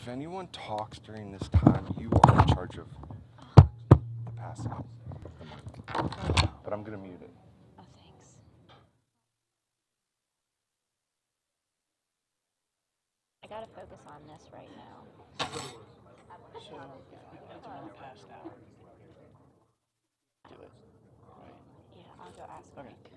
If anyone talks during this time, you are in charge of the passing of the mic. But I'm gonna mute it. Oh, thanks. I gotta focus on this right now. So if anyone passed out, do it. Right. Yeah, I'll go ask Okay. Mike.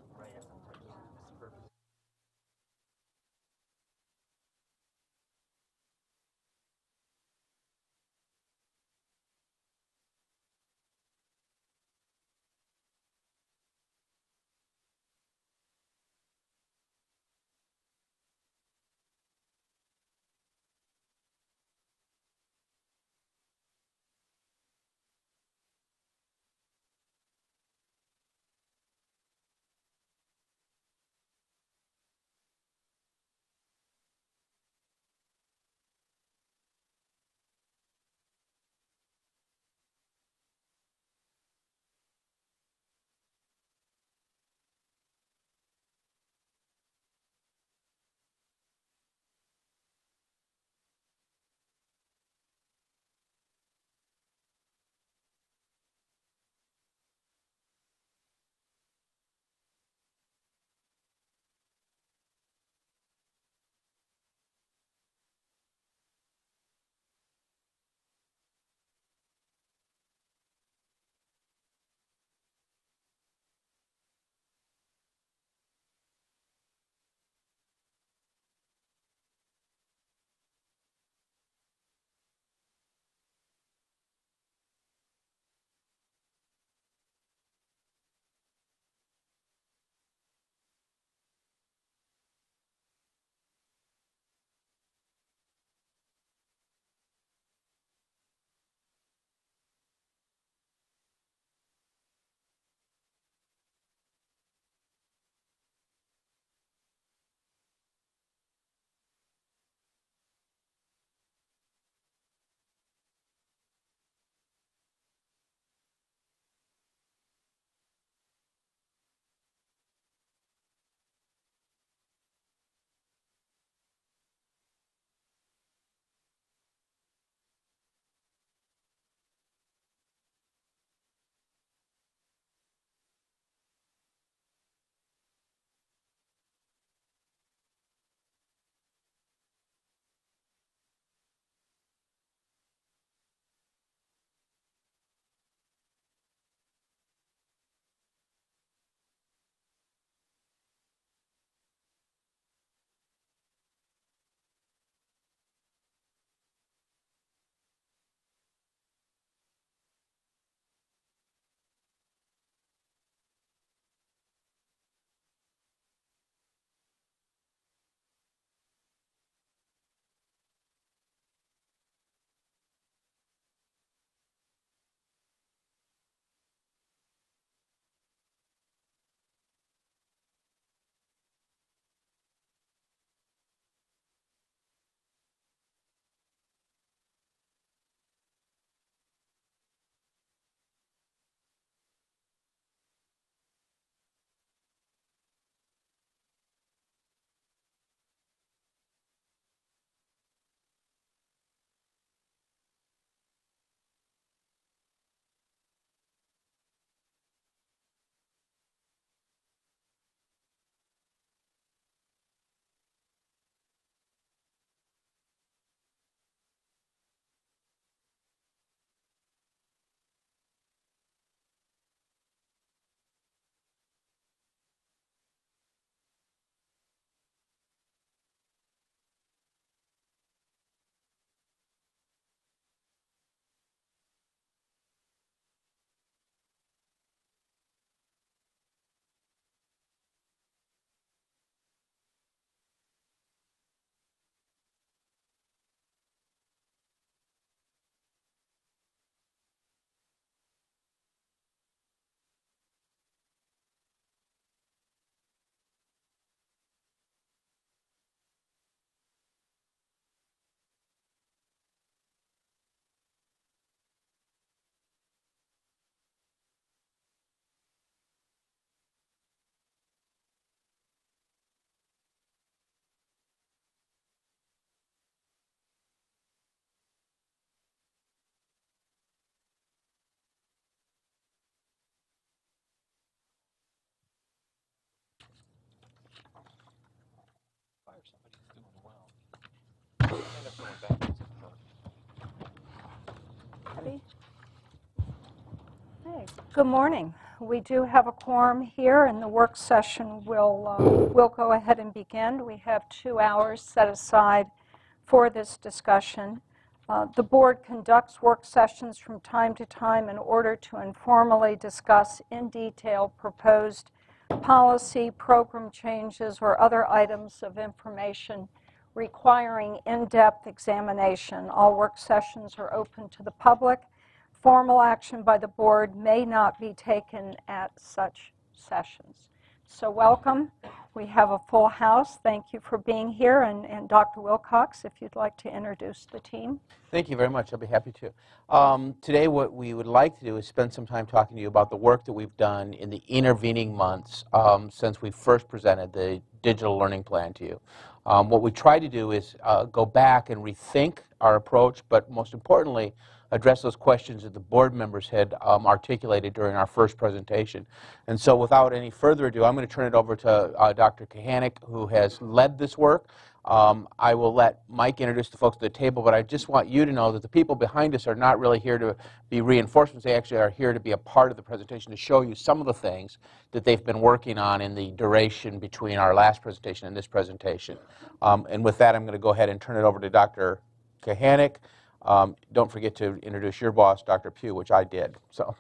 Good morning. We do have a quorum here, and the work session will go ahead and begin. We have 2 hours set aside for this discussion. The board conducts work sessions from time to time in order to informally discuss in detail proposed policy, program changes, or other items of information requiring in-depth examination. All work sessions are open to the public. Formal action by the board may not be taken at such sessions. So welcome. We have a full house. Thank you for being here. And Dr. Wilcox, if you'd like to introduce the team. Thank you very much. I'll be happy to. Today what we would like to do is spend some time talking to you about the work that we've done in the intervening months since we first presented the digital learning plan to you. What we try to do is go back and rethink our approach, but most importantly, address those questions that the board members had articulated during our first presentation. And so without any further ado, I'm going to turn it over to Dr. Kahanik, who has led this work. I will let Mike introduce the folks at the table, but I just want you to know that the people behind us are not really here to be reinforcements. They actually are here to be a part of the presentation to show you some of the things that they've been working on in the duration between our last presentation and this presentation. And with that, I'm going to go ahead and turn it over to Dr. Kahanik. Don't forget to introduce your boss, Dr. Pugh, which I did. So,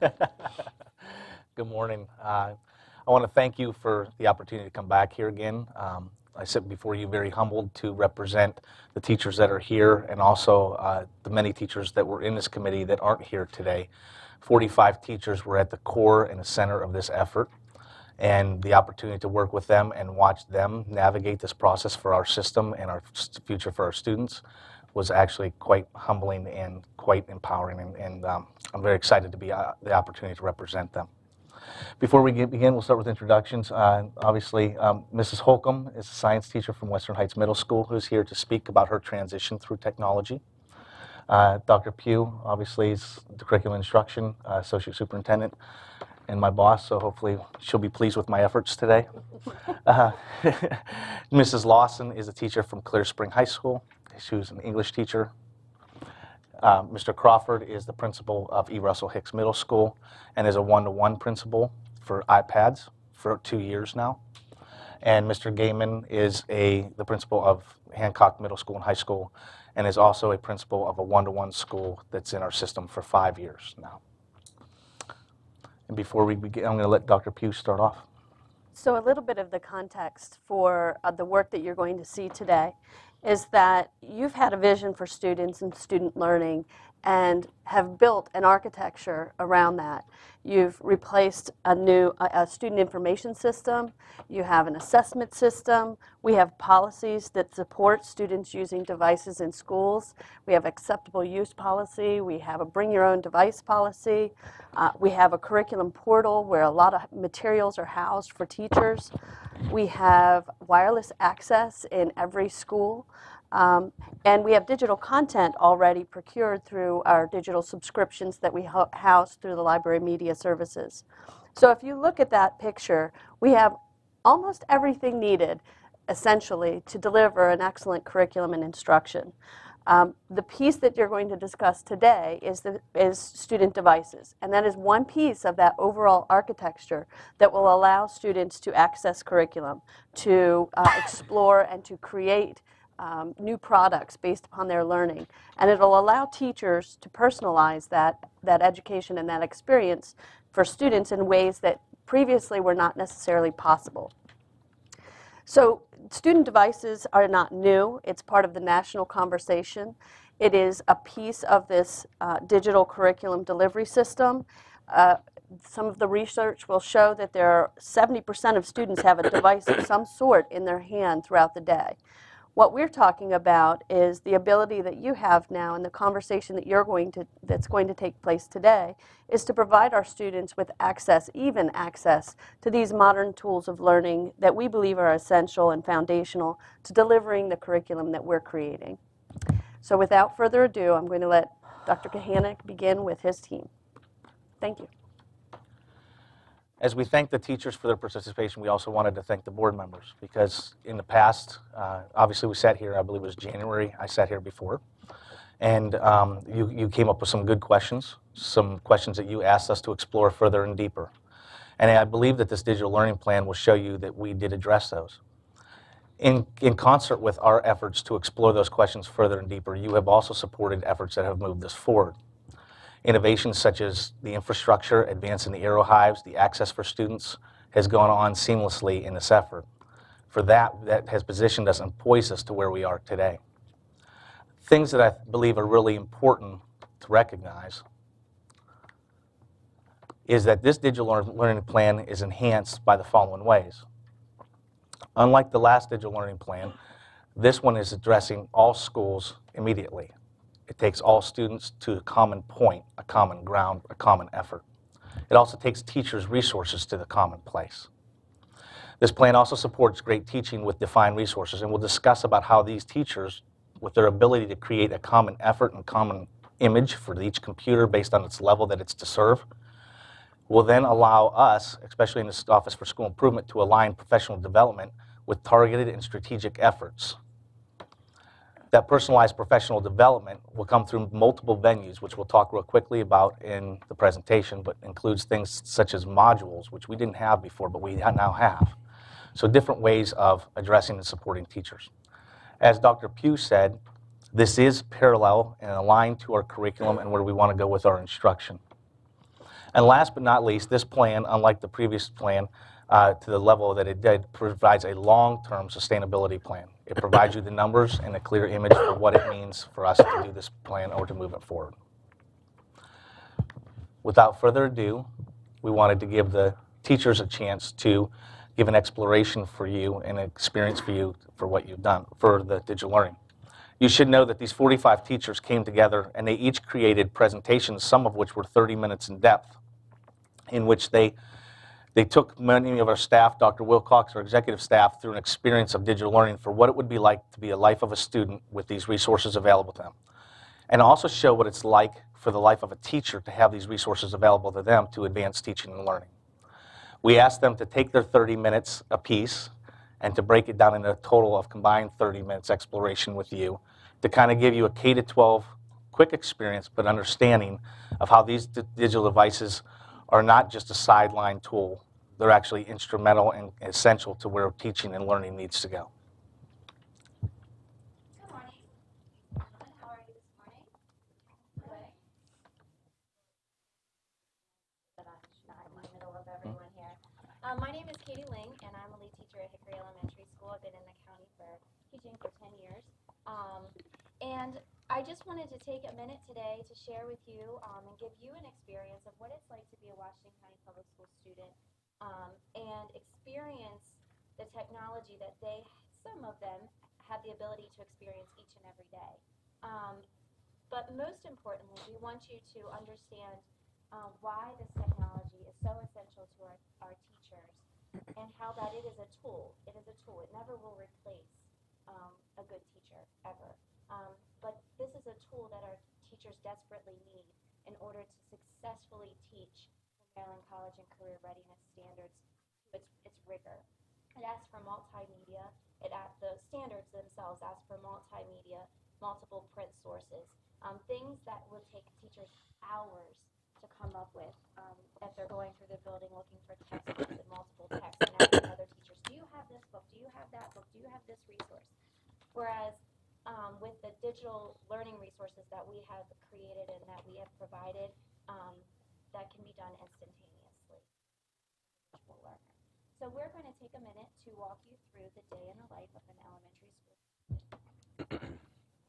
Good morning. I want to thank you for the opportunity to come back here again. I sit before you very humbled to represent the teachers that are here and also the many teachers that were in this committee that aren't here today. 45 teachers were at the core and the center of this effort, and the opportunity to work with them and watch them navigate this process for our system and our future for our students was actually quite humbling and quite empowering, and I'm very excited to be the opportunity to represent them. Before we begin, we'll start with introductions. Obviously, Mrs. Holcomb is a science teacher from Western Heights Middle School who's here to speak about her transition through technology. Dr. Pugh, obviously, is the curriculum instruction associate superintendent and my boss, so hopefully she'll be pleased with my efforts today. Mrs. Lawson is a teacher from Clear Spring High School. She was an English teacher. Mr. Crawford is the principal of E. Russell Hicks Middle School and is a one-to-one principal for iPads for 2 years now. And Mr. Gaiman is the principal of Hancock Middle School and High School and is also a principal of a one-to-one school that's in our system for 5 years now. And before we begin, I'm going to let Dr. Pugh start off. So a little bit of the context for the work that you're going to see today is that you've had a vision for students and student learning and have built an architecture around that. You've replaced a new student information system. You have an assessment system. We have policies that support students using devices in schools. We have acceptable use policy. We have a bring your own device policy. We have a curriculum portal where a lot of materials are housed for teachers. We have wireless access in every school. And we have digital content already procured through our digital subscriptions that we house through the library media services. So if you look at that picture, we have almost everything needed, essentially, to deliver an excellent curriculum and instruction. The piece that you're going to discuss today is student devices, and that is one piece of that overall architecture that will allow students to access curriculum, to explore and to create new products based upon their learning. And it'll allow teachers to personalize that education and that experience for students in ways that previously were not necessarily possible. So student devices are not new. It's part of the national conversation. It is a piece of this digital curriculum delivery system. Some of the research will show that 70% of students have a device of some sort in their hand throughout the day. What we're talking about is the ability that you have now, and the conversation that that's going to take place today, is to provide our students with access, even access, to these modern tools of learning that we believe are essential and foundational to delivering the curriculum that we're creating. So without further ado, I'm going to let Dr. Kahanik begin with his team. Thank you. As we thank the teachers for their participation, we also wanted to thank the board members because in the past, obviously we sat here, I believe it was January, I sat here before, And you came up with some good questions, some questions that you asked us to explore further and deeper. And I believe that this digital learning plan will show you that we did address those. In concert with our efforts to explore those questions further and deeper, you have also supported efforts that have moved us forward. Innovations such as the infrastructure, advancing the Aero Hives, the access for students has gone on seamlessly in this effort. For that has positioned us and poised us to where we are today. Things that I believe are really important to recognize is that this digital learning plan is enhanced by the following ways. Unlike the last digital learning plan, this one is addressing all schools immediately. It takes all students to a common point, a common ground, a common effort. It also takes teachers' resources to the common place. This plan also supports great teaching with defined resources, and we'll discuss about how these teachers, with their ability to create a common effort and common image for each computer based on its level that it's to serve, will then allow us, especially in this Office for School Improvement, to align professional development with targeted and strategic efforts. That personalized professional development will come through multiple venues, which we'll talk real quickly about in the presentation, but includes things such as modules, which we didn't have before, but we now have. So different ways of addressing and supporting teachers. As Dr. Pugh said, this is parallel and aligned to our curriculum and where we want to go with our instruction. And last but not least, this plan, unlike the previous plan, to the level that it did, provides a long-term sustainability plan. It provides you the numbers and a clear image for what it means for us to do this plan or to move it forward. Without further ado, we wanted to give the teachers a chance to give an exploration for you and an experience for you for what you've done for the digital learning. You should know that these 45 teachers came together and they each created presentations, some of which were 30 minutes in depth, in which they took many of our staff, Dr. Wilcox, our executive staff, through an experience of digital learning for what it would be like to be a life of a student with these resources available to them. And also show what it's like for the life of a teacher to have these resources available to them to advance teaching and learning. We asked them to take their 30 minutes apiece and to break it down into a total of combined 30 minutes exploration with you to kind of give you a K-12 quick experience, but understanding of how these digital devices are not just a sideline tool. They're actually instrumental and essential to where teaching and learning needs to go. Good morning. How are you this morning? Good. But I'm not in the middle of everyone here. My name is Katie Ling, and I'm a lead teacher at Hickory Elementary School. I've been in the county for teaching for 10 years. And I just wanted to take a minute today to share with you and give you an experience of what it's like to be a Washington County Public School student and experience the technology that some of them have the ability to experience each and every day. But most importantly, we want you to understand why this technology is so essential to our teachers and how that it is a tool. It is a tool. It never will replace a good teacher, ever. But this is a tool that our teachers desperately need in order to successfully teach the Maryland College and Career Readiness Standards to its rigor. It asks for multimedia. The standards themselves ask for multimedia, multiple print sources, things that will take teachers hours to come up with if they're going through the building looking for textbooks and multiple texts and asking other teachers, do you have this book? Do you have that book? Do you have this resource? Whereas with the digital learning resources that we have created and that we have provided, that can be done instantaneously. So we're going to take a minute to walk you through the day in the life of an elementary school student.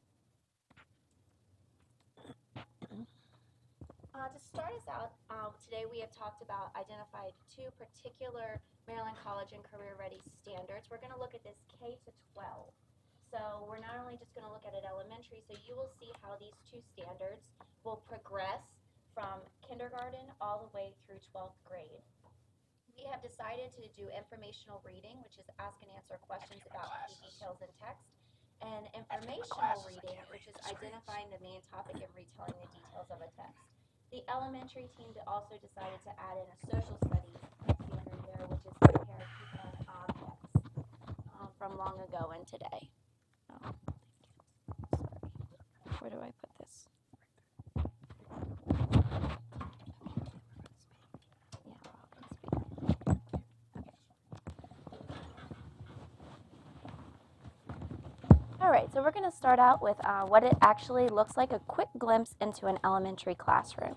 To start us out, today we have talked about identified two particular Maryland College and Career Ready standards. We're going to look at this K to 12. So we're not only just going to look at it elementary, so you will see how these two standards will progress from kindergarten all the way through 12th grade. We have decided to do informational reading, which is ask and answer questions about key details in text, and informational reading, which is identifying the main topic and retelling the details of a text. The elementary team also decided to add in a social studies standard there, which is compare people and objects from long ago and today. Where do I put this? All right, so we're going to start out with what it actually looks like, a quick glimpse into an elementary classroom.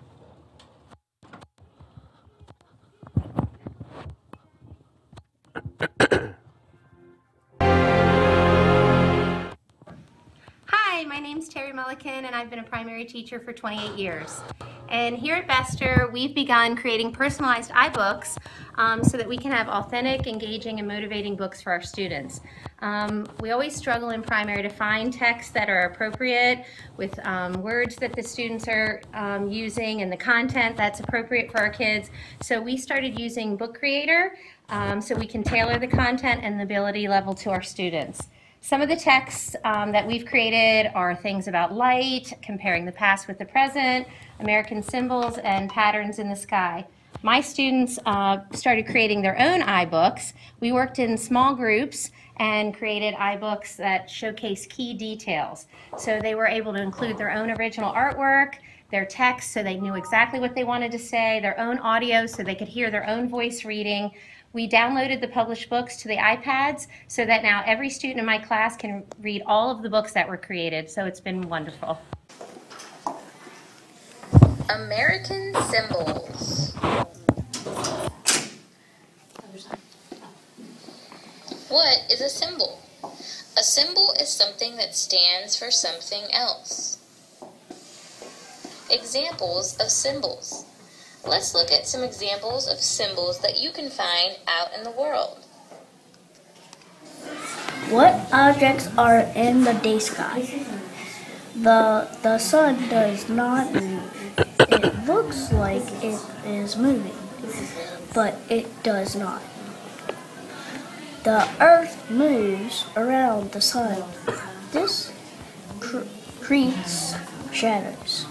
Hi, my name's Terry Mulliken, and I've been a primary teacher for 28 years. And here at Bester, we've begun creating personalized iBooks so that we can have authentic, engaging, and motivating books for our students. We always struggle in primary to find texts that are appropriate with words that the students are using and the content that's appropriate for our kids. So we started using Book Creator so we can tailor the content and the ability level to our students. Some of the texts that we've created are things about light, comparing the past with the present, American symbols, and patterns in the sky. My students started creating their own iBooks. We worked in small groups and created iBooks that showcase key details. So they were able to include their own original artwork, their text so they knew exactly what they wanted to say, their own audio so they could hear their own voice reading. We downloaded the published books to the iPads so that now every student in my class can read all of the books that were created, so it's been wonderful. American symbols. What is a symbol? A symbol is something that stands for something else. Examples of symbols. Let's look at some examples of symbols that you can find out in the world. What objects are in the day sky? The sun does not move. It looks like it is moving, but it does not. The earth moves around the sun. This creates shadows.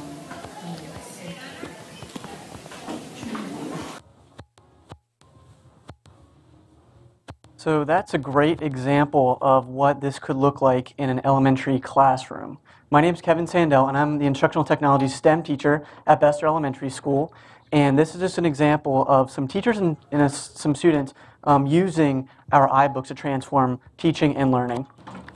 So that's a great example of what this could look like in an elementary classroom. My name is Kevin Sandell, and I'm the Instructional Technologies STEM teacher at Bester Elementary School. And this is just an example of some teachers and some students using our iBooks to transform teaching and learning.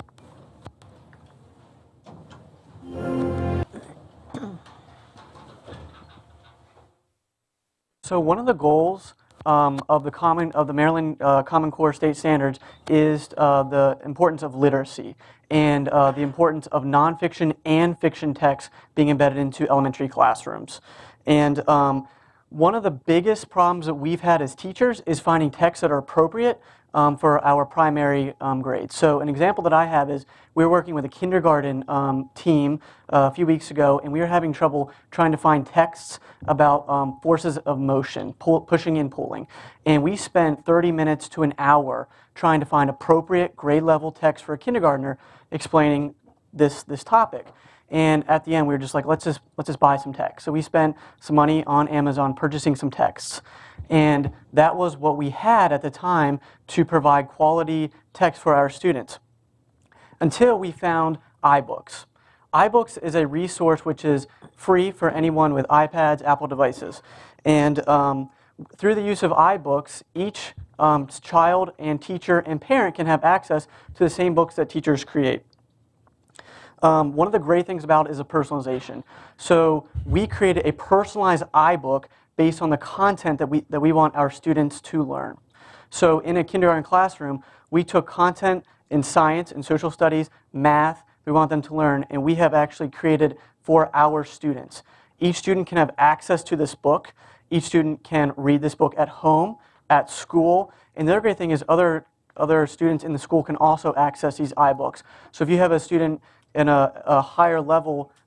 So one of the goals of the Maryland Common Core State Standards is the importance of literacy and the importance of nonfiction and fiction texts being embedded into elementary classrooms. And one of the biggest problems that we've had as teachers is finding texts that are appropriate for our primary grades. So an example that I have is we were working with a kindergarten team a few weeks ago, and we were having trouble trying to find texts about forces of motion, pushing and pulling. And we spent 30 minutes to an hour trying to find appropriate grade level text for a kindergartner explaining this topic. And at the end, we were just like, let's just buy some text. So we spent some money on Amazon purchasing some texts. And that was what we had at the time to provide quality text for our students, until we found iBooks. iBooks is a resource which is free for anyone with iPads, Apple devices. And through the use of iBooks, each child and teacher and parent can have access to the same books that teachers create. One of the great things about it is a personalization. So we created a personalized iBook based on the content that we want our students to learn. So in a kindergarten classroom, we took content in science and social studies, math, we want them to learn, and we have actually created for our students. Each student can have access to this book. Each student can read this book at home, at school, and the other great thing is other students in the school can also access these iBooks. So if you have a student in a higher level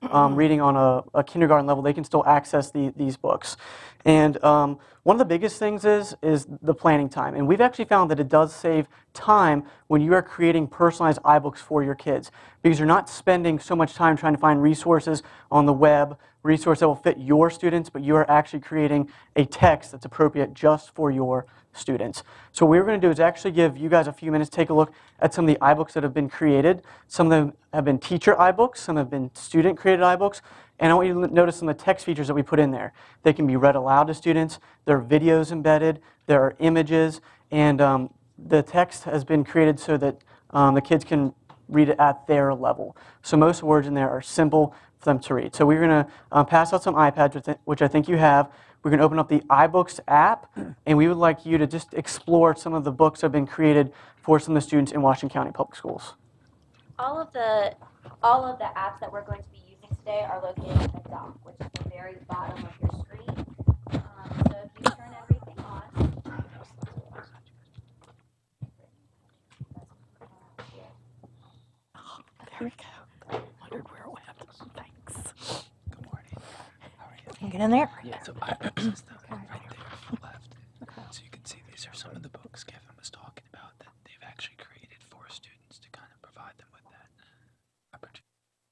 reading on a kindergarten level, they can still access these books. And one of the biggest things is the planning time. And we've actually found that it does save time when you are creating personalized iBooks for your kids, because you're not spending so much time trying to find resources on the web, resources that will fit your students, but you are actually creating a text that's appropriate just for your students. So what we're going to do is actually give you guys a few minutes to take a look at some of the iBooks that have been created. Some of them have been teacher iBooks, some have been student-created iBooks, and I want you to notice some of the text features that we put in there. They can be read aloud to students, there are videos embedded, there are images, and the text has been created so that the kids can read it at their level. So most words in there are simple for them to read. So we're going to pass out some iPads, which I think you have. We're going to open up the iBooks app, and we would like you to just explore some of the books that have been created for some of the students in Washington County Public Schools. All of the apps that we're going to be using today are located in the dock, which is the very bottom of your screen. So if you turn everything on. There we go. Wondered where it went. Thanks. Good morning. How are you? Can you get in there? Yeah, so iBooks is the one right there on the left. Okay. So you can see these are some of the books Kevin was talking about that they've actually created for students to kind of provide them with that opportunity.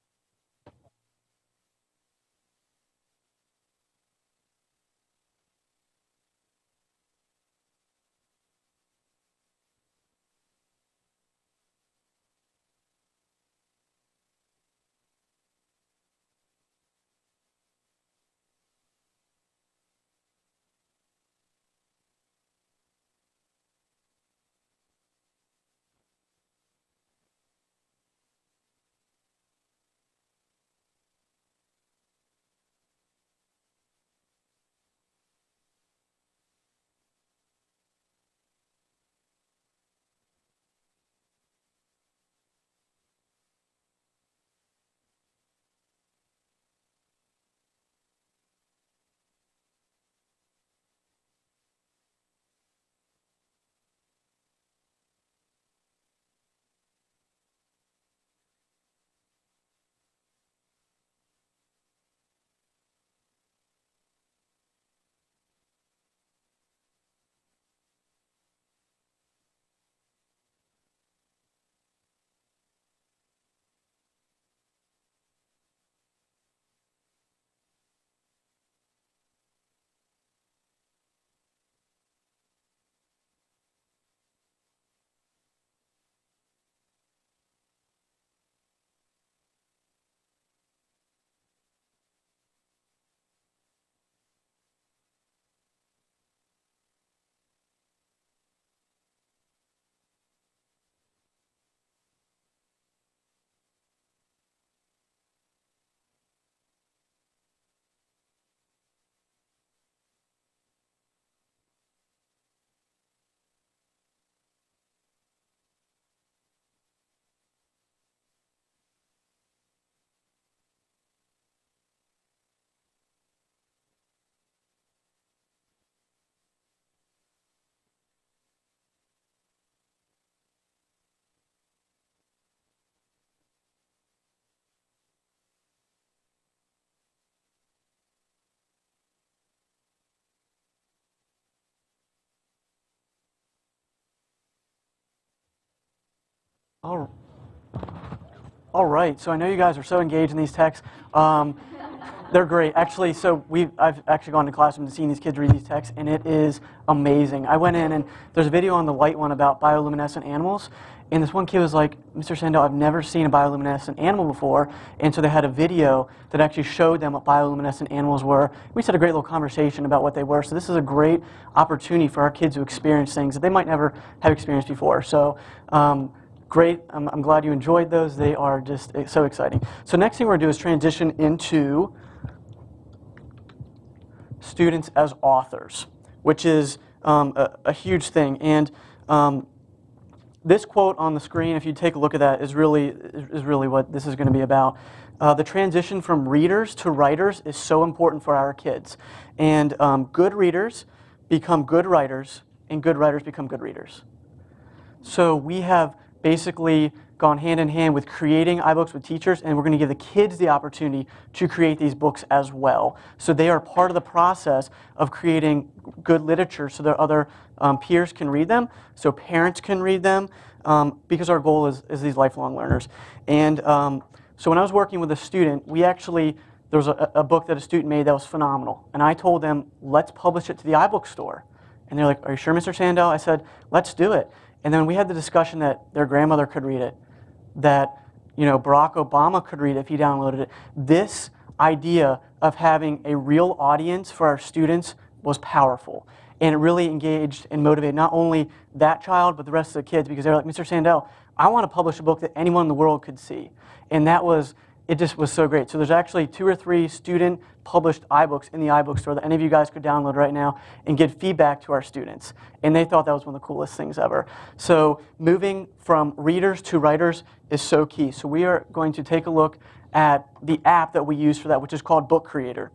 All right, so I know you guys are so engaged in these texts. They're great. Actually, so I've actually gone to classrooms and seen these kids read these texts, and it is amazing. I went in, and there's a video on the white one about bioluminescent animals, and this one kid was like, Mr. Sandel, I've never seen a bioluminescent animal before, and so they had a video that actually showed them what bioluminescent animals were. We just had a great little conversation about what they were, so this is a great opportunity for our kids to experience things that they might never have experienced before. So. Great. I'm glad you enjoyed those. They are just so exciting. So next thing we're going to do is transition into students as authors, which is a huge thing. And this quote on the screen, if you take a look at that, is really what this is going to be about. The transition from readers to writers is so important for our kids. And good readers become good writers, and good writers become good readers. So we have basically gone hand in hand with creating iBooks with teachers, and we're going to give the kids the opportunity to create these books as well. So they are part of the process of creating good literature so that other peers can read them, so parents can read them, because our goal is these lifelong learners. And so when I was working with a student, there was a book that a student made that was phenomenal. And I told them, let's publish it to the iBook store. And they're like, are you sure, Mr. Sandell? I said, let's do it. And then we had the discussion that their grandmother could read it, that Barack Obama could read it if he downloaded it. This idea of having a real audience for our students was powerful. And it really engaged and motivated not only that child, but the rest of the kids, because they were like, Mr. Sandell, I want to publish a book that anyone in the world could see. And it just was so great. So there's actually 2 or 3 student-published iBooks in the iBook store that any of you guys could download right now and give feedback to our students. And they thought that was one of the coolest things ever. So moving from readers to writers is so key. So we are going to take a look at the app that we use for that, which is called Book Creator.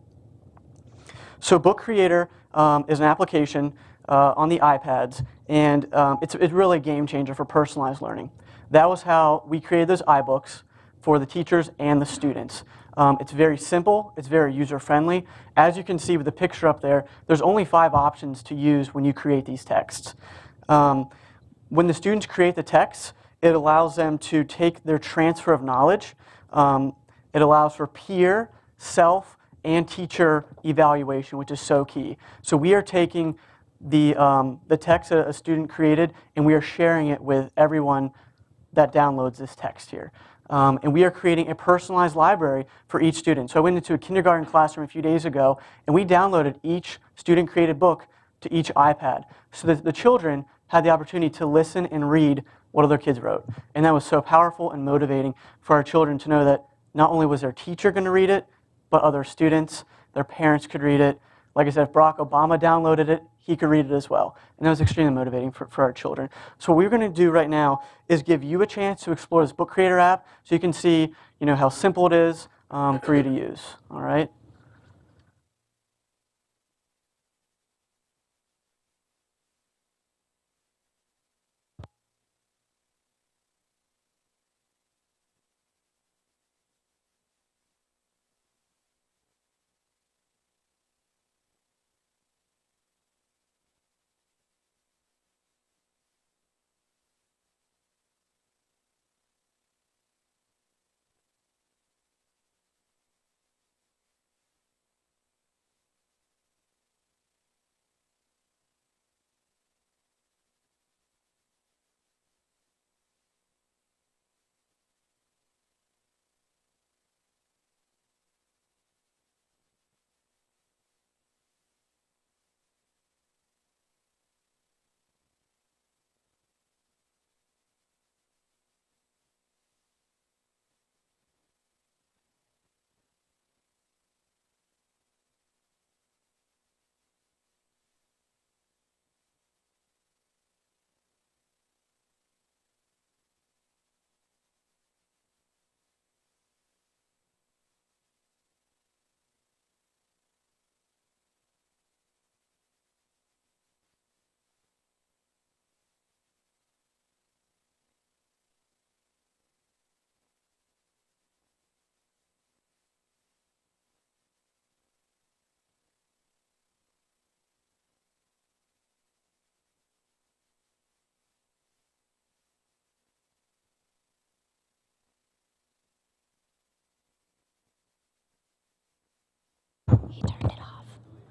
So Book Creator is an application on the iPads, and it's really a game changer for personalized learning. That was how we created those iBooks for the teachers and the students. It's very simple, it's very user-friendly. As you can see with the picture up there, there's only 5 options to use when you create these texts. When the students create the texts, it allows them to take their transfer of knowledge. It allows for peer, self, and teacher evaluation, which is so key. So we are taking the text that a student created, and we are sharing it with everyone that downloads this text here. And we are creating a personalized library for each student. So I went into a kindergarten classroom a few days ago, and we downloaded each student-created book to each iPad, so that the children had the opportunity to listen and read what other kids wrote. And that was so powerful and motivating for our children to know that not only was their teacher going to read it, but other students, their parents could read it. Like I said, if Barack Obama downloaded it, he could read it as well. And that was extremely motivating for our children. So what we're going to do right now is give you a chance to explore this Book Creator app so you can see how simple it is for you to use. All right? He turned it off.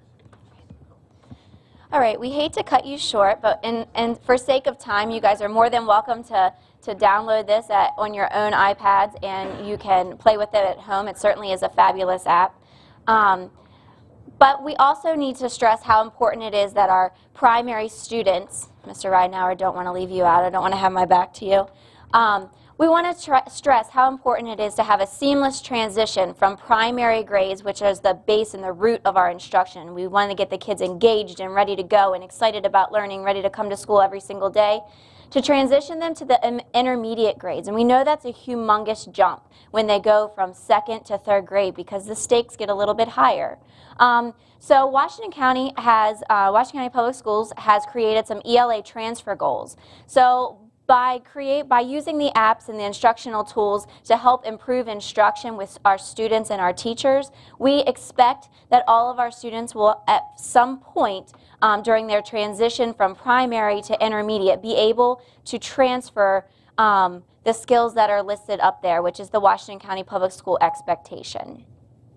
All right, we hate to cut you short, but and for sake of time, you guys are more than welcome to download this on your own iPads, and you can play with it at home. It certainly is a fabulous app. But we also need to stress how important it is that our primary students, Mr. Ridenhour, I don't want to leave you out. I don't want to have my back to you. We want to stress how important it is to have a seamless transition from primary grades, which is the base and the root of our instruction. We want to get the kids engaged and ready to go and excited about learning, ready to come to school every single day, to transition them to the intermediate grades. And we know that's a humongous jump when they go from 2nd to 3rd grade because the stakes get a little bit higher. So Washington County Public Schools has created some ELA transfer goals. So by using the apps and the instructional tools to help improve instruction with our students and our teachers, we expect that all of our students will at some point during their transition from primary to intermediate be able to transfer the skills that are listed up there, which is the Washington County Public School expectation.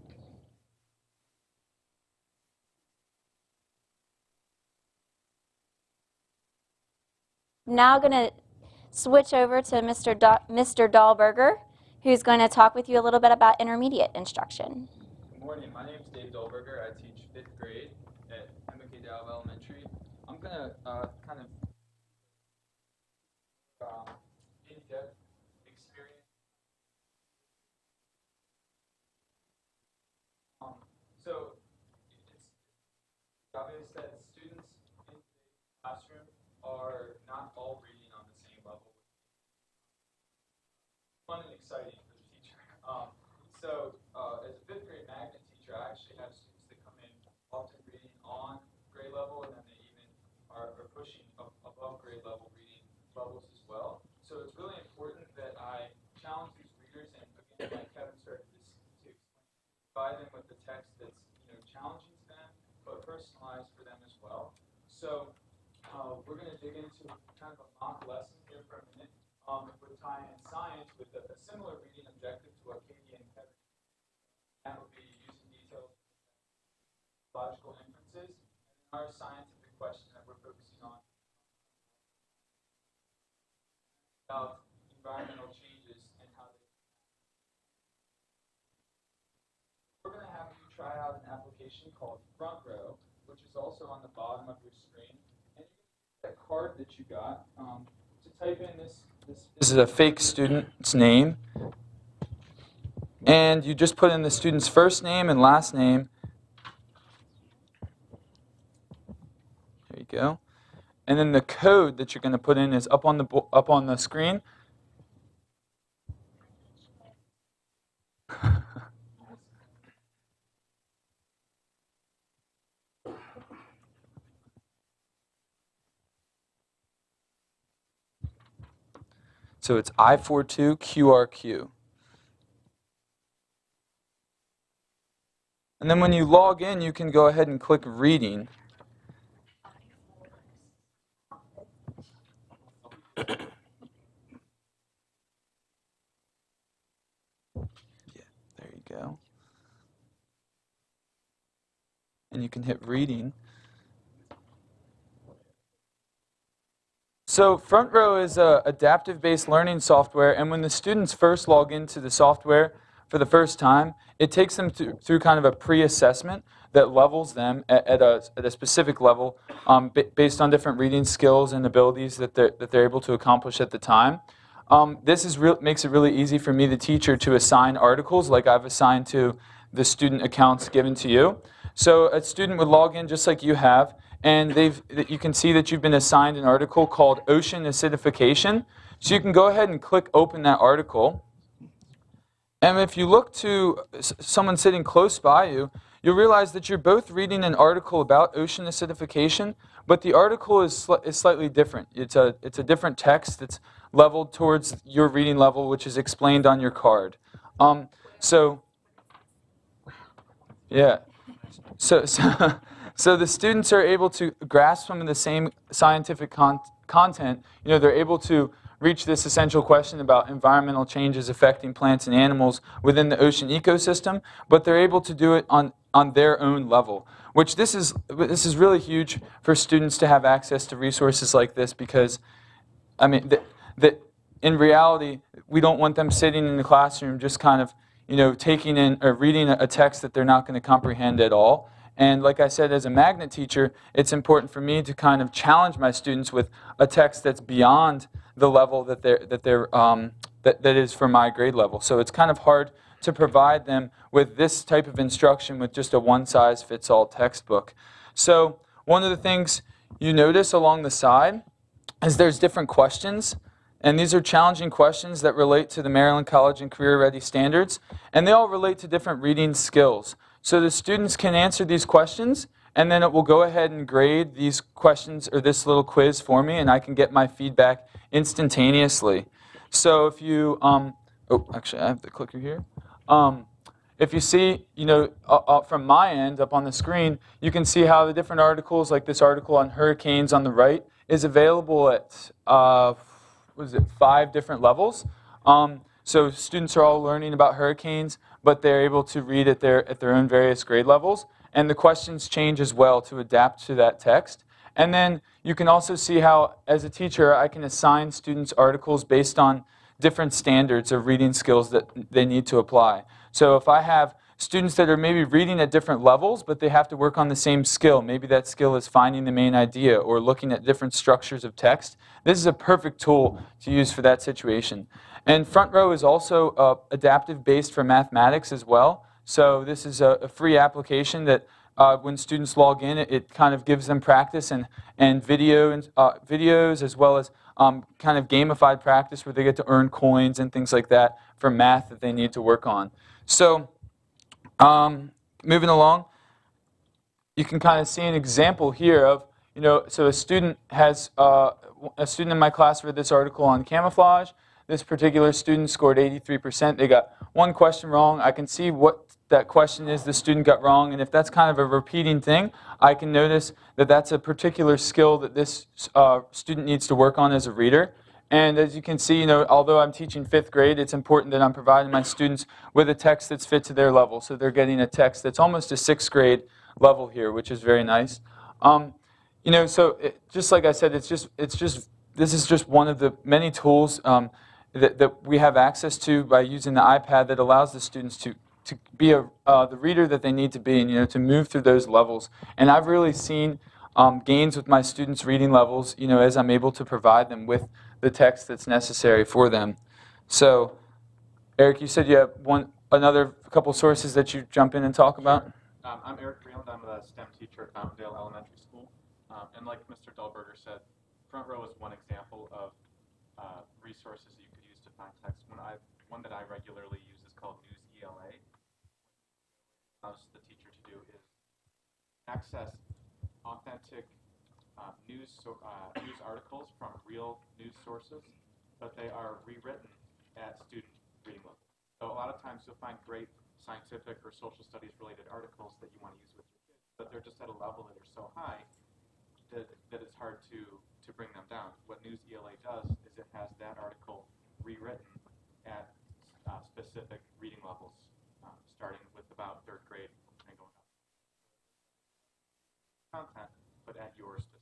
Now I'm going to switch over to Mr. Dahlberger, who's going to talk with you a little bit about intermediate instruction. Good morning. My name is Dave Dahlberger. I teach 5th grade at Emma K. Dowell Elementary. I'm going to kind of in-depth experience. So it's obvious that students in the classroom are not all reading on the same level. Fun and exciting for the teacher. As a 5th grade magnet teacher, I actually have students that come in often reading on grade level, and then they even are pushing above grade level reading levels as well. So it's really important that I challenge these readers, and again, like Kevin started to explain, provide them with the text that's challenging to them, but personalized for them as well. So we're going to dig into kind of a mock lesson here for a minute with tying in science with a similar reading objective to what Katie and Kevin. That would be using detailed logical inferences. And our scientific question that we're focusing on about environmental changes and how they. We're going to have you try out an application called Front Row, which is also on the bottom of your screen. And that card that you got, to type in this is a fake student's name. And you just put in the student's first name and last name. There you go. And then the code that you're going to put in is up on the screen. So it's I42QRQ. And then when you log in, you can go ahead and click Reading. Yeah, there you go. And you can hit Reading. So Front Row is a adaptive-based learning software, and when the students first log into the software for the first time, it takes them through kind of a pre-assessment that levels them at a specific level based on different reading skills and abilities that they're able to accomplish at the time. This makes it really easy for me, the teacher, to assign articles like I've assigned to the student accounts given to you. So a student would log in just like you have, and you can see that you've been assigned an article called Ocean Acidification. So you can go ahead and click Open that article. And if you look to someone sitting close by you, you'll realize that you're both reading an article about ocean acidification, but the article is slightly different. It's a different text that's leveled towards your reading level, which is explained on your card. So the students are able to grasp some of the same scientific content. They're able to reach this essential question about environmental changes affecting plants and animals within the ocean ecosystem, but they're able to do it on their own level, which this is really huge for students to have access to resources like this, because, I mean, that in reality, we don't want them sitting in the classroom just kind of, taking in or reading a text that they're not going to comprehend at all. And like I said, as a magnet teacher, it's important for me to kind of challenge my students with a text that's beyond the level that is for my grade level. So it's kind of hard to provide them with this type of instruction with just a one-size-fits-all textbook. So one of the things you notice along the side is there's different questions. And these are challenging questions that relate to the Maryland College and Career Ready standards. And they all relate to different reading skills. So the students can answer these questions, and then it will go ahead and grade these questions or this little quiz for me, and I can get my feedback instantaneously. So if you, oh, actually, I have the clicker here. If you see, from my end up on the screen, you can see how the different articles, like this article on hurricanes on the right, is available at, 5 different levels. So students are all learning about hurricanes, but they're able to read at their own various grade levels. And the questions change as well to adapt to that text. And then you can also see how, as a teacher, I can assign students articles based on different standards of reading skills that they need to apply. So if I have students that are maybe reading at different levels, but they have to work on the same skill, maybe that skill is finding the main idea or looking at different structures of text, this is a perfect tool to use for that situation. And Front Row is also adaptive based for mathematics as well. So this is a free application that when students log in, it kind of gives them practice and videos as well as kind of gamified practice where they get to earn coins and things like that for math that they need to work on. So moving along, you can kind of see an example here of, so a student in my class read this article on camouflage. This particular student scored 83%. They got one question wrong. I can see what that question is the student got wrong, and if that's kind of a repeating thing, I can notice that that's a particular skill that this student needs to work on as a reader. And as you can see, although I'm teaching 5th grade, it's important that I'm providing my students with a text that's fit to their level. So they're getting a text that's almost a 6th grade level here, which is very nice. Just like I said, this is just one of the many tools that we have access to by using the iPad that allows the students to be the reader that they need to be and to move through those levels. And I've really seen gains with my students' reading levels as I'm able to provide them with the text that's necessary for them. So, Eric, you said you have another couple sources that you jump in and talk about? I'm Eric Freeland. I'm a STEM teacher at Fountaindale Elementary School. And like Mr. Dahlberger said, Front Row is one example of resources that you could use to find text. One that I regularly use is called News ELA. What the teacher to do is access authentic news articles from real news sources, but they are rewritten at student reading level. So a lot of times you'll find great scientific or social studies related articles that you want to use with your kids, but they're just at a level that are so high that it's hard to bring them down. What News ELA does is it has that article rewritten at specific reading levels, starting with about 3rd grade and going up. Content, but at your specific.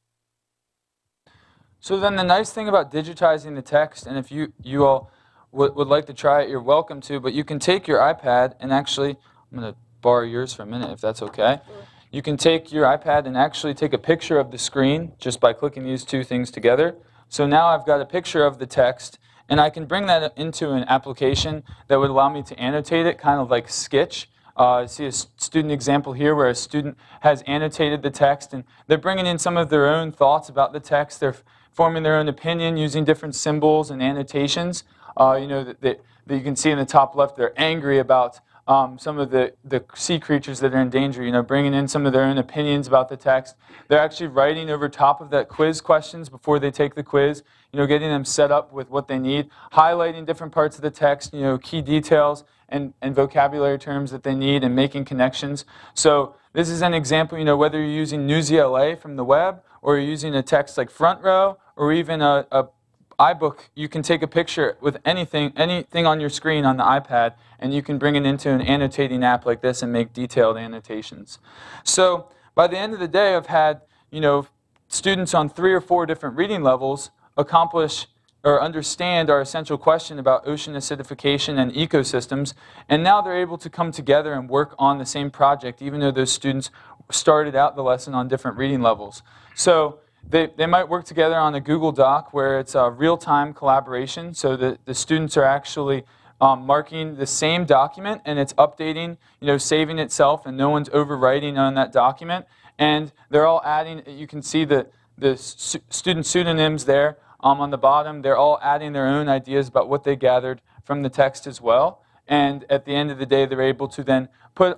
So then the nice thing about digitizing the text, and if you all would like to try it, you're welcome to, but you can take your iPad and actually, I'm going to borrow yours for a minute if that's okay. You can take your iPad and actually take a picture of the screen just by clicking these two things together. So now I've got a picture of the text, and I can bring that into an application that would allow me to annotate it, kind of like Skitch. I see a student example here where a student has annotated the text, and they're bringing in some of their own thoughts about the text. They're forming their own opinion using different symbols and annotations. That you can see in the top left, they're angry about some of the sea creatures that are in danger, bringing in some of their own opinions about the text. They're actually writing over top of that quiz questions before they take the quiz, getting them set up with what they need, highlighting different parts of the text, key details and vocabulary terms that they need and making connections. So this is an example, whether you're using News ELA from the web or you're using a text like Front Row or even a iBook, you can take a picture with anything on your screen on the iPad, and you can bring it into an annotating app like this and make detailed annotations. So by the end of the day, I've had students on 3 or 4 different reading levels accomplish or understand our essential question about ocean acidification and ecosystems, and now they're able to come together and work on the same project, even though those students started out the lesson on different reading levels. So they might work together on a Google Doc where it's a real-time collaboration, so the students are actually marking the same document and it's updating, saving itself, and no one's overwriting on that document. And they're all adding, you can see the student pseudonyms there on the bottom. They're all adding their own ideas about what they gathered from the text as well. And at the end of the day, they're able to then put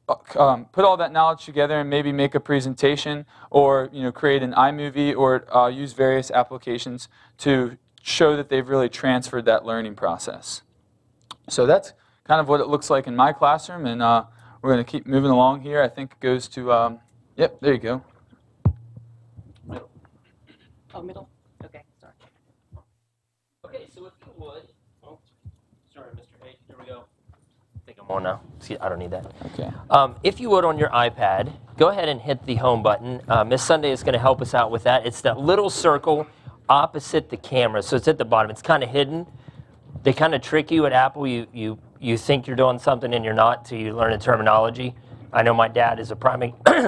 put all that knowledge together and maybe make a presentation, or create an iMovie, or use various applications to show that they've really transferred that learning process. So that's kind of what it looks like in my classroom, and we're going to keep moving along here. I think it goes to, yep, there you go. Middle. Oh, middle? Okay, sorry. Okay, so if you would, oh, sorry, Mr. Hay, here we go. I think I'm on now. See, I don't need that. Okay. If you would, on your iPad, go ahead and hit the home button. Miss Sunday is going to help us out with that. It's that little circle opposite the camera, so it's at the bottom. It's kind of hidden. They kind of trick you at Apple. You think you're doing something and you're not till you learn the terminology. I know my dad is a prime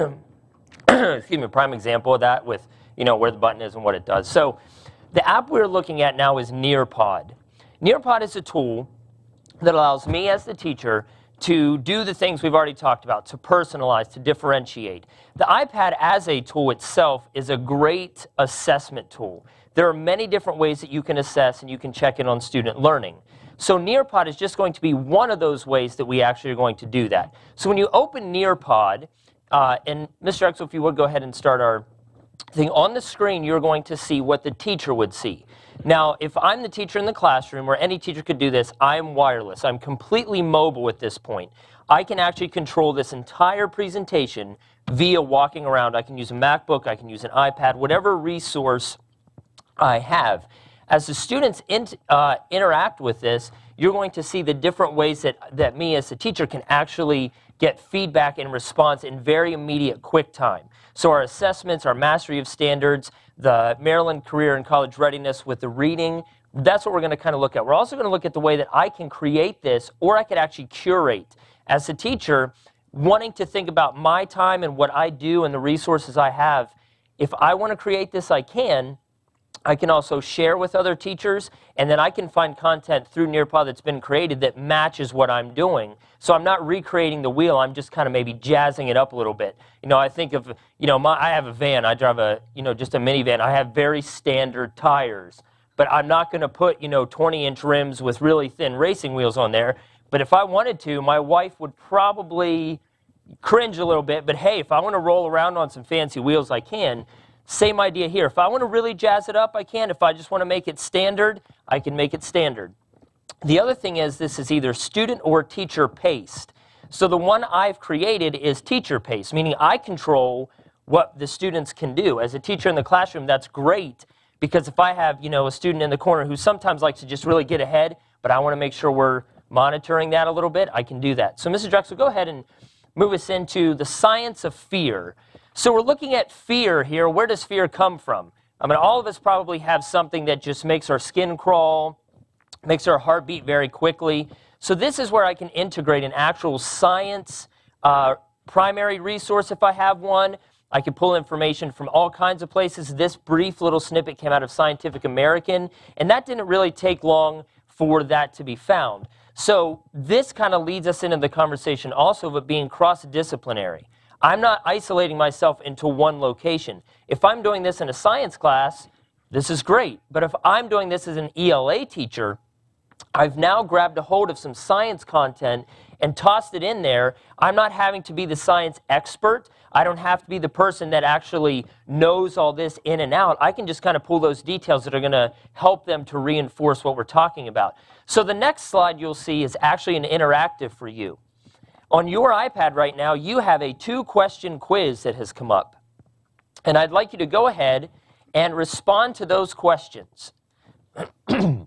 prime example of that, with where the button is and what it does. So the app we're looking at now is Nearpod. Nearpod is a tool that allows me as the teacher to do the things we've already talked about, to personalize, to differentiate. The iPad as a tool itself is a great assessment tool. There are many different ways that you can assess and you can check in on student learning. So Nearpod is just going to be one of those ways that we actually are going to do that. So when you open Nearpod, and Mr. Exel, if you would go ahead and start our thing, on the screen you're going to see what the teacher would see. Now, if I'm the teacher in the classroom, or any teacher could do this, I'm wireless. I'm completely mobile at this point. I can actually control this entire presentation via walking around. I can use a MacBook, I can use an iPad, whatever resource I have. As the students interact with this, you're going to see the different ways that me as a teacher can actually get feedback and response in very immediate, quick time. So our assessments, our mastery of standards, the Maryland Career and College Readiness with the reading, that's what we're going to kind of look at. We're also going to look at the way that I can create this, or I could actually curate. As a teacher, wanting to think about my time and what I do and the resources I have, if I want to create this, I can also share with other teachers, and then I can find content through Nearpod that's been created that matches what I'm doing. So I'm not recreating the wheel, I'm just kind of maybe jazzing it up a little bit. I think of, I have a van, I drive a, just a minivan. I have very standard tires, but I'm not going to put, 20-inch rims with really thin racing wheels on there. But if I wanted to, my wife would probably cringe a little bit, but hey, if I want to roll around on some fancy wheels, I can. Same idea here. If I want to really jazz it up, I can. If I just want to make it standard, I can make it standard. The other thing is, this is either student or teacher paced. So the one I've created is teacher paced, meaning I control what the students can do. As a teacher in the classroom, that's great, because if I have, a student in the corner who sometimes likes to just really get ahead, but I want to make sure we're monitoring that a little bit, I can do that. So Mrs. Drexel, go ahead and move us into the science of fear. So we're looking at fear here. Where does fear come from? I mean, all of us probably have something that just makes our skin crawl, makes our heart beat very quickly. So this is where I can integrate an actual science primary resource if I have one. I can pull information from all kinds of places. This brief little snippet came out of Scientific American, and that didn't really take long for that to be found. So this kind of leads us into the conversation also of it being cross-disciplinary. I'm not isolating myself into one location. If I'm doing this in a science class, this is great. But if I'm doing this as an ELA teacher, I've now grabbed a hold of some science content and tossed it in there. I'm not having to be the science expert. I don't have to be the person that actually knows all this in and out. I can just kind of pull those details that are going to help them to reinforce what we're talking about. So the next slide you'll see is actually an interactive for you. On your iPad right now, you have a 2-question quiz that has come up. And I'd like you to go ahead and respond to those questions. Got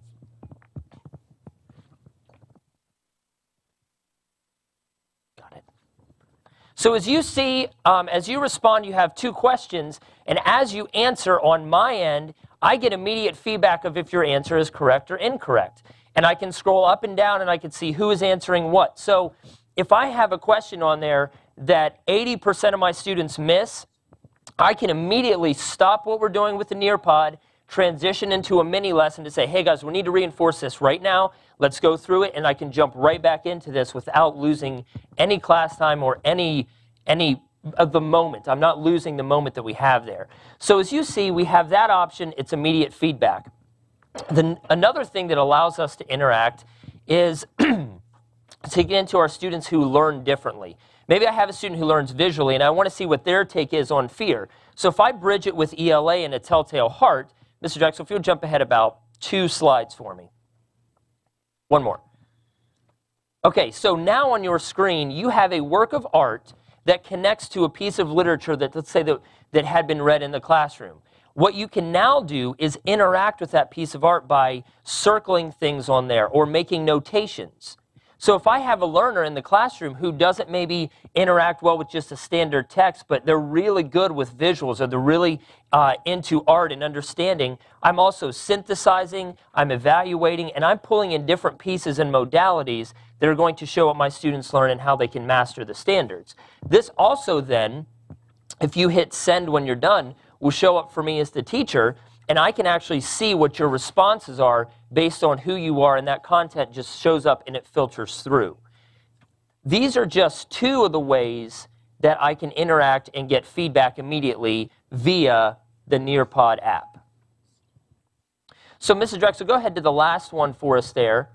it. So as you see, as you respond, you have 2 questions. And as you answer on my end, I get immediate feedback of if your answer is correct or incorrect. And I can scroll up and down and I can see who is answering what. So if I have a question on there that 80% of my students miss, I can immediately stop what we're doing with the Nearpod, transition into a mini lesson to say, hey guys, we need to reinforce this right now. Let's go through it, and I can jump right back into this without losing any class time or any of the moment. I'm not losing the moment that we have there. So as you see, we have that option. It's immediate feedback. Another thing that allows us to interact is to get into our students who learn differently. Maybe I have a student who learns visually, and I want to see what their take is on fear. So if I bridge it with ELA and a telltale heart, Mr. Drexel, if you'll jump ahead about 2 slides for me. One more. Okay, so now on your screen, you have a work of art that connects to a piece of literature that, let's say, that had been read in the classroom. What you can now do is interact with that piece of art by circling things on there or making notations. So if I have a learner in the classroom who doesn't maybe interact well with just a standard text, but they're really good with visuals, or they're really into art and understanding, I'm also synthesizing, I'm evaluating, and I'm pulling in different pieces and modalities that are going to show what my students learn and how they can master the standards. This also then, if you hit send when you're done, will show up for me as the teacher, and I can actually see what your responses are based on who you are, and that content just shows up and it filters through. These are just 2 of the ways that I can interact and get feedback immediately via the Nearpod app. So Mrs. Drexel, go ahead to the last one for us there.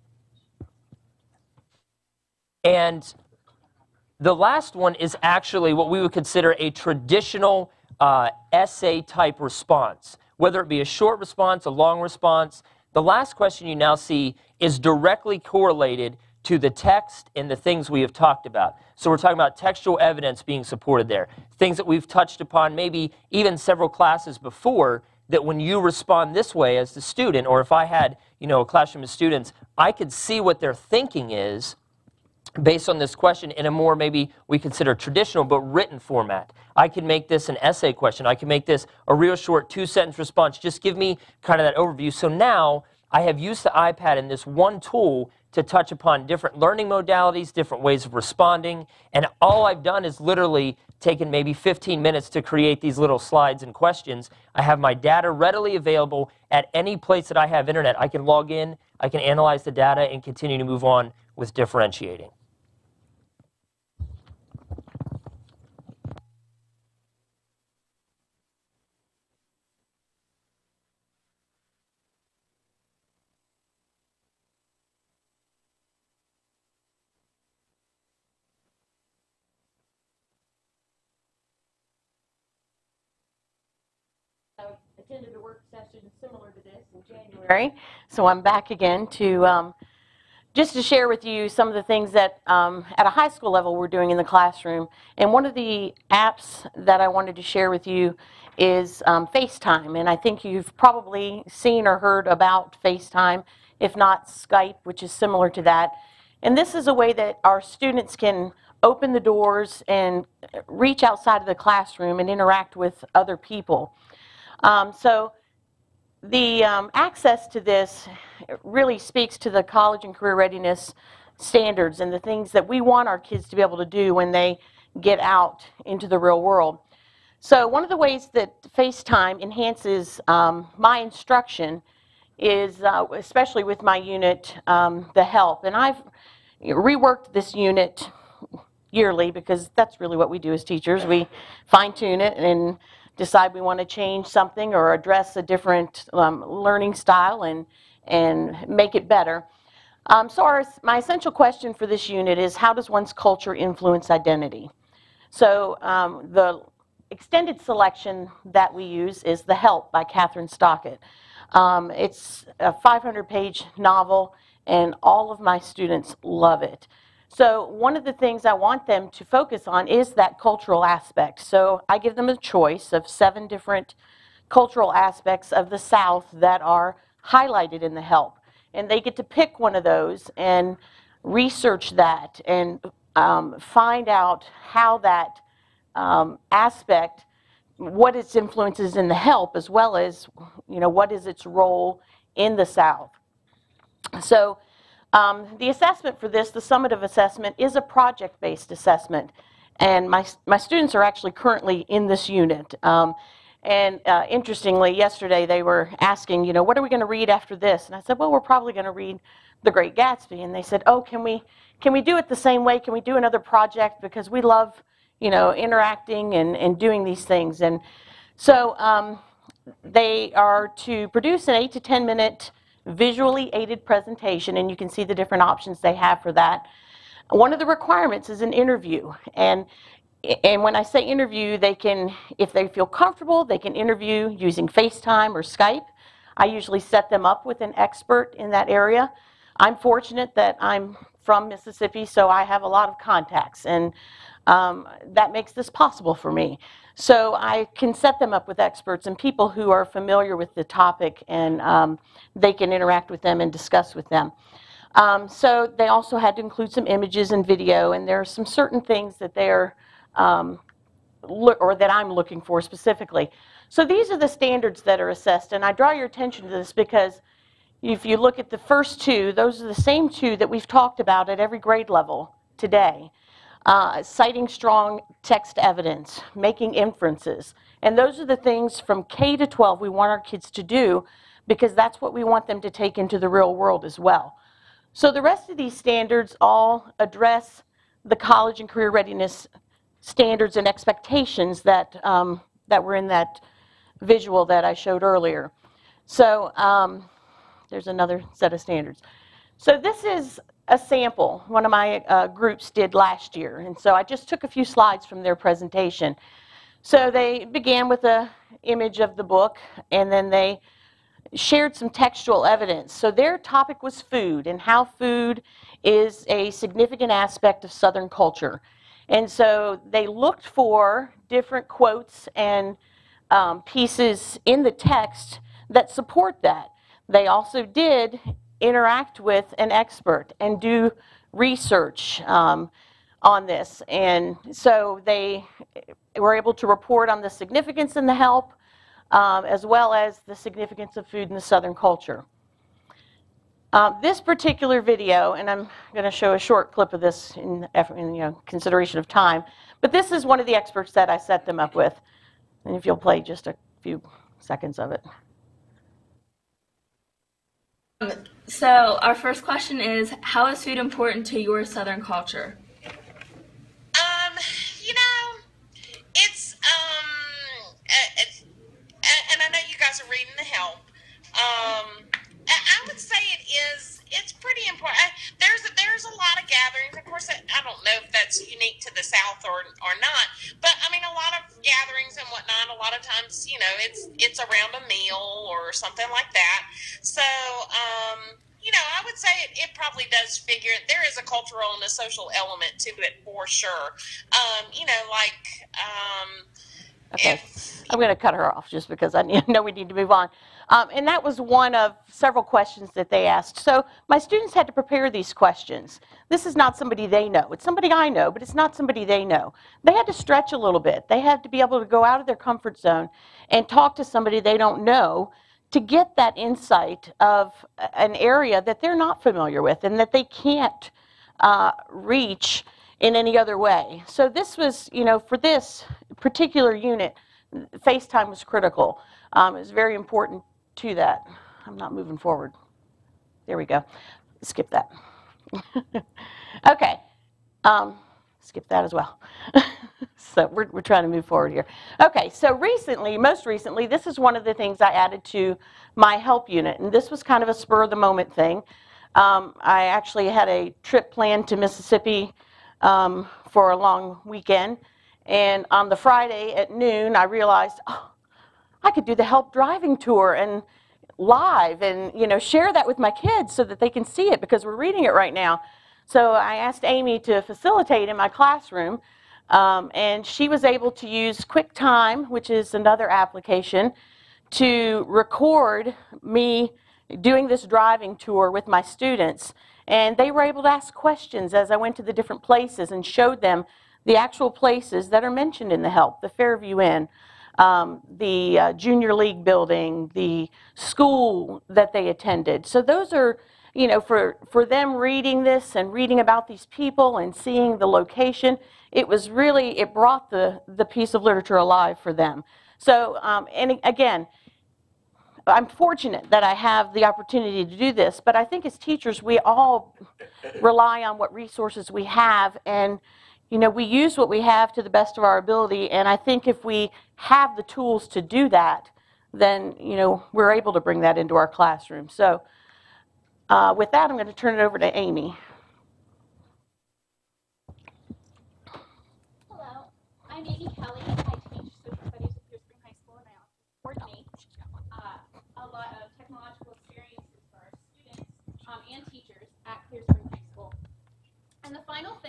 And the last one is actually what we would consider a traditional essay-type response, whether it be a short response, a long response. The last question you now see is directly correlated to the text and the things we have talked about. So we're talking about textual evidence being supported there, things that we've touched upon maybe even several classes before, that when you respond this way as the student, or if I had, you know, a classroom of students, I could see what their thinking is based on this question in a more, maybe we consider traditional but written format. I can make this an essay question. I can make this a real short 2-sentence response. Just give me kind of that overview. So now I have used the iPad and this one tool to touch upon different learning modalities, different ways of responding, and all I've done is literally taken maybe 15 minutes to create these little slides and questions. I have my data readily available at any place that I have internet. I can log in, I can analyze the data, and continue to move on with differentiating. Attended a work session similar to this in January. So I'm back again to just to share with you some of the things that at a high school level we're doing in the classroom. And one of the apps that I wanted to share with you is FaceTime. And I think you've probably seen or heard about FaceTime, if not Skype, which is similar to that. And this is a way that our students can open the doors and reach outside of the classroom and interact with other people. So the access to this really speaks to the college and career readiness standards and the things that we want our kids to be able to do when they get out into the real world. So one of the ways that FaceTime enhances my instruction is, especially with my unit, the help. And I've reworked this unit yearly because that's really what we do as teachers. We fine-tune it and decide we want to change something or address a different learning style and make it better. So my essential question for this unit is, how does one's culture influence identity? So the extended selection that we use is The Help by Catherine Stockett. It's a 500-page novel, and all of my students love it. So one of the things I want them to focus on is that cultural aspect. So I give them a choice of 7 different cultural aspects of the South that are highlighted in The Help. And they get to pick one of those and research that and find out how that aspect, what its influences in The Help, as well as, you know, what is its role in the South. So the assessment for this, the summative assessment, is a project-based assessment. And my students are actually currently in this unit. Interestingly, yesterday they were asking, you know, what are we going to read after this? And I said, well, we're probably going to read The Great Gatsby. And they said, oh, can we do it the same way? Can we do another project? Because we love, you know, interacting and doing these things. And so they are to produce an 8 to 10 minute visually aided presentation, and you can see the different options they have for that. One of the requirements is an interview. And when I say interview, they can, if they feel comfortable, they can interview using FaceTime or Skype. I usually set them up with an expert in that area. I'm fortunate that I'm from Mississippi, so I have a lot of contacts, and that makes this possible for me. So I can set them up with experts and people who are familiar with the topic, and they can interact with them and discuss with them. So they also had to include some images and video, and there are some certain things that they're or that I'm looking for specifically. So these are the standards that are assessed, and I draw your attention to this because if you look at the first two, those are the same two that we've talked about at every grade level today. Citing strong text evidence, making inferences, and those are the things from K to 12 we want our kids to do because that's what we want them to take into the real world as well. So the rest of these standards all address the college and career readiness standards and expectations that, that were in that visual that I showed earlier. So there's another set of standards. So this is a sample one of my groups did last year. And so I just took a few slides from their presentation. So they began with an image of the book, and then they shared some textual evidence. So their topic was food and how food is a significant aspect of Southern culture. And so they looked for different quotes and pieces in the text that support that. They also did interact with an expert and do research on this. And so they were able to report on the significance and the help, as well as the significance of food in the Southern culture. This particular video, and I'm going to show a short clip of this in consideration of time, but this is one of the experts that I set them up with. And if you'll play just a few seconds of it. So our first question is, how is food important to your Southern culture? You know, it's and I know you guys are reading the help. I would say it's pretty important. There's a lot of gatherings. Of course, I don't know if that's unique to the South or not, but I mean, a lot of gatherings and whatnot, a lot of times, you know, it's around a meal or something like that. So, you know, I would say it probably does figure. There is a cultural and a social element to it for sure. You know, like, okay, I'm going to cut her off just because I know we need to move on. And that was one of several questions that they asked. So my students had to prepare these questions. This is not somebody they know. It's somebody I know, but it's not somebody they know. They had to stretch a little bit. They had to be able to go out of their comfort zone and talk to somebody they don't know to get that insight of an area that they're not familiar with and that they can't reach in any other way. So this was, you know, for this particular unit, FaceTime was critical. It was very important to that. I'm not moving forward. There we go. Skip that. Okay. Skip that as well. So we're trying to move forward here. Okay, so recently, most recently, this is one of the things I added to my help unit, and this was kind of a spur-of-the-moment thing. I actually had a trip planned to Mississippi for a long weekend, and on the Friday at noon, I realized, oh, I could do the help driving tour and live and, you know, share that with my kids so that they can see it because we're reading it right now. So I asked Amy to facilitate in my classroom, and she was able to use QuickTime, which is another application, to record me doing this driving tour with my students. And they were able to ask questions as I went to the different places and showed them the actual places that are mentioned in the help, the Fairview Inn, the Junior League building, the school that they attended. So those are, you know, for them reading this and reading about these people and seeing the location, it was really, it brought the piece of literature alive for them. So, and again, I'm fortunate that I have the opportunity to do this, but I think as teachers, we all rely on what resources we have, and you know, we use what we have to the best of our ability, and I think if we have the tools to do that, then, you know, we're able to bring that into our classroom. So with that, I'm going to turn it over to Amy.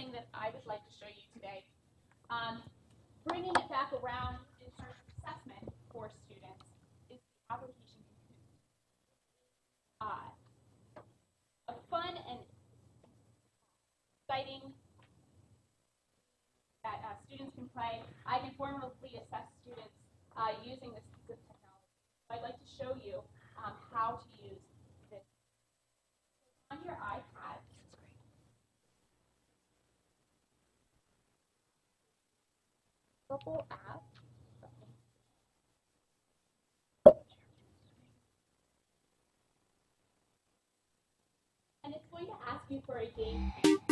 thing that I would like to show you today. Bringing it back around in terms of assessment for students is the application Kahoot. A fun and exciting that students can play. I can formally assess students using this piece of technology. So I'd like to show you how to use this. On your iPad, purple app. And it's going to ask you for a game.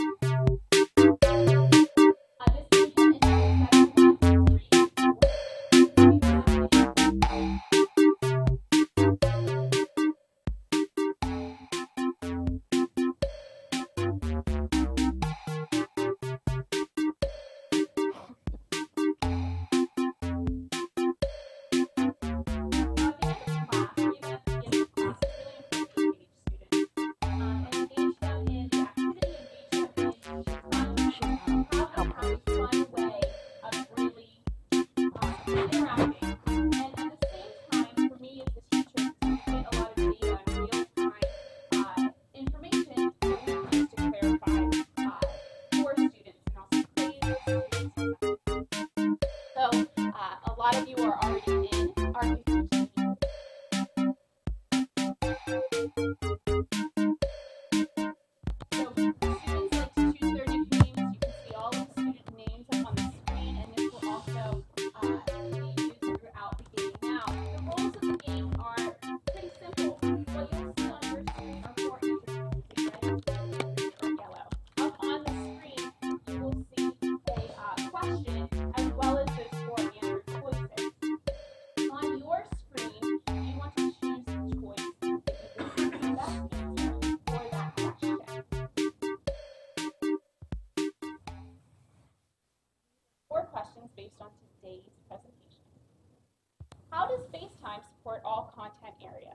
Based on today's presentation. How does FaceTime support all content areas?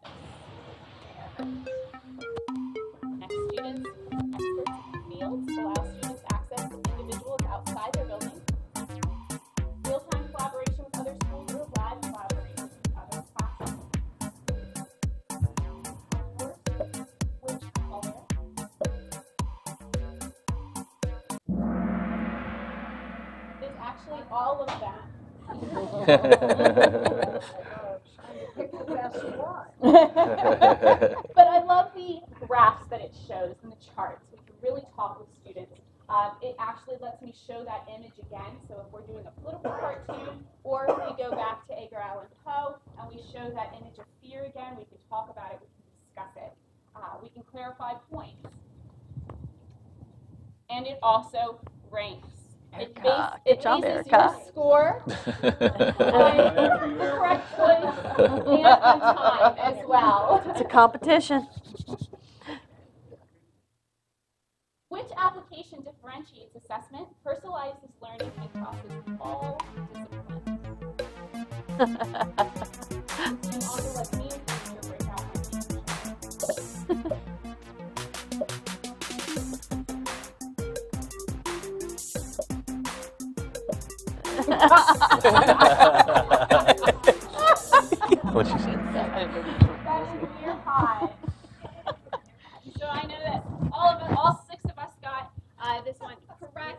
Next, students, experts in fields allow students access to individuals outside their building. Real-time collaboration with other schools or live collaboration with other classes. Which color? There's actually all of them. But I love the graphs that it shows and the charts. We can really talk with students. It actually lets me show that image again. So if we're doing a political cartoon, or if we go back to Edgar Allan Poe and we show that image of fear again, we can talk about it, we can discuss it. We can clarify points. And it also ranks. It bases your score on the correct choice and on time as well. It's a competition. Which application differentiates assessment, personalizes learning, and crosses all disciplines? And also let me and teacher break out my teacher. What'd she say? That is near high. So I know that all 6 of us got this one correct.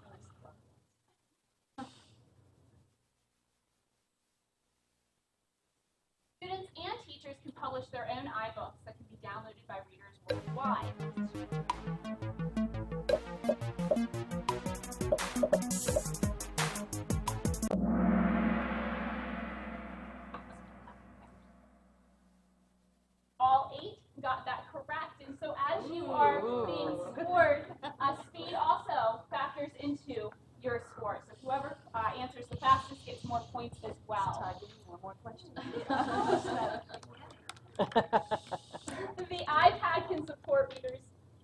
Students and teachers can publish their own iBooks that can be downloaded by readers worldwide. All 8 got that correct, and so as you are being scored, speed also factors into your score. So whoever answers the fastest gets more points as well. One more question. The iPad can support readers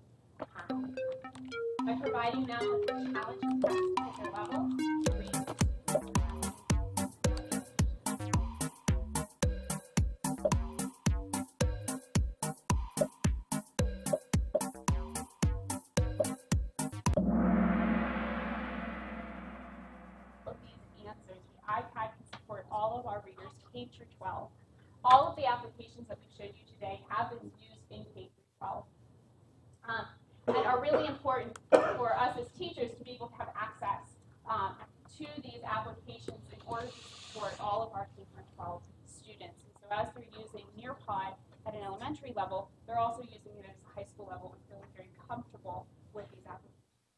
by providing them with challenges at their level to read. iPad can support all of our readers, K through 12. All of the applications that we showed you today have been used in K through 12. And are really important for us as teachers to be able to have access to these applications in order to support all of our K through 12 students. And so as they're using Nearpod at an elementary level, they're also using it at a high school level and feeling very comfortable with these applications.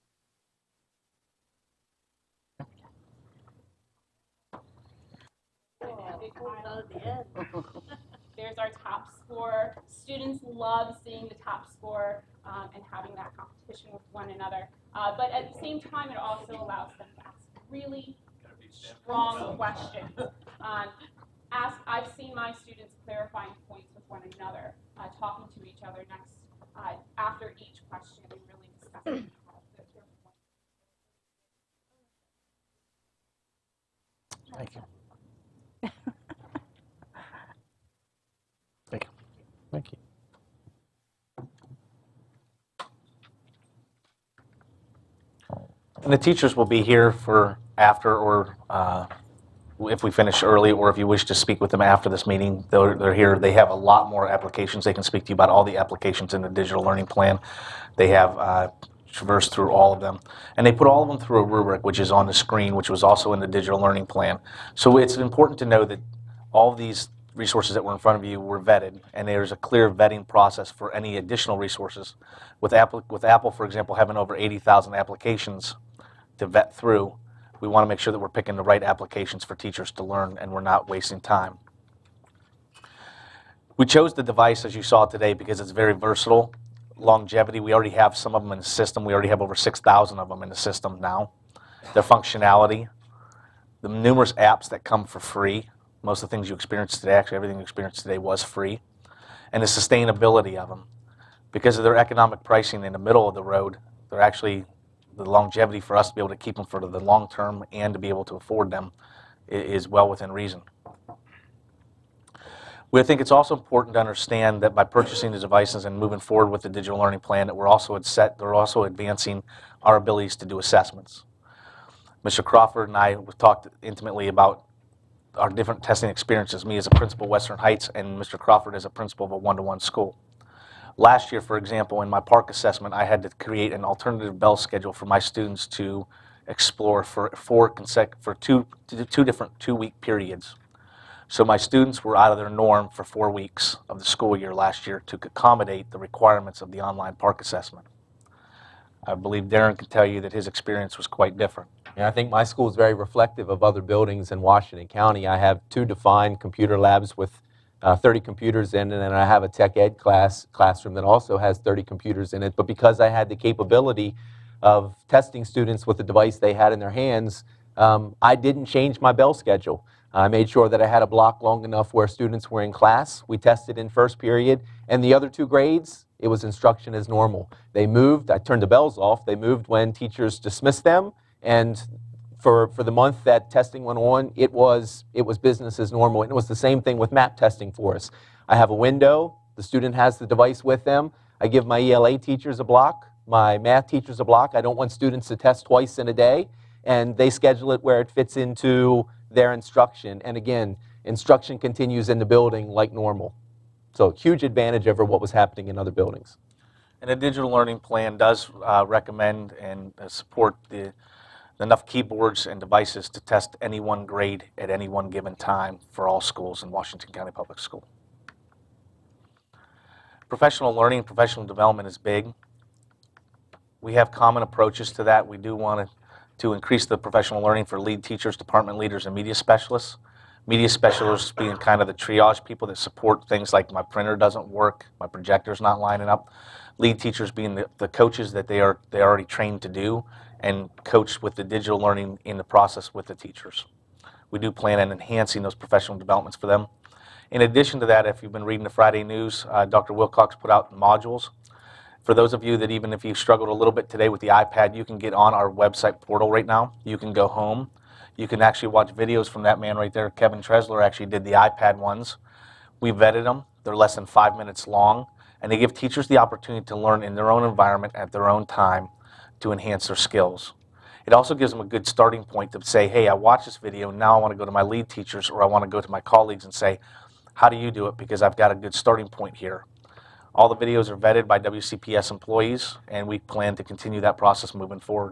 There's our top score. Students love seeing the top score and having that competition with one another. But at the same time, it also allows them to ask really strong questions. I've seen my students clarifying points with one another, talking to each other next after each question and really discussing their points. Thank you. Thank you. Thank you. And the teachers will be here for after, or if we finish early, or if you wish to speak with them after this meeting, they're here. They have a lot more applications. They can speak to you about all the applications in the digital learning plan. They have traversed through all of them. And they put all of them through a rubric, which is on the screen, which was also in the digital learning plan. So it's important to know that all of these resources that were in front of you were vetted, and there's a clear vetting process for any additional resources. With Apple, for example, having over 80,000 applications to vet through, we want to make sure that we're picking the right applications for teachers to learn and we're not wasting time. We chose the device, as you saw today, because it's very versatile. Longevity, we already have some of them in the system. We already have over 6,000 of them in the system now. Their functionality, the numerous apps that come for free. Most of the things you experienced today, actually everything you experienced today was free. And the sustainability of them. Because of their economic pricing in the middle of the road, they're actually, the longevity for us to be able to keep them for the long term and to be able to afford them is well within reason. We think it's also important to understand that by purchasing the devices and moving forward with the digital learning plan, that we're also advancing our abilities to do assessments. Mr. Crawford and I talked intimately about our different testing experiences, me as a principal of Western Heights and Mr. Crawford as a principal of a one-to-one school. Last year, for example, in my park assessment, I had to create an alternative bell schedule for my students to explore for two different two-week periods. So my students were out of their norm for 4 weeks of the school year last year to accommodate the requirements of the online park assessment. I believe Darren can tell you that his experience was quite different. And I think my school is very reflective of other buildings in Washington County. I have 2 defined computer labs with 30 computers in it, and I have a tech ed classroom that also has 30 computers in it. But because I had the capability of testing students with the device they had in their hands, I didn't change my bell schedule. I made sure that I had a block long enough where students were in class. We tested in first period, and the other 2 grades, it was instruction as normal. They moved, I turned the bells off, they moved when teachers dismissed them, and for the month that testing went on, it was business as normal. And it was the same thing with map testing for us. I have a window, the student has the device with them, I give my ELA teachers a block, my math teachers a block. I don't want students to test twice in a day, and they schedule it where it fits into their instruction. And again, instruction continues in the building like normal. So huge advantage over what was happening in other buildings. And the digital learning plan does recommend and support enough keyboards and devices to test any one grade at any one given time for all schools in Washington County Public School. Professional learning and professional development is big. We have common approaches to that. We do want to increase the professional learning for lead teachers, department leaders, and media specialists. Media specialists being kind of the triage people that support things like my printer doesn't work, my projector's not lining up. Lead teachers being the coaches that they're already trained to do, and coach with the digital learning in the process with the teachers. We do plan on enhancing those professional developments for them. In addition to that, if you've been reading the Friday news, Dr. Wilcox put out modules. For those of you that even if you struggled a little bit today with the iPad, you can get on our website portal right now. You can go home. You can actually watch videos from that man right there. Kevin Tresler actually did the iPad ones. We vetted them. They're less than 5 minutes long, and they give teachers the opportunity to learn in their own environment at their own time to enhance their skills. It also gives them a good starting point to say, hey, I watched this video, now I want to go to my lead teachers, or I want to go to my colleagues and say, how do you do it? Because I've got a good starting point here. All the videos are vetted by WCPS employees, and we plan to continue that process moving forward.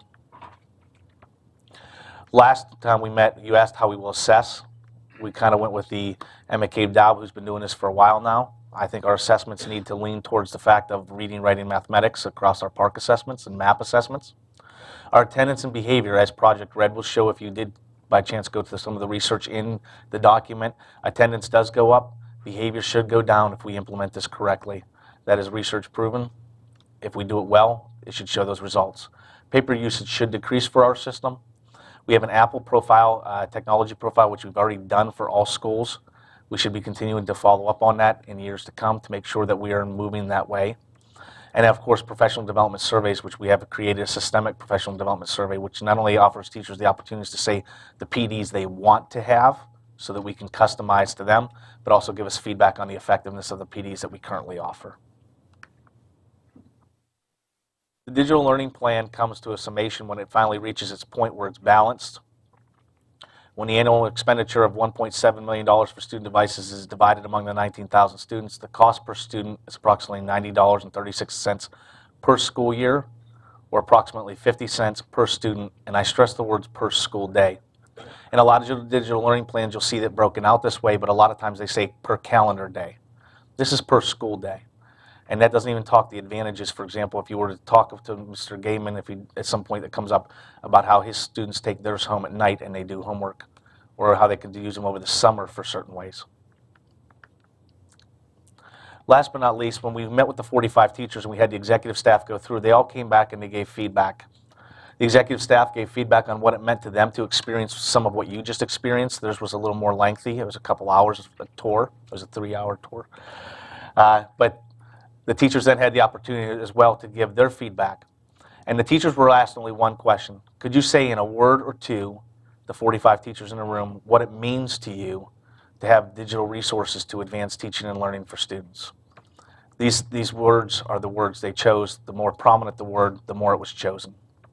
Last time we met, you asked how we will assess. We kind of went with the Emma Cave Dowd, who's been doing this for a while now. I think our assessments need to lean towards the fact of reading, writing, mathematics across our PARCC assessments and MAP assessments. Our attendance and behavior, as Project Red will show if you did by chance go to some of the research in the document, attendance does go up. Behavior should go down if we implement this correctly. That is research proven. If we do it well, it should show those results. Paper usage should decrease for our system. We have an Apple profile, technology profile, which we've already done for all schools. We should be continuing to follow up on that in years to come to make sure that we are moving that way. And of course, professional development surveys, which we have created a systemic professional development survey, which not only offers teachers the opportunities to say the PDs they want to have so that we can customize to them, but also give us feedback on the effectiveness of the PDs that we currently offer. The digital learning plan comes to a summation when it finally reaches its point where it's balanced. When the annual expenditure of $1.7 million for student devices is divided among the 19,000 students, the cost per student is approximately $90.36 per school year, or approximately 50 cents per student, and I stress the words per school day. In a lot of digital learning plans, you'll see that broken out this way, but a lot of times they say per calendar day. This is per school day. And that doesn't even talk the advantages. For example, if you were to talk to Mr. Gaiman, if he, at some point that comes up about how his students take theirs home at night and they do homework, or how they can use them over the summer for certain ways. Last but not least, when we met with the 45 teachers and we had the executive staff go through, they all came back and they gave feedback. The executive staff gave feedback on what it meant to them to experience some of what you just experienced. Theirs was a little more lengthy. It was a couple hours of a tour. It was a 3-hour tour. But the teachers then had the opportunity as well to give their feedback. And the teachers were asked only one question. Could you say in a word or two, the 45 teachers in the room, what it means to you to have digital resources to advance teaching and learning for students? These words are the words they chose. The more prominent the word, the more it was chosen.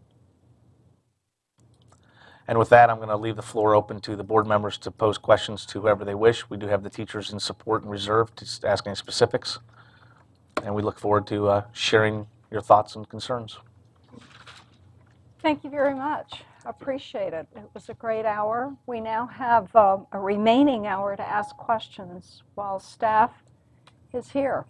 And with that, I'm going to leave the floor open to the board members to pose questions to whoever they wish. We do have the teachers in support and reserve to ask any specifics. And we look forward to sharing your thoughts and concerns. Thank you very much. Appreciate it. It was a great hour. We now have a remaining hour to ask questions while staff is here.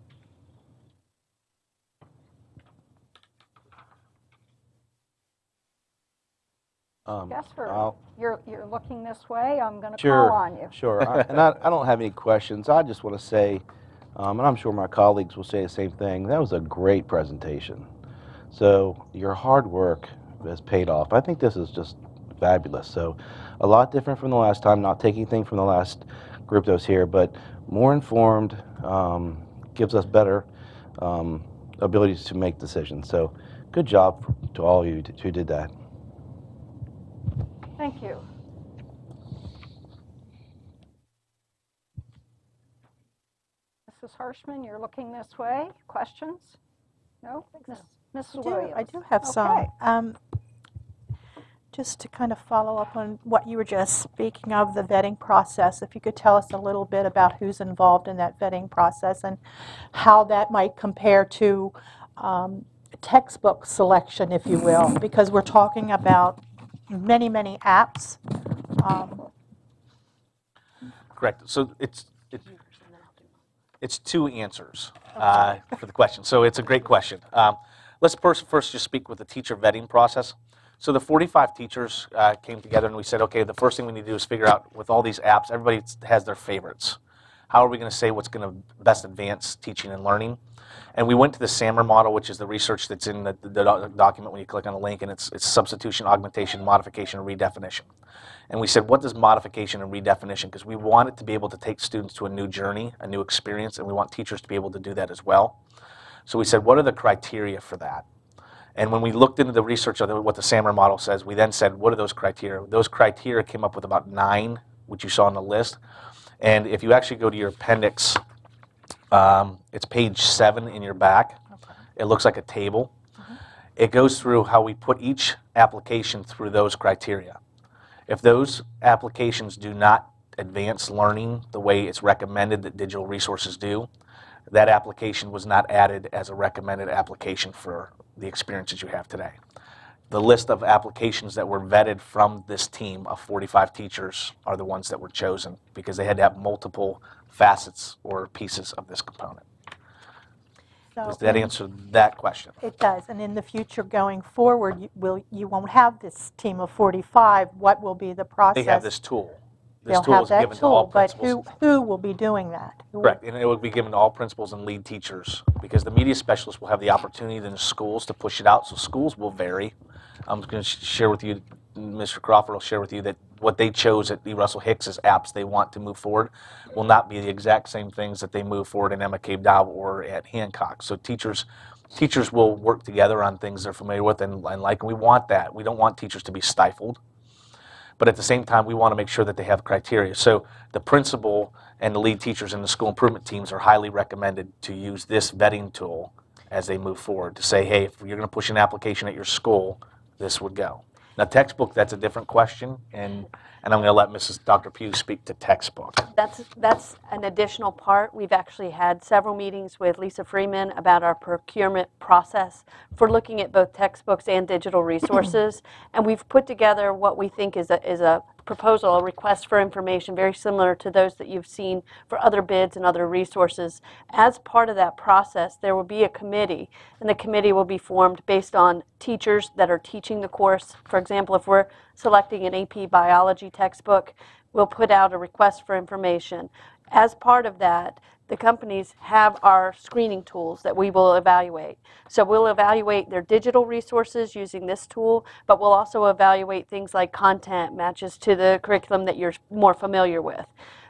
Guessford, you're looking this way. I'm going to call on you. Sure. I don't have any questions. I just want to say, and I'm sure my colleagues will say the same thing, that was a great presentation. So your hard work has paid off. I think this is just fabulous. So a lot different from the last time, not taking anything from the last group that was here, but more informed, gives us better abilities to make decisions. So good job to all of you who did that. Thank you. Mrs. Hirschman, you're looking this way. Questions? No? Mrs. Williams. I do have some. Just to kind of follow up on what you were just speaking of, the vetting process, if you could tell us a little bit about who's involved in that vetting process and how that might compare to textbook selection, if you will, because we're talking about many, many apps. Correct. So it's two answers for the question. So it's a great question. Let's first just speak with the teacher vetting process. So the 45 teachers came together and we said, okay, the first thing we need to do is figure out with all these apps, everybody has their favorites. How are we going to say what's going to best advance teaching and learning? And we went to the SAMR model, which is the research that's in the document when you click on a link, and it's substitution, augmentation, modification, and redefinition. And we said, what does modification and redefinition? Because we want it to be able to take students to a new journey, a new experience, and we want teachers to be able to do that as well. So we said, what are the criteria for that? And when we looked into the research of what the SAMR model says, we then said, what are those criteria? Those criteria came up with about 9, which you saw on the list. And if you actually go to your appendix, it's page 7 in your back. Okay. It looks like a table. It goes through how we put each application through those criteria. If those applications do not advance learning the way it's recommended that digital resources do, that application was not added as a recommended application for the experience that you have today. The list of applications that were vetted from this team of 45 teachers are the ones that were chosen because they had to have multiple facets or pieces of this component. So Does that answer that question? It does. And in the future going forward, you won't have this team of 45. What will be the process? They have this tool. This They'll tool have is that given to all tool, but principals. who will be doing that? Correct, and it will be given to all principals and lead teachers because the media specialists will have the opportunity in the schools to push it out, so schools will vary. I'm going to share with you, Mr. Crawford will share with you that what they chose at E. Russell Hicks as apps they want to move forward will not be the exact same things that they move forward in Emma Cave Dow or at Hancock. So teachers will work together on things they're familiar with and like, and we want that. We don't want teachers to be stifled. But at the same time, we want to make sure that they have criteria. So the principal and the lead teachers in the school improvement teams are highly recommended to use this vetting tool as they move forward to say, hey, if you're going to push an application at your school, this would go. Now, textbook, that's a different question, and I'm going to let Dr. Pugh speak to textbook. That's an additional part. We've actually had several meetings with Lisa Freeman about our procurement process for looking at both textbooks and digital resources, and we've put together what we think is a proposal, a request for information very similar to those that you've seen for other bids and other resources. As part of that process, there will be a committee, and the committee will be formed based on teachers that are teaching the course. For example, if we're selecting an AP biology textbook, we'll put out a request for information. As part of that, the companies have our screening tools that we will evaluate. So we'll evaluate their digital resources using this tool, but we'll also evaluate things like content matches to the curriculum that you're more familiar with.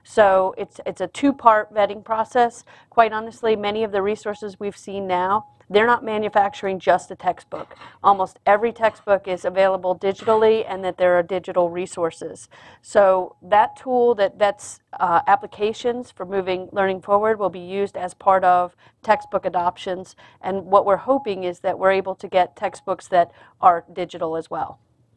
So it's a two-part vetting process. Quite honestly, many of the resources we've seen now, they're not manufacturing just a textbook. Almost every textbook is available digitally and that there are digital resources. So that tool that vets applications for moving learning forward will be used as part of textbook adoptions. And what we're hoping is that we're able to get textbooks that are digital as well.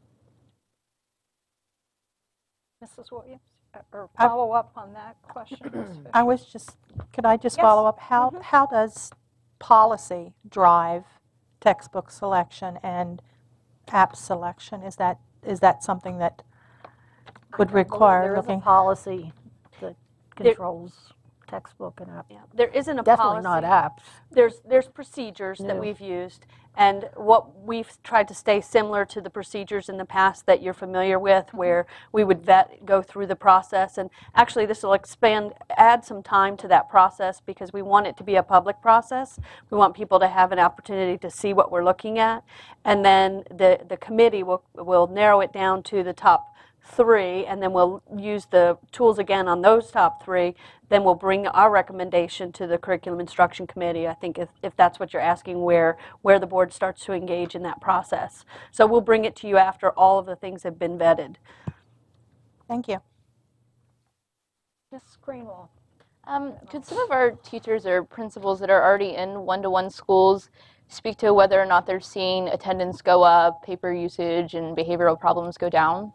Mrs. Williams, or follow up on that question? I was just, could I just Yes. follow up? How does policy drive textbook selection and app selection? Is that something that would require there is looking? a policy that controls textbook and app. Yeah, there isn't a Definitely policy. not apps. There's procedures that No. we've used, and what we've tried to stay similar to the procedures in the past that you're familiar with, where we would go through the process, and actually this will add some time to that process because we want it to be a public process. We want people to have an opportunity to see what we're looking at, and then the committee will narrow it down to the top 3, and then we'll use the tools again on those top 3. Then we'll bring our recommendation to the Curriculum Instruction Committee, I think, if that's what you're asking, where the board starts to engage in that process. So we'll bring it to you after all of the things have been vetted. Thank you. Ms. Greenwald. Could some of our teachers or principals that are already in one-to-one schools speak to whether or not they're seeing attendance go up, paper usage, and behavioral problems go down?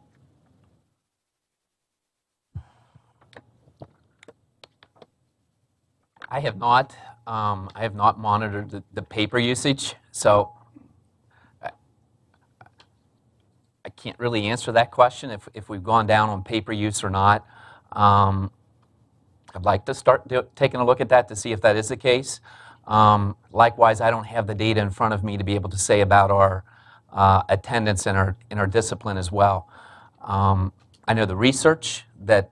I have not monitored the paper usage, so I can't really answer that question if we've gone down on paper use or not. I'd like to start taking a look at that to see if that is the case. Likewise, I don't have the data in front of me to be able to say about our attendance and our discipline as well. I know the research that,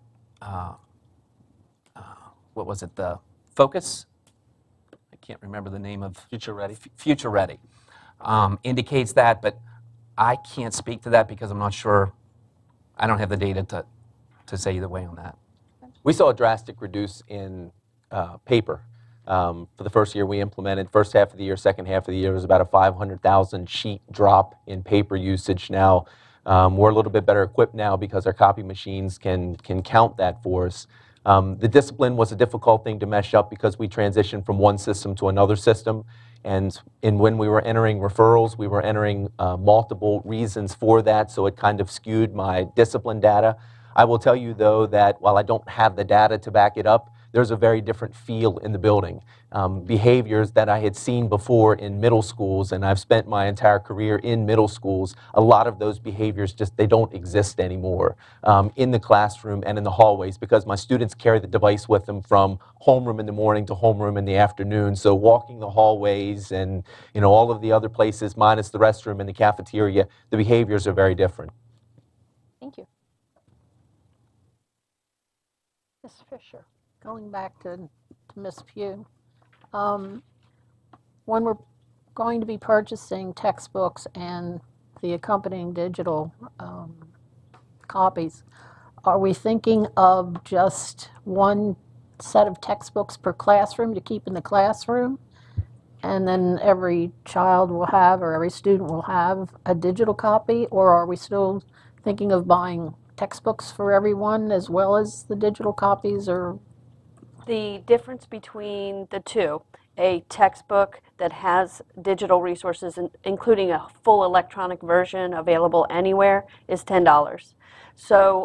what was it, the Focus, I can't remember the name of Future Ready. Future Ready indicates that, but I can't speak to that because I'm not sure. I don't have the data to say either way on that. We saw a drastic reduce in paper. For the first year we implemented, first half of the year, second half of the year was about a 500,000 sheet drop in paper usage. Now we're a little bit better equipped now because our copy machines can count that for us. The discipline was a difficult thing to mesh up because we transitioned from one system to another system. And when we were entering referrals, we were entering multiple reasons for that, so it kind of skewed my discipline data. I will tell you, though, that while I don't have the data to back it up, there's a very different feel in the building. Behaviors that I had seen before in middle schools, and I've spent my entire career in middle schools, a lot of those behaviors they don't exist anymore in the classroom and in the hallways, because my students carry the device with them from homeroom in the morning to homeroom in the afternoon. So walking the hallways and all of the other places minus the restroom and the cafeteria, the behaviors are very different. Thank you. Ms. Fisher, going back to Ms. Pugh, when we're going to be purchasing textbooks and the accompanying digital copies, are we thinking of just one set of textbooks per classroom to keep in the classroom, and then every child will have, or every student will have, a digital copy? Or are we still thinking of buying textbooks for everyone as well as the digital copies? Or the difference between the two, a textbook that has digital resources, including a full electronic version available anywhere, is $10. So,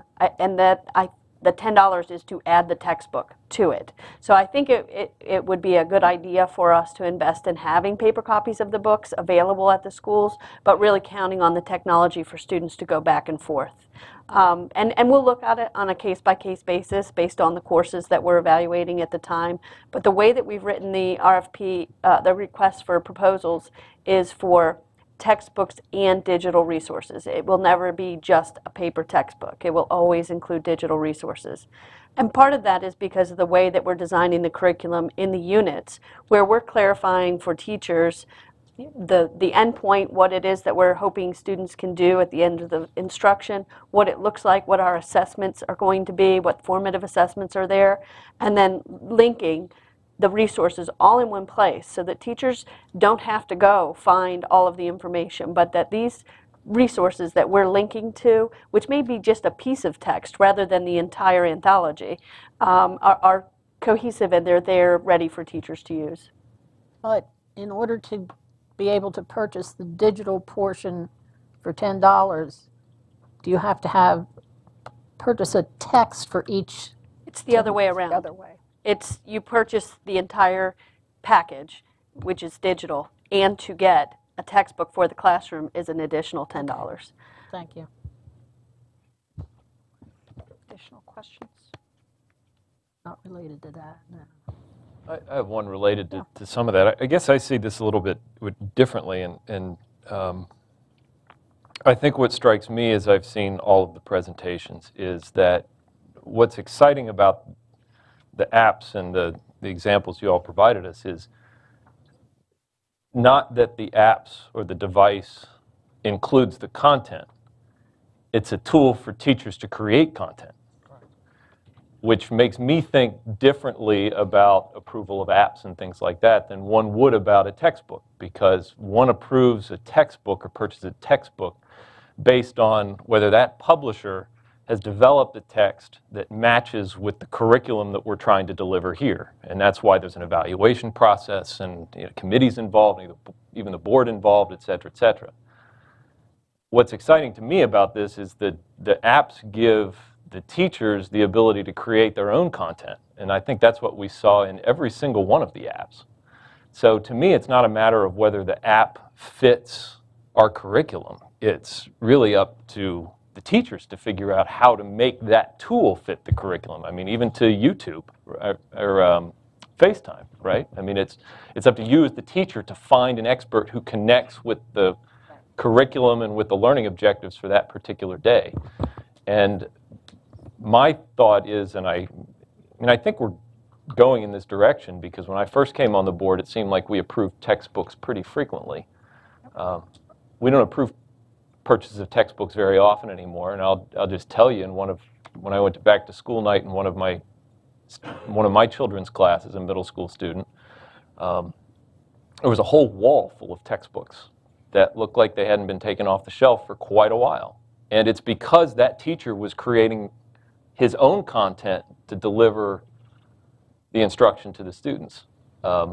the $10 is to add the textbook to it. So I think it would be a good idea for us to invest in having paper copies of the books available at the schools, but really counting on the technology for students to go back and forth. And we'll look at it on a case-by-case basis based on the courses that we're evaluating at the time. But the way that we've written the RFP, the request for proposals, is for textbooks and digital resources. It will never be just a paper textbook. It will always include digital resources. And part of that is because of the way that we're designing the curriculum in the units, where we're clarifying for teachers the end point, what it is that we're hoping students can do at the end of the instruction, what it looks like, what our assessments are going to be, what formative assessments are there, and then linking the resources all in one place so that teachers don't have to go find all of the information, but that these resources that we're linking to, which may be just a piece of text rather than the entire anthology, are cohesive and they're there ready for teachers to use. But in order to be able to purchase the digital portion for $10, do you have to purchase a text for each? It's the other way around. The other way. It's you purchase the entire package, which is digital, and to get a textbook for the classroom is an additional $10. Thank you. Additional questions? Not related to that, no. I have one related to some of that. I guess I see this a little bit differently, and I think what strikes me as I've seen all of the presentations is that what's exciting about the apps and the examples you all provided us is not that the apps or the device includes the content. It's a tool for teachers to create content, which makes me think differently about approval of apps and things like that than one would about a textbook, because one approves a textbook or purchases a textbook based on whether that publisher has developed a text that matches with the curriculum that we're trying to deliver here. And that's why there's an evaluation process and committees involved, even the board involved, et cetera, et cetera. What's exciting to me about this is that the apps give the teachers the ability to create their own content. And I think that's what we saw in every single one of the apps. So to me, it's not a matter of whether the app fits our curriculum. It's really up to the teachers to figure out how to make that tool fit the curriculum. I mean, even to YouTube or FaceTime, right? I mean, it's up to you as the teacher to find an expert who connects with the curriculum and with the learning objectives for that particular day. And my thought is, and I think we're going in this direction, because when I first came on the board, it seemed like we approved textbooks pretty frequently. We don't approve purchases of textbooks very often anymore, and I'll just tell you, when I went to back to school night in one of my children's classes, a middle school student, there was a whole wall full of textbooks that looked like they hadn't been taken off the shelf for quite a while. And it's because that teacher was creating his own content to deliver the instruction to the students.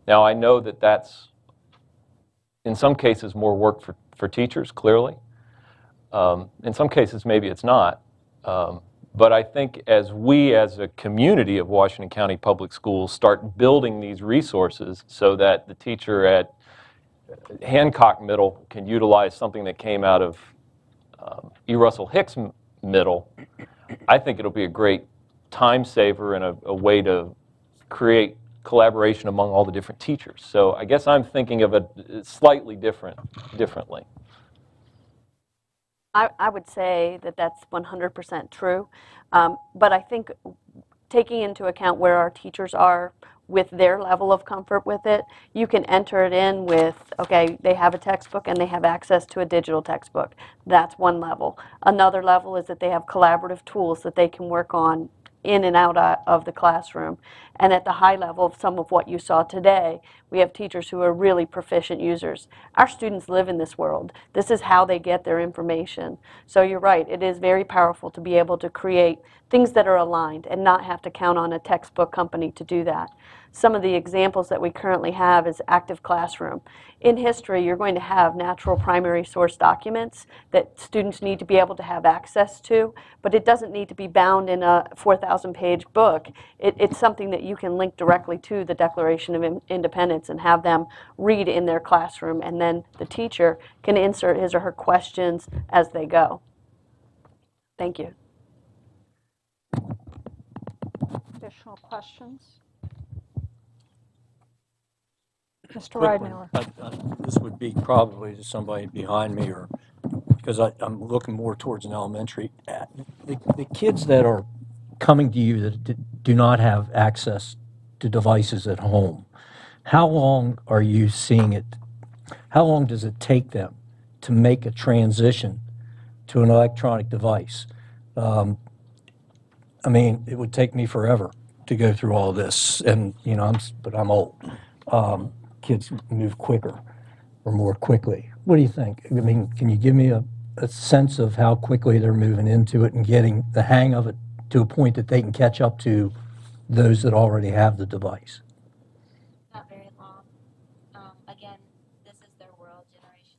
Now, I know that that's, in some cases, more work for teachers, clearly. In some cases, maybe it's not. But I think as we, as a community of Washington County Public Schools, start building these resources so that the teacher at Hancock Middle can utilize something that came out of E. Russell Hicks Middle, I think it'll be a great time saver and a way to create collaboration among all the different teachers. So I guess I'm thinking of it slightly differently. I would say that that's 100% true, but I think taking into account where our teachers are with their level of comfort with it, you can enter it in with, okay, they have a textbook and they have access to a digital textbook. That's one level. Another level is that they have collaborative tools that they can work on in and out of the classroom. And at the high level of some of what you saw today, we have teachers who are really proficient users. Our students live in this world. This is how they get their information. So you're right, it is very powerful to be able to create things that are aligned and not have to count on a textbook company to do that. Some of the examples that we currently have is Active Classroom. In history, you're going to have natural primary source documents that students need to be able to have access to, but it doesn't need to be bound in a 4,000-page book. It's something that you can link directly to the Declaration of Independence and have them read in their classroom, and then the teacher can insert his or her questions as they go. Thank you. Additional questions? Mr. Ridenhour. This would be probably to somebody behind me, or because I'm looking more towards an elementary. The kids that are coming to you that do not have access to devices at home, how long are you seeing it? How long does it take them to make a transition to an electronic device? I mean, it would take me forever to go through all this, and you know, but I'm old. Kids move quicker or more quickly. What do you think? I mean, can you give me a sense of how quickly they're moving into it and getting the hang of it to a point that they can catch up to those that already have the device? Not very long. Again, this is their world generation.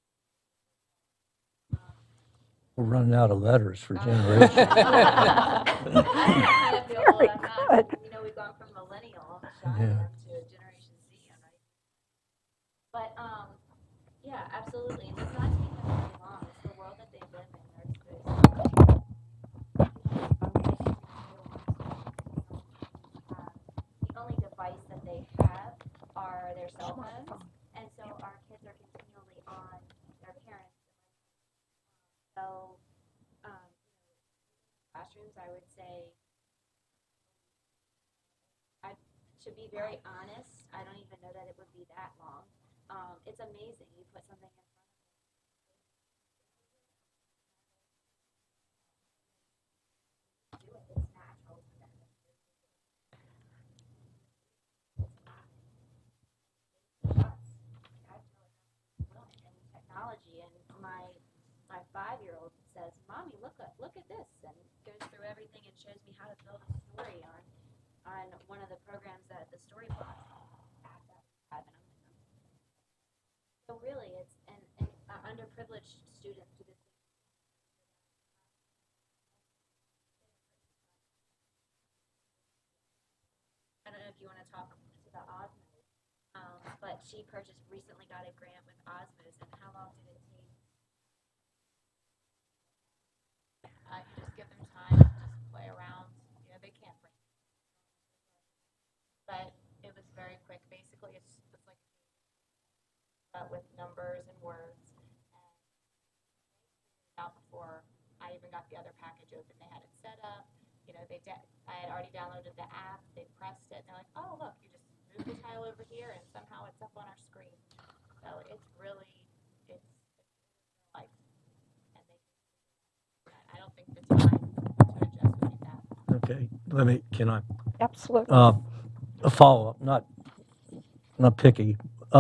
We're running out of letters for generations. Very good. You know, we've gone from millennial to Generation Z, right? But yeah, absolutely. And it's not taking them very long. It's the world that they live in. The only device that they have are their cell phones, and so our kids are continually on their parents' devices. So, classrooms, I would say, to be very honest, I don't even know that it would be that long. It's amazing. You put something in front of them. Do it. It's natural to them. And technology, and my 5-year-old says, "Mommy, look at this," and goes through everything and shows me how to build a story on one of the programs that the story blocks have. So really, it's and underprivileged students do this. I don't know if you want to talk to the Osmos, but she recently got a grant with Osmos, and how long did it take? You just give them time, just play around. You know, they can't break. But it was very quick. Basically, it's like with numbers and words. And out before I even got the other package open, they had it set up. You know, I had already downloaded the app. They pressed it. And they're like, "Oh, look, you just move the tile over here, and somehow it's up on our screen." So it's really, it's like, and I don't think the time to adjust would be that. Okay, can I? Absolutely. A follow-up, not picky.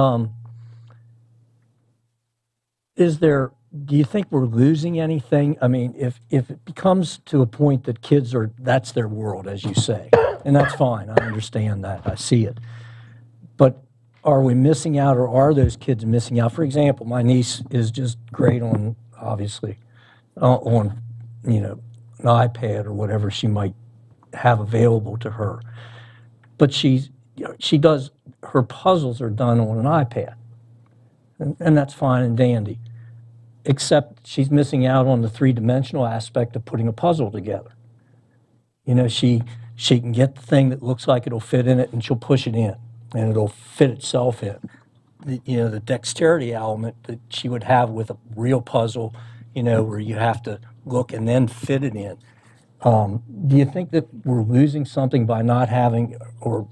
Do you think we're losing anything? I mean, if it becomes to a point that kids that's their world, as you say, and that's fine, I understand that, I see it. But are we missing out, or are those kids missing out? For example, my niece is just great on, obviously, on, an iPad or whatever she might have available to her. But she does, her puzzles are done on an iPad. And that's fine and dandy. Except she's missing out on the three-dimensional aspect of putting a puzzle together. She can get the thing that looks like it'll fit in it, and she'll push it in, and it'll fit itself in. The dexterity element that she would have with a real puzzle, where you have to look and then fit it in. Do you think that we're losing something by not having or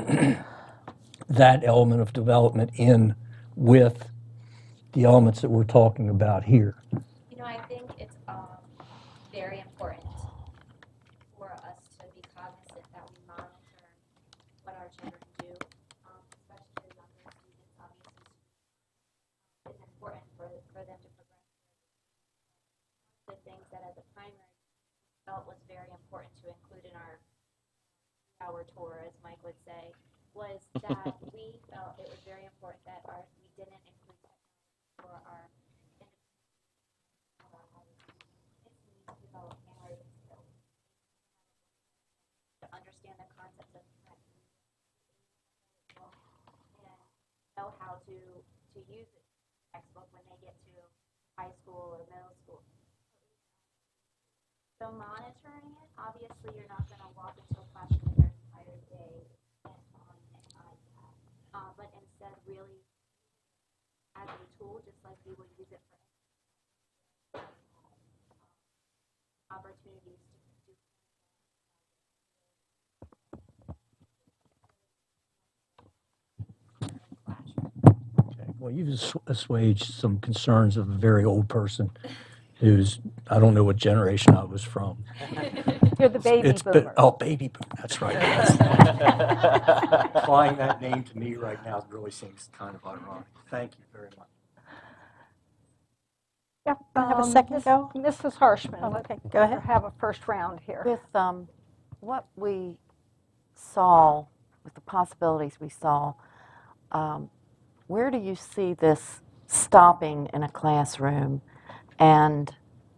that element of development in with the elements that we're talking about here? I think it's very important for us to be cognizant that we monitor what our children do, especially the younger students. Obviously, it's important for them to progress. The things that as a primary felt was very important to include in our tour, as Mike would say, was that we felt it was very important that we didn't include for our develop handwriting skills, to understand the concepts of text and know how to use it textbook when they get to high school or middle school. So monitoring it, obviously you're not going to walk into a classroom their entire day on an iPad, but instead really as a tool, just like we would use it for opportunities to Okay. Well, you've assuaged some concerns of a very old person who's, I don't know what generation I was from. You're the baby boomer. Oh, baby boomer, that's right. Applying that name to me right now really seems kind of ironic. Thank you very much. Yeah, Have a second go? Mrs. Harshman, Oh, let's okay, go ahead. have a first round here. With what we saw, with the possibilities we saw, where do you see this stopping in a classroom and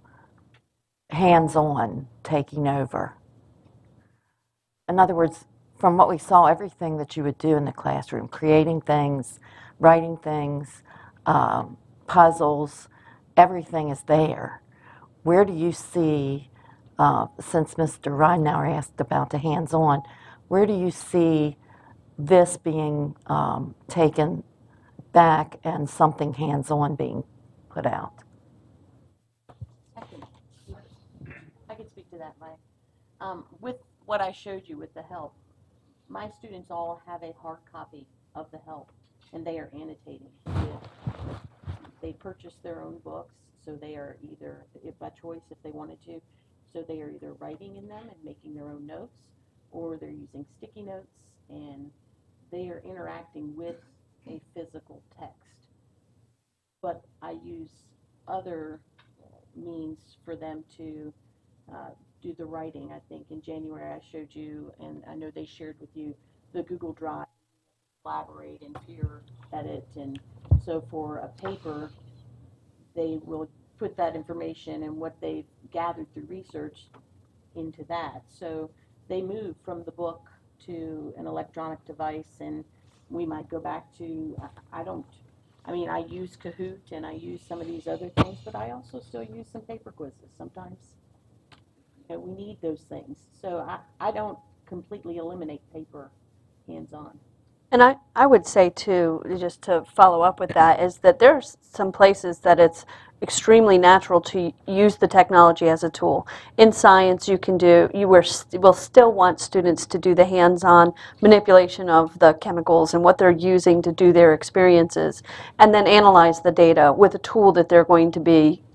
hands-on taking over? In other words, from what we saw, everything that you would do in the classroom, creating things, writing things, puzzles, everything is there. Where do you see, since Mr. Ridenour asked about the hands-on, where do you see this being taken back and something hands-on being put out? I can speak to that, Mike. With what I showed you with the help, my students all have a hard copy of the help, and they are annotating. They purchase their own books, so they are either, if by choice, if they wanted to, so they are either writing in them and making their own notes, or they're using sticky notes, and they are interacting with a physical text. But I use other means for them to do the writing. I think in January I showed you, and I know they shared with you, the Google Drive, collaborate and peer edit. And so for a paper, they will put that information and what they've gathered through research into that. So they move from the book to an electronic device, and we might go back to, I use Kahoot and I use some of these other things, but I also still use some paper quizzes sometimes. We need those things. So I don't completely eliminate paper hands-on. And I would say, too, just to follow up with that, is that there's some places that it's extremely natural to use the technology as a tool. In science, you will still want students to do the hands-on manipulation of the chemicals and what they're using to do their experiences, and then analyze the data with a tool that they're going to be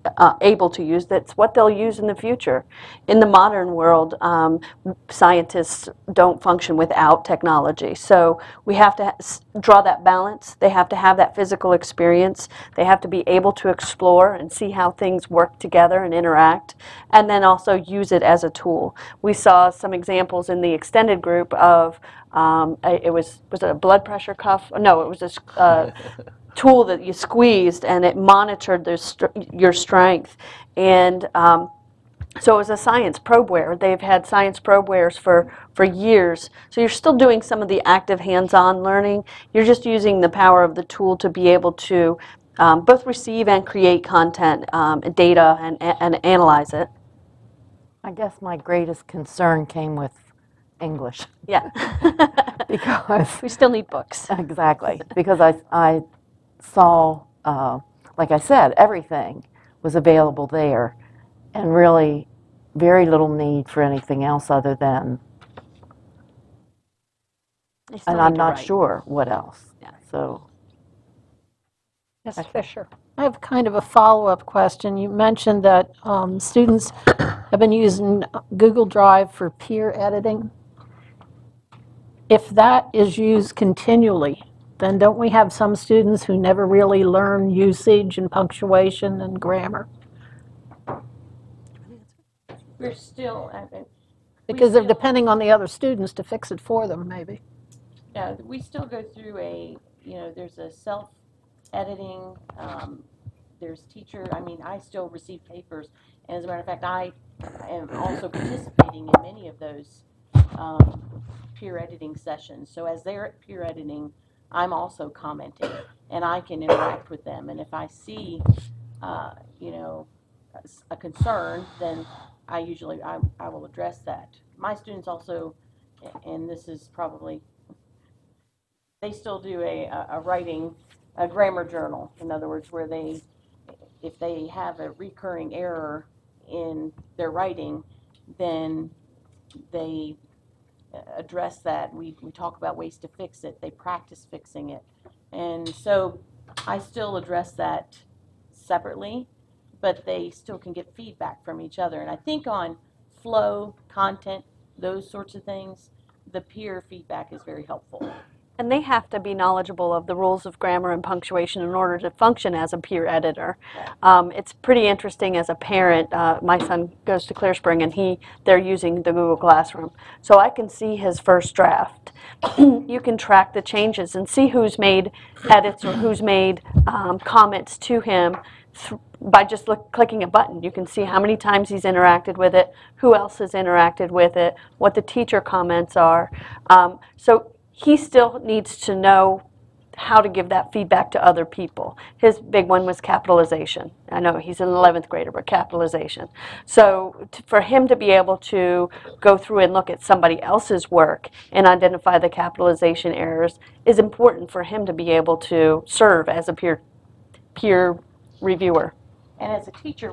able to use. That's what they'll use in the future. In the modern world, scientists don't function without technology. So we have to draw that balance. They have to have that physical experience. They have to be able to explore and see how things work together and interact, and then also use it as a tool. We saw some examples in the extended group of was it a blood pressure cuff? No, it was a tool that you squeezed and it monitored your strength. And so it was a science probeware. They've had science probewares for years. So you're still doing some of the active hands-on learning. You're just using the power of the tool to be able to both receive and create content, data, and analyze it. I guess my greatest concern came with English. Yeah. Because we still need books. Exactly. Because I saw, like I said, everything was available there, and really very little need for anything else other than, and I'm not sure what else. Yeah. So. Ms. Fisher. I have kind of a follow-up question. You mentioned that students have been using Google Drive for peer editing. If that is used continually, then don't we have some students who never really learn usage and punctuation and grammar? We're still, Because they're depending on the other students to fix it for them, maybe. yeah, we still go through there's a self-editing, there's teacher, I still receive papers. And as a matter of fact, I am also participating in many of those peer editing sessions. So as they're peer editing, I'm also commenting, and I can interact with them. And if I see, a concern, then I will address that. My students also, and this is probably, they still do a grammar journal. In other words, where if they have a recurring error in their writing, then they address that. We talk about ways to fix it. They practice fixing it. And so I still address that separately, but they still can get feedback from each other. And I think on flow, content, those sorts of things, the peer feedback is very helpful. And they have to be knowledgeable of the rules of grammar and punctuation in order to function as a peer editor. It's pretty interesting as a parent. My son goes to Clear Spring, and they're using the Google Classroom. So I can see his first draft. You can track the changes and see who's made edits or who's made comments to him by just clicking a button. You can see how many times he's interacted with it, who else has interacted with it, what the teacher comments are. So he still needs to know how to give that feedback to other people. His big one was capitalization. I know he's an 11th grader, but capitalization. So for him to be able to go through and look at somebody else's work and identify the capitalization errors is important for him to be able to serve as a peer reviewer. And as a teacher,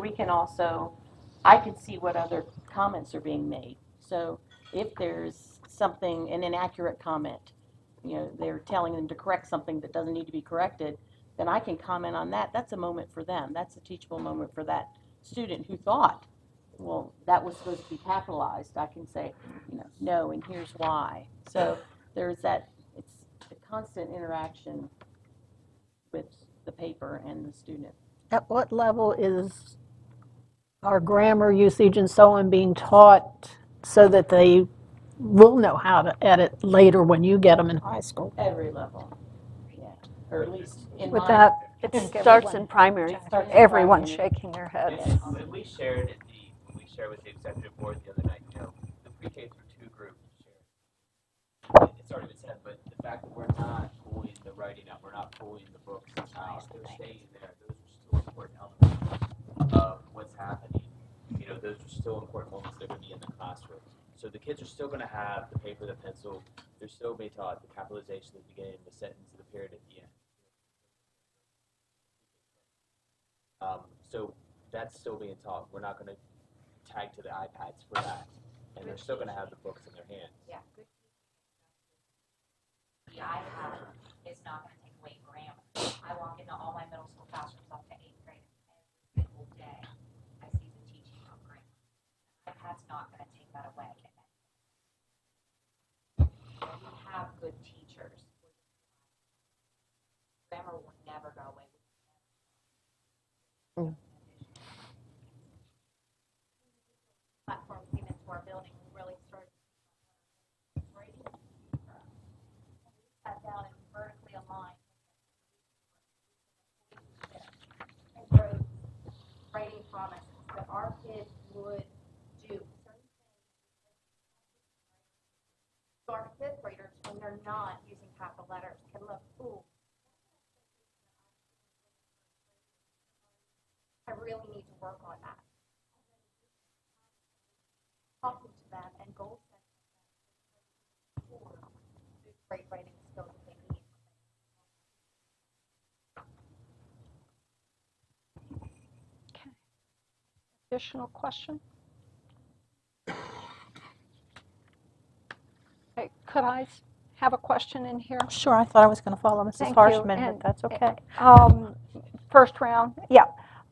I can see what other comments are being made. So if there's an inaccurate comment, they're telling them to correct something that doesn't need to be corrected, then I can comment on that. That's a moment for them. That's a teachable moment for that student who thought, well, that was supposed to be capitalized. I can say, no, and here's why. So there's it's a constant interaction with the paper and the student. At what level is our grammar usage and so on being taught so that they will know how to edit later when you get them in high school? Every level, yeah, or at least in With my, that, it starts in primary. Everyone's shaking their heads. When we shared with the executive board the other night, the pre-K through 2 group shared. It's already been said, but the fact that we're not pulling the writing out, we're not pulling the books out, they're staying there. Those are still important elements of what's happening. Those are still important moments that are going to be in the classroom. So the kids are still going to have the paper, the pencil. They're still being taught the capitalization at the beginning, the sentence, the period at the end. So that's still being taught. We're not going to tag to the iPads for that. And they're still going to have the books in their hands. Yeah. The iPad is not going to take away grammar. I walk into all my middle school classrooms up to 8th grade every single day. iPad's not going to take that away. We have good teachers. Grammar will never go away. Platform came into our building, we really started grading. We sat down and vertically aligned and wrote grading promises that our kids would do certain things. So our fifth graders, when they're not using capital letters, can look, ooh, I really need to work on that. Talking to them and goal setting for the great writing skills that they need. Okay. Additional question? Okay, could I have a question in here? Sure, I thought I was going to follow Mrs. Thank Harshman, you. but that's okay. First round, yeah.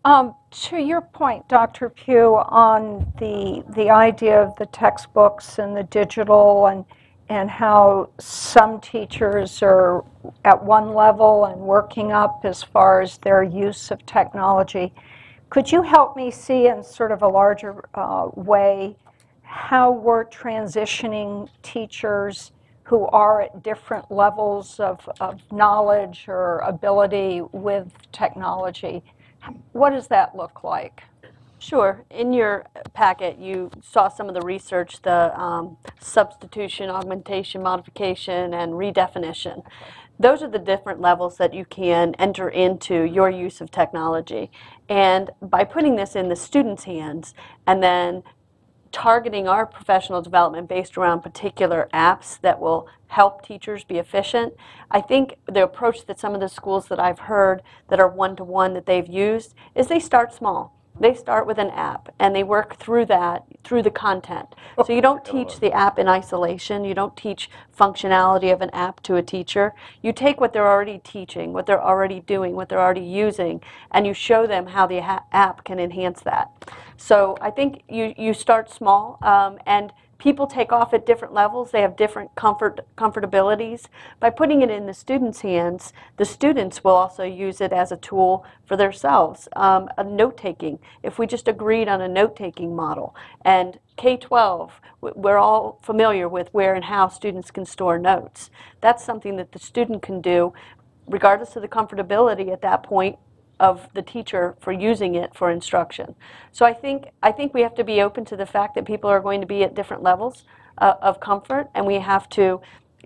To your point, Dr. Pugh, on the idea of the textbooks and the digital and how some teachers are at one level and working up as far as their use of technology, could you help me see in sort of a larger way how we're transitioning teachers who are at different levels of knowledge or ability with technology? What does that look like? Sure. In your packet, you saw some of the research, the substitution, augmentation, modification, and redefinition. Those are the different levels that you can enter into your use of technology. And by putting this in the students' hands and then targeting our professional development based around particular apps that will help teachers be efficient. I think the approach that some of the schools that I've heard that are one-to-one that they've used is they start small. They start with an app and they work through that, through the content. So you don't teach the app in isolation. You don't teach functionality of an app to a teacher. You take what they're already teaching, what they're already doing, what they're already using, and you show them how the app can enhance that. So I think you start small, and people take off at different levels. They have different comfortabilities. By putting it in the students' hands, the students will also use it as a tool for themselves. A note-taking, if we just agreed on a note-taking model. And K-12, we're all familiar with where and how students can store notes. That's something that the student can do regardless of the comfortability at that point of the teacher for using it for instruction. So I think we have to be open to the fact that people are going to be at different levels of comfort, and we have to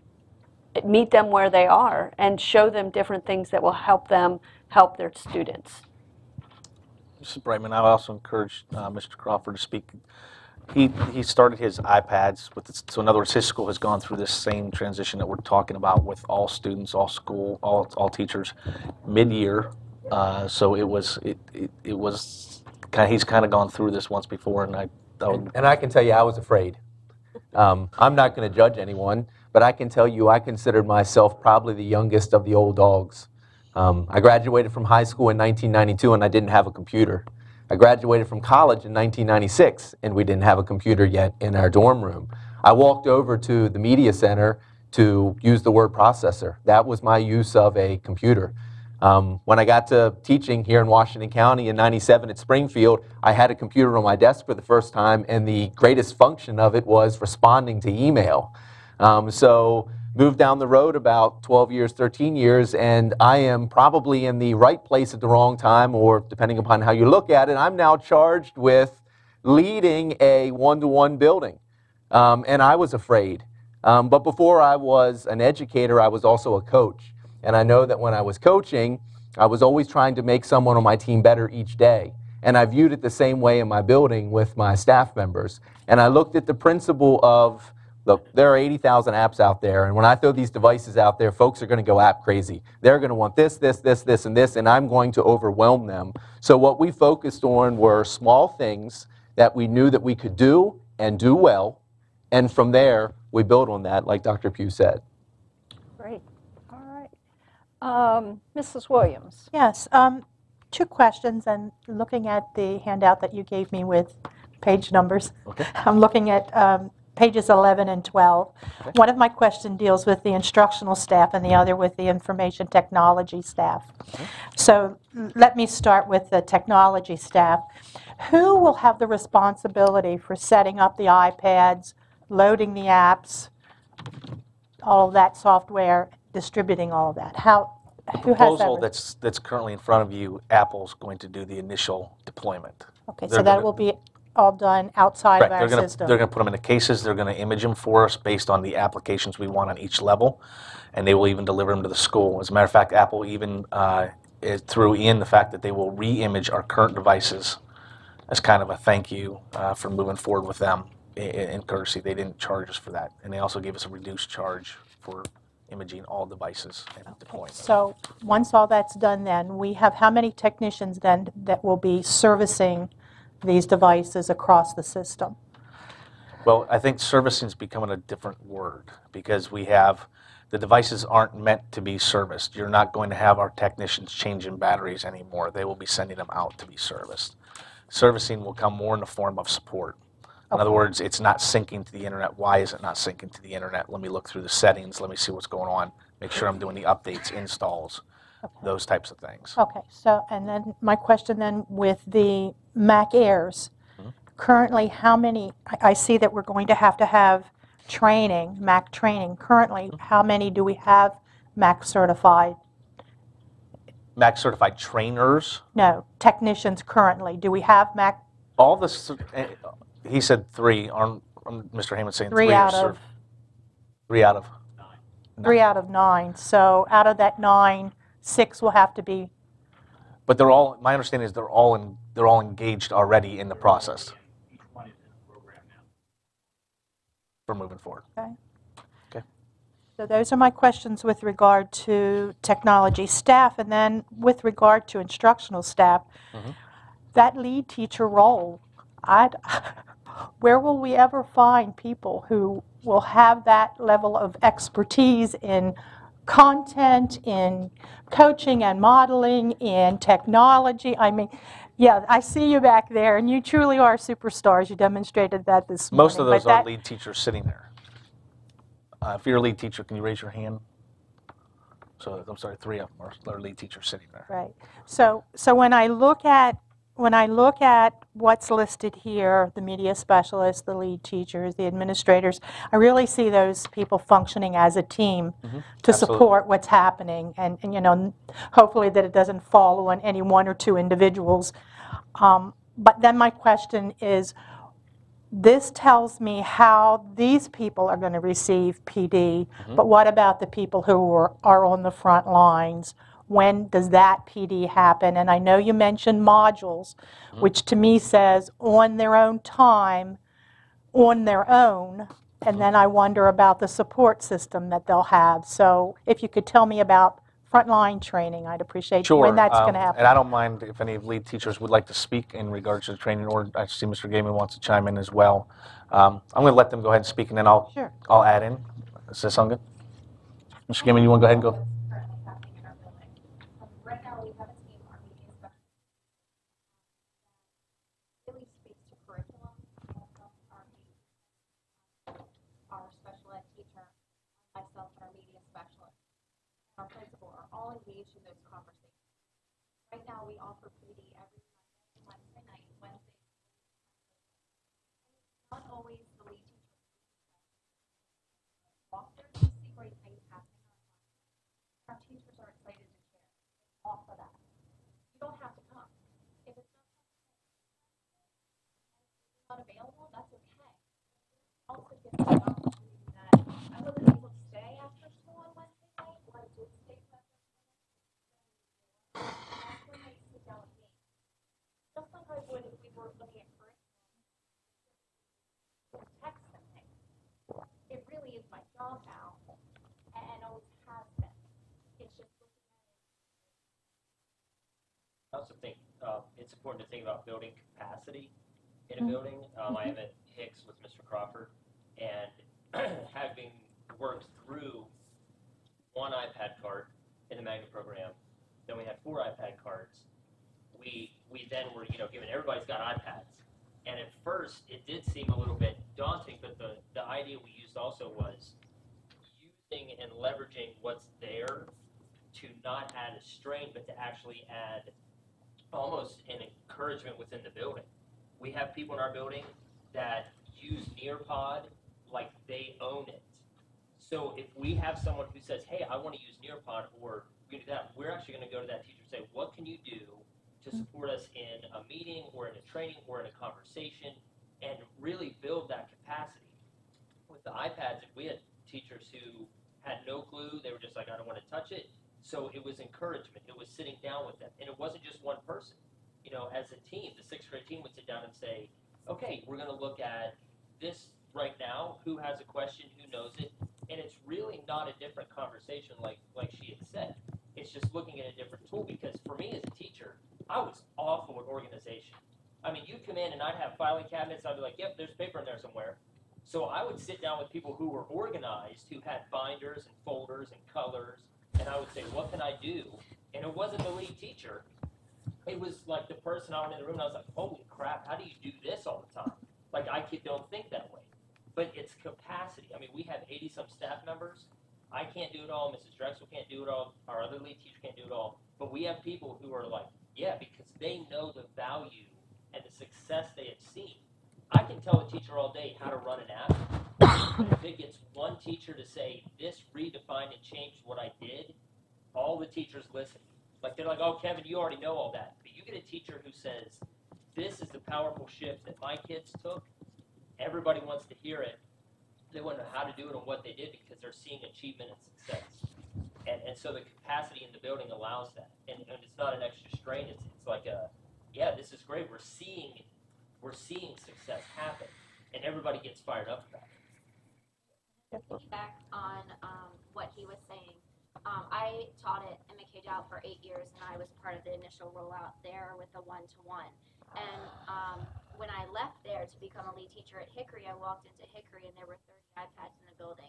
meet them where they are and show them different things that will help them help their students. Mrs. Brightman, I also encourage Mr. Crawford to speak. He started his iPads with so in other words, his school has gone through this same transition that we're talking about with all students, all school, all teachers, mid-year. So it was he's kind of gone through this once before, and I can tell you I was afraid. I'm not going to judge anyone, but I can tell you I considered myself probably the youngest of the old dogs. I graduated from high school in 1992 and I didn't have a computer. I graduated from college in 1996 and we didn't have a computer yet in our dorm room. I walked over to the media center to use the word processor. That was my use of a computer. When I got to teaching here in Washington County in '97 at Springfield, I had a computer on my desk for the first time, and the greatest function of it was responding to email. So moved down the road about 12 years, 13 years, and I am probably in the right place at the wrong time, or depending upon how you look at it, I'm now charged with leading a one-to-one building. And I was afraid. But before I was an educator, I was also a coach. And I know that when I was coaching, I was always trying to make someone on my team better each day. And I viewed it the same way in my building with my staff members. And I looked at the principle of, look, there are 80,000 apps out there, and when I throw these devices out there, folks are going to go app crazy. They're going to want this, this, this, this, and this, and I'm going to overwhelm them. So what we focused on were small things that we knew that we could do and do well, and from there, we build on that, like Dr. Pugh said. Great. All right. Mrs. Williams. Yes, 2 questions, and looking at the handout that you gave me with page numbers. Okay. I'm looking at pages 11 and 12. Okay. One of my question deals with the instructional staff and the other with the information technology staff. So let me start with the technology staff. Who will have the responsibility for setting up the iPads, loading the apps, all of that software, distributing all of that? Who has that? Proposal that's currently in front of you, Apple's going to do the initial deployment. Okay, so that will be all done outside of our system. They're going to put them into cases. They're going to image them for us based on the applications we want on each level, and they will even deliver them to the school. As a matter of fact, Apple even threw in the fact that they will re-image our current devices as kind of a thank you for moving forward with them in courtesy. They didn't charge us for that, and they also gave us a reduced charge for imaging all devices and deploying them. So once all that's done then, we have how many technicians then that will be servicing these devices across the system? Well, I think servicing is becoming a different word because the devices aren't meant to be serviced. You're not going to have our technicians changing batteries anymore. They will be sending them out to be serviced. Servicing will come more in the form of support. In other words, it's not syncing to the internet. Why is it not syncing to the internet? Let me look through the settings. Let me see what's going on. Make sure I'm doing the updates, installs, those types of things. Okay, so, and then my question then with the Mac Airs, currently how many, I see that we're going to have training, Mac training. Currently, how many do we have Mac certified? Mac certified trainers? No, technicians currently. Do we have Mac? All this, he said 3. Mr. Heyman saying 3 out of 3 out of 3 out of 9. So out of that 9, 6 will have to be. But they're all. My understanding is they're all engaged already in the process. For moving forward. Okay. Okay. So those are my questions with regard to technology staff, and then with regard to instructional staff, that lead teacher role. Where will we ever find people who will have that level of expertise in content, in coaching and modeling, in technology? I mean, yeah, I see you back there, and you truly are superstars. You demonstrated that this morning. Most of those are lead teachers sitting there. If you're a lead teacher, can you raise your hand? So I'm sorry, 3 of them are lead teachers sitting there. Right. So when I look at what's listed here, the media specialists, the lead teachers, the administrators, I really see those people functioning as a team to support what's happening, and you know, hopefully that it doesn't fall on any 1 or 2 individuals. But then my question is, this tells me how these people are going to receive PD, but what about the people who are on the front lines? When does that PD happen? And I know you mentioned modules, which to me says on their own time, on their own, and then I wonder about the support system that they'll have. So if you could tell me about frontline training, I'd appreciate when that's going to happen. And I don't mind if any lead teachers would like to speak in regards to the training, or I see Mr. Gaiman wants to chime in as well. I'm going to let them go ahead and speak, and then I'll add in. Does that sound good? Mr. Gaiman, you want to go ahead and go? Right now, we have a team, our media specialist, really speaks to curriculum. Our special ed teacher, myself, our media specialist, our principal are all engaged in those conversations. Right now, we offer PD every Wednesday night, not always the lead teacher. Often we see great things happening. Our teachers are excited to share. Offer that. You don't have to come. If it's not available, that's okay. Also gives me the opportunity that I wasn't able to stay after school on Wednesday night, but I did stay for that's when they sit down with me. Just like I would if we were looking at curriculum, text and things. It really is my job now, and always has been. It's just I also think it's important to think about building capacity in a building. I am at Hicks with Mr. Crawford, and having worked through 1 iPad cart in the Magnet program, then we had 4 iPad carts. We then were, given everybody's got iPads, And at first, it did seem a little bit daunting, but the idea we used also was using and leveraging what's there to not add a strain, but to actually add almost an encouragement within the building. We have people in our building that use Nearpod like they own it. So if we have someone who says, hey, I want to use Nearpod, or we do that, we're actually going to go to that teacher and say, what can you do to support us in a meeting or in a training or in a conversation, and really build that capacity. With the iPads, if we had teachers who had no clue, they were just like, I don't want to touch it. So it was encouragement. It was sitting down with them. And it wasn't just one person. You know, as a team, the 6th grade team would sit down and say, okay, we're going to look at this right now. Who has a question? Who knows it? And it's really not a different conversation like she had said. It's just looking at a different tool, because for me as a teacher, I was awful at organization. I mean, you'd come in and I'd have filing cabinets. I'd be like, yep, there's paper in there somewhere. So I would sit down with people who were organized, who had binders and folders and colors, and I would say, what can I do? And it wasn't the lead teacher. It was like the person out in the room, and I was like, holy crap, how do you do this all the time? Like, I don't think that way. But it's capacity. I mean, we have 80-some staff members. I can't do it all. Mrs. Drexel can't do it all. Our other lead teacher can't do it all. But we have people who are like, yeah, because they know the value and the success they have seen. I can tell a teacher all day how to run an app. But if it gets one teacher to say, this redefined and changed what I did, all the teachers listen. Like, they're like, oh, Kevin, you already know all that. But you get a teacher who says, this is the powerful shift that my kids took. Everybody wants to hear it. They want to know how to do it and what they did, because they're seeing achievement and success. And so the capacity in the building allows that. And it's not an extra strain. It's like yeah, this is great. We're seeing success happen. And everybody gets fired up about it. Back on what he was saying, I taught at McKay Dowd for 8 years, and I was part of the initial rollout there with the one-to-one. And when I left there to become a lead teacher at Hickory, I walked into Hickory, and there were 30 iPads in the building,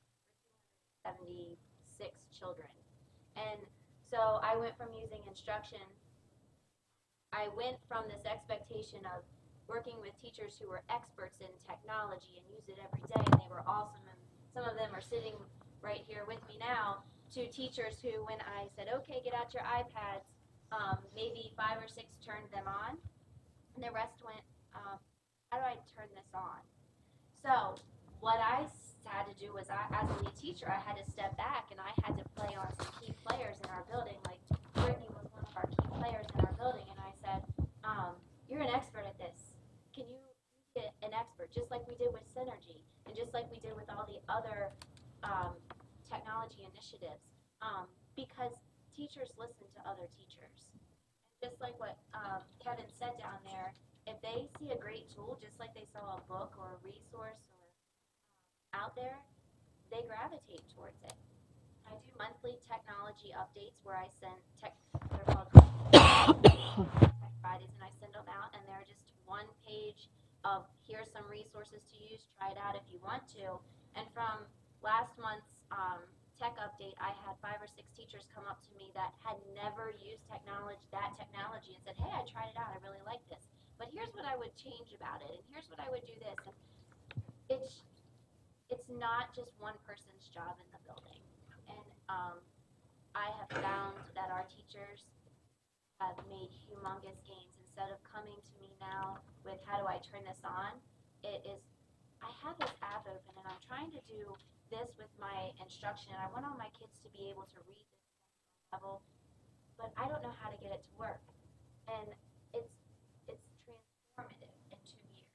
76 children. And so I went from using instruction, I went from this expectation of working with teachers who were experts in technology and use it every day, and they were awesome, and some of them are sitting right here with me now, to teachers who, when I said, okay, get out your iPads, maybe 5 or 6 turned them on, and the rest went, how do I turn this on? So what I had to do was, as a lead teacher, I had to step back, and I had to play on some key players in our building. Like, Brittany was one of our key players in our building, and I said, you're an expert at this. Can you get an expert, just like we did with Synergy, and just like we did with all the other technology initiatives, because teachers listen to other teachers. Just like what Kevin said down there, if they see a great tool, just like they saw a book or a resource or out there, they gravitate towards it. I do monthly technology updates where I send they're called Tech Fridays, and I send them out, and they're just one page of here's some resources to use, try it out if you want to. And from last month's tech update, I had 5 or 6 teachers come up to me that had never used technology and said, hey, I tried it out, I really like this, but here's what I would change about it, and here's what I would do this. And it's not just one person's job in the building. And I have found that our teachers have made humongous gains. Instead of coming to me now with how do I turn this on, it is, I have this app open and I'm trying to do this with my instruction, and I want all my kids to be able to read this level, but I don't know how to get it to work. And it's transformative in 2 years.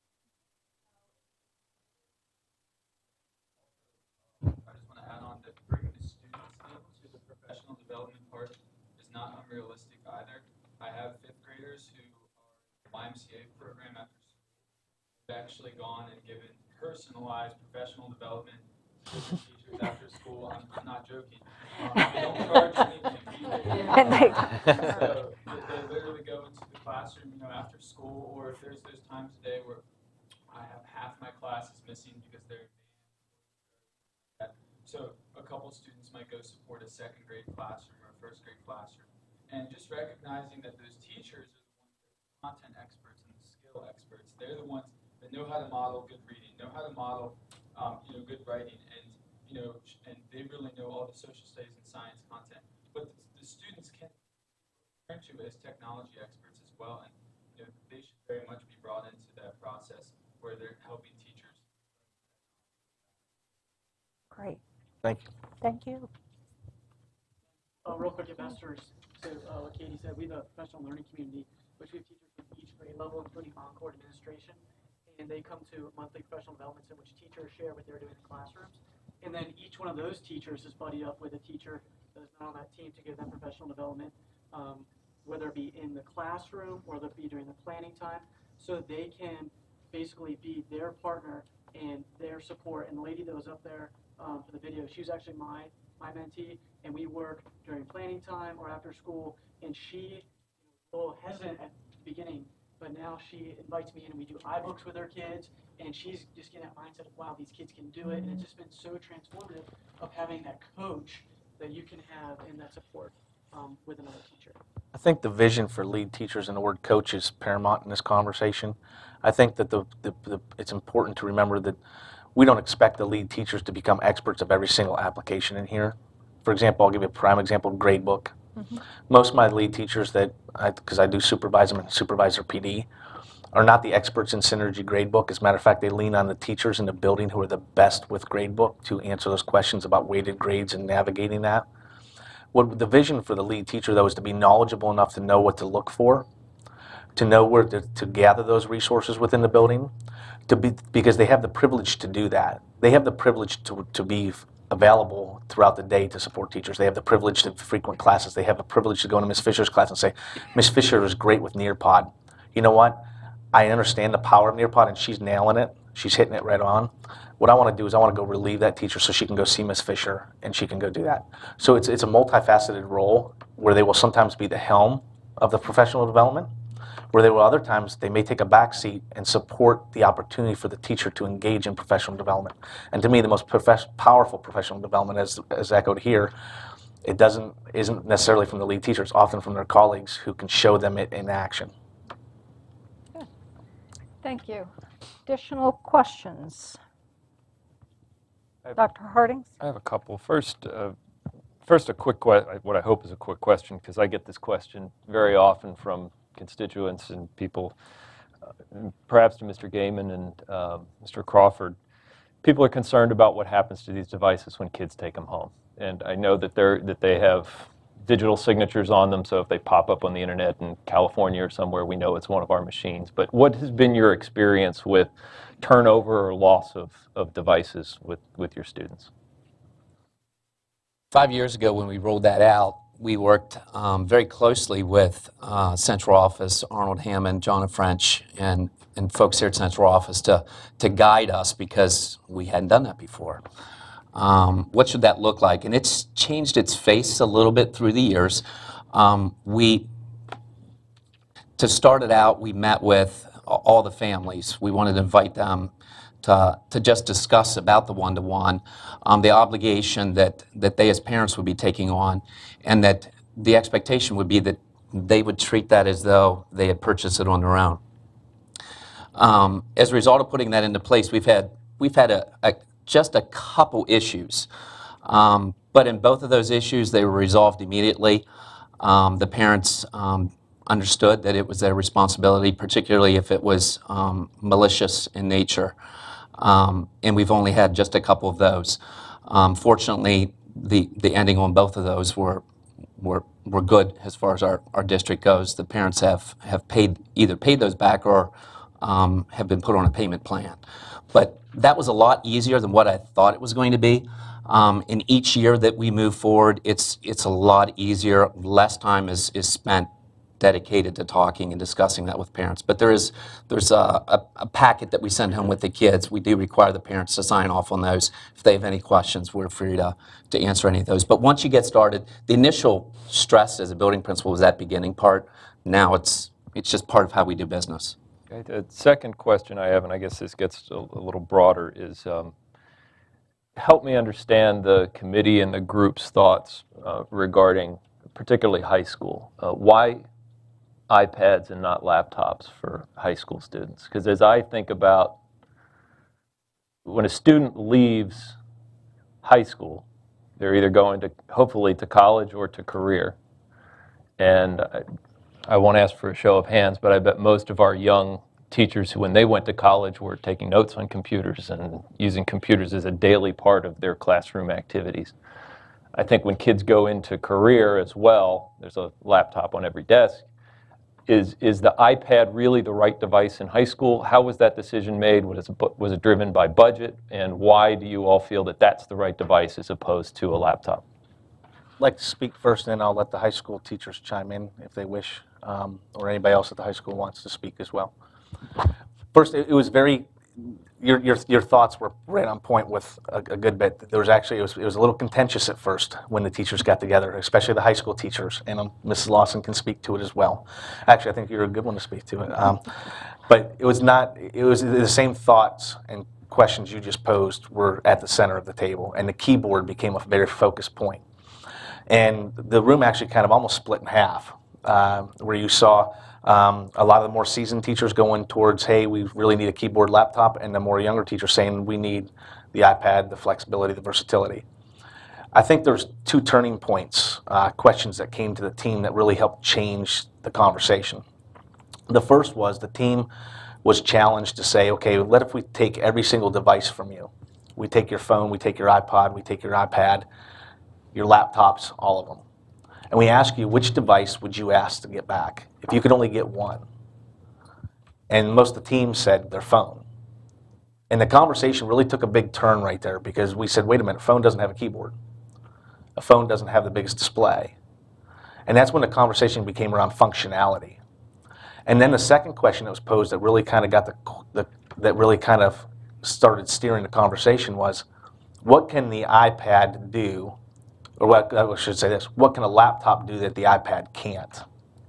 I just want to add on that bringing the students into the professional development part is not unrealistic either. I have 5th graders who are in the YMCA program after school. They've actually gone and given personalized professional development to the teachers after school. I'm not joking. They don't charge anything either. So they literally go into the classroom, after school, or if there's those times a day where I have half my class is missing because they're so a couple students might go support a 2nd grade classroom or a 1st grade classroom. And just recognizing that those teachers are the ones that are content experts in the skill real experts. They're the ones that know how to model good reading, know how to model good writing, and and they really know all the social studies and science content. But the students can turn to as technology experts as well, and they should very much be brought into that process where they're helping teachers. Great. Thank you. Thank you. Real quick, investors. So like Katie said, we have a professional learning community, which we have teachers from each grade level, including Encore administration. And they come to monthly professional developments in which teachers share what they're doing in classrooms. And then each one of those teachers is buddied up with a teacher that is not on that team to give them professional development, whether it be in the classroom or whether it be during the planning time, so that they can basically be their partner and their support. And the lady that was up there for the video, she was actually my mentee, and we work during planning time or after school. And she was a little hesitant at the beginning, but now she invites me in and we do iBooks with her kids, and she's just getting that mindset of, wow, these kids can do it. And it's just been so transformative of having that coach that you can have in that support with another teacher. I think the vision for lead teachers and the word coach is paramount in this conversation. I think that it's important to remember that we don't expect the lead teachers to become experts of every single application in here. For example, I'll give you a prime example, Gradebook. Most of my lead teachers because I do supervise them and supervise their PD, are not the experts in Synergy Gradebook. As a matter of fact, they lean on the teachers in the building who are the best with Gradebook to answer those questions about weighted grades and navigating that. What the vision for the lead teacher, though, is to be knowledgeable enough to know what to look for, to know where to gather those resources within the building, because they have the privilege to do that. They have the privilege to be available throughout the day to support teachers. They have the privilege to frequent classes. They have the privilege to go into Ms. Fisher's class and say, Ms. Fisher is great with Nearpod. You know what? I understand the power of Nearpod, and she's nailing it. She's hitting it right on. What I want to do is I want to go relieve that teacher so she can go see Ms. Fisher, and she can go do that. So it's a multifaceted role where they will sometimes be the helm of the professional development, where they will other times they may take a back seat and support the opportunity for the teacher to engage in professional development. And to me, the most powerful professional development, as echoed here, isn't necessarily from the lead teacher. It's often from their colleagues who can show them it in action. Thank you. Additional questions? Dr. Hardings? I have a couple. First, a quick what I hope is a quick question, because I get this question very often from constituents and people, perhaps to Mr. Gaiman and Mr. Crawford. People are concerned about what happens to these devices when kids take them home. And I know that they have digital signatures on them, so if they pop up on the internet in California or somewhere, we know it's one of our machines. But what has been your experience with turnover or loss of devices with your students? 5 years ago when we rolled that out, we worked very closely with Central Office, Arnold Hammond, John French, and folks here at Central Office to guide us, because we hadn't done that before. What should that look like? And it's changed its face a little bit through the years. To start it out, we met with all the families. We wanted to invite them to just discuss about the one-to-one, the obligation that they as parents would be taking on, and that the expectation would be that they would treat that as though they had purchased it on their own. As a result of putting that into place, we've had just a couple issues, but in both of those issues, they were resolved immediately. The parents understood that it was their responsibility, particularly if it was malicious in nature. And we've only had just a couple of those. Fortunately, the ending on both of those were good as far as our district goes. The parents have either paid those back or have been put on a payment plan. But that was a lot easier than what I thought it was going to be. In each year that we move forward, it's a lot easier. Less time is spent dedicated to talking and discussing that with parents. But there's a packet that we send home with the kids. We do require the parents to sign off on those. If they have any questions, we're free to answer any of those. But once you get started, the initial stress as a building principal was that beginning part. Now it's just part of how we do business. Okay, the second question I have, and I guess this gets a little broader, is help me understand the committee and the group's thoughts regarding particularly high school. iPads and not laptops for high school students? Because as I think about when a student leaves high school, they're either going to, hopefully, to college or to career. And I won't ask for a show of hands, but I bet most of our young teachers who, when they went to college, were taking notes on computers and using computers as a daily part of their classroom activities. I think when kids go into career as well, there's a laptop on every desk. Is the iPad really the right device in high school? How was that decision made? Was it driven by budget? And why do you all feel that that's the right device as opposed to a laptop? I'd like to speak first, and then I'll let the high school teachers chime in if they wish, or anybody else at the high school wants to speak as well. First, it was very, your thoughts were right on point with a good bit. There was actually, it was a little contentious at first when the teachers got together, especially the high school teachers, and Mrs. Lawson can speak to it as well. Actually, I think you're a good one to speak to it. But it was the same thoughts and questions you just posed were at the center of the table, and the keyboard became a very focused point. And the room actually kind of almost split in half, where you saw a lot of the more seasoned teachers going towards, hey, we really need a keyboard laptop, and the more younger teachers saying we need the iPad, the flexibility, the versatility. I think there's two turning points, questions that came to the team that really helped change the conversation. The first was the team was challenged to say, okay, what if we take every single device from you? We take your phone, we take your iPod, we take your iPad, your laptops, all of them. And we ask you, which device would you ask to get back if you could only get one? And most of the team said their phone. And the conversation really took a big turn right there, because we said, wait a minute, a phone doesn't have a keyboard. A phone doesn't have the biggest display. And that's when the conversation became around functionality. And then the second question that was posed that really kind of got that really kind of started steering the conversation was, what can the iPad do? Or what, I should say this, what can a laptop do that the iPad can't?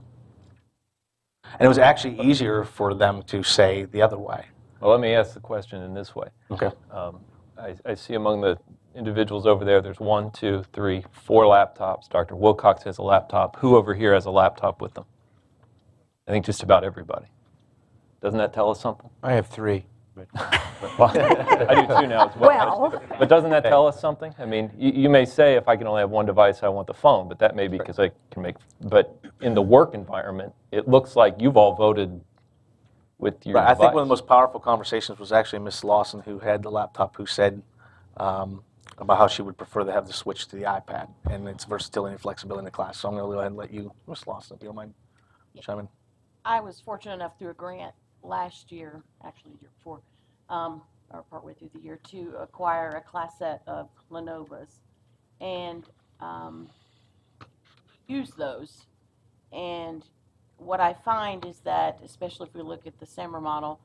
And it was actually easier for them to say the other way. Well, let me ask the question in this way. Okay. I see among the individuals over there, there's 1, 2, 3, 4 laptops. Dr. Wilcox has a laptop. Who over here has a laptop with them? I think just about everybody. Doesn't that tell us something? I have 3. Well, I do too now as well. But doesn't that tell us something? I mean, you may say, if I can only have one device, I want the phone, but that may be because I can make, but in the work environment, it looks like you've all voted with your device. I think one of the most powerful conversations was actually Ms. Lawson, who had the laptop, who said about how she would prefer to have the switch to the iPad and its versatility and flexibility in the class. So I'm going to go ahead and let you, Ms. Lawson, if you don't mind chime in. I was fortunate enough through a grant last year, actually the year before, or partway through the year, to acquire a class set of Lenovo's and use those. And what I find is that, especially if we look at the summer model,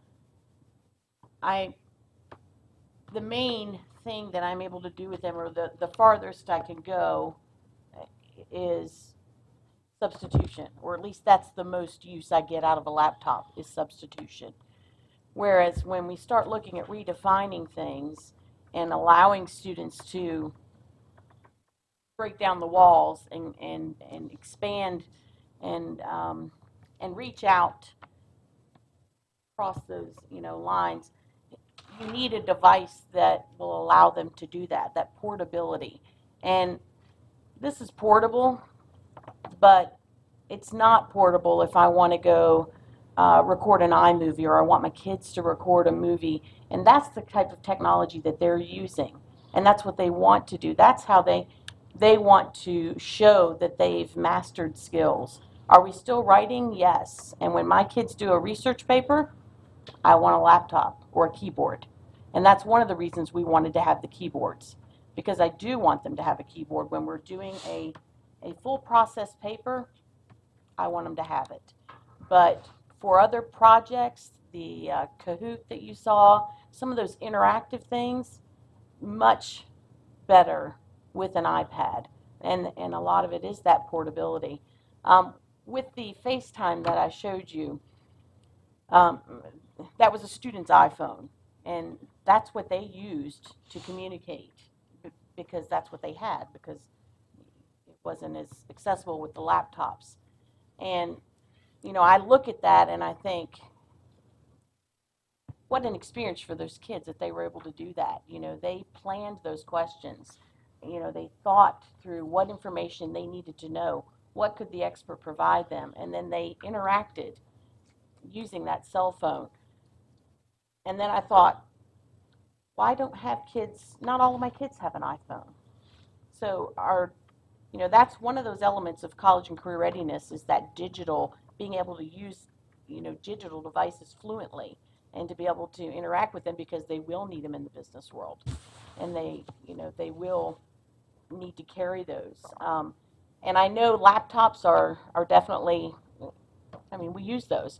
the main thing that I'm able to do with them, or the farthest I can go, is substitution, or at least that's the most use I get out of a laptop, is substitution. Whereas when we start looking at redefining things and allowing students to break down the walls and expand and reach out across those lines, you need a device that will allow them to do that portability. And this is portable, but it's not portable if I want to go record an iMovie, or I want my kids to record a movie. And that's the type of technology that they're using. And that's what they want to do. That's how they want to show that they've mastered skills. Are we still writing? Yes. And when my kids do a research paper, I want a laptop or a keyboard. And that's one of the reasons we wanted to have the keyboards, because I do want them to have a keyboard. When we're doing a full process paper, I want them to have it. But for other projects, the Kahoot that you saw, some of those interactive things, much better with an iPad. And a lot of it is that portability. With the FaceTime that I showed you, that was a student's iPhone. And that's what they used to communicate, because that's what they had, because it wasn't as accessible with the laptops. And you know, I look at that and I think, what an experience for those kids that they were able to do that. You know, they planned those questions. You know, they thought through what information they needed to know, what could the expert provide them, and then they interacted using that cell phone. And then I thought, why don't have kids, not all of my kids have an iPhone. So you know, that's one of those elements of college and career readiness, is that digital, being able to use, you know, digital devices fluently and to be able to interact with them, because they will need them in the business world. And they, you know, they will need to carry those. And I know laptops are definitely, I mean, we use those.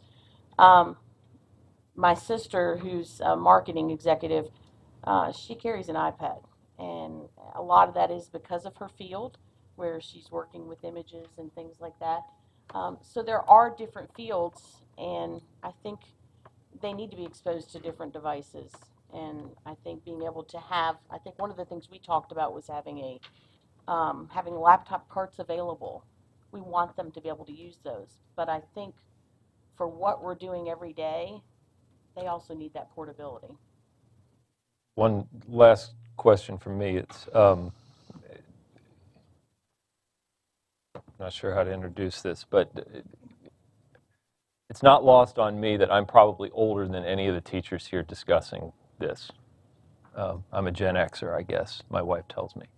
My sister, who's a marketing executive, she carries an iPad. And a lot of that is because of her field, where she's working with images and things like that. So there are different fields, and I think they need to be exposed to different devices. And I think being able to have, I think one of the things we talked about was having laptop carts available. We want them to be able to use those. But I think for what we're doing every day, they also need that portability. One last question from me. It's not sure how to introduce this, but it's not lost on me that I'm probably older than any of the teachers here discussing this. I'm a Gen Xer, I guess, my wife tells me.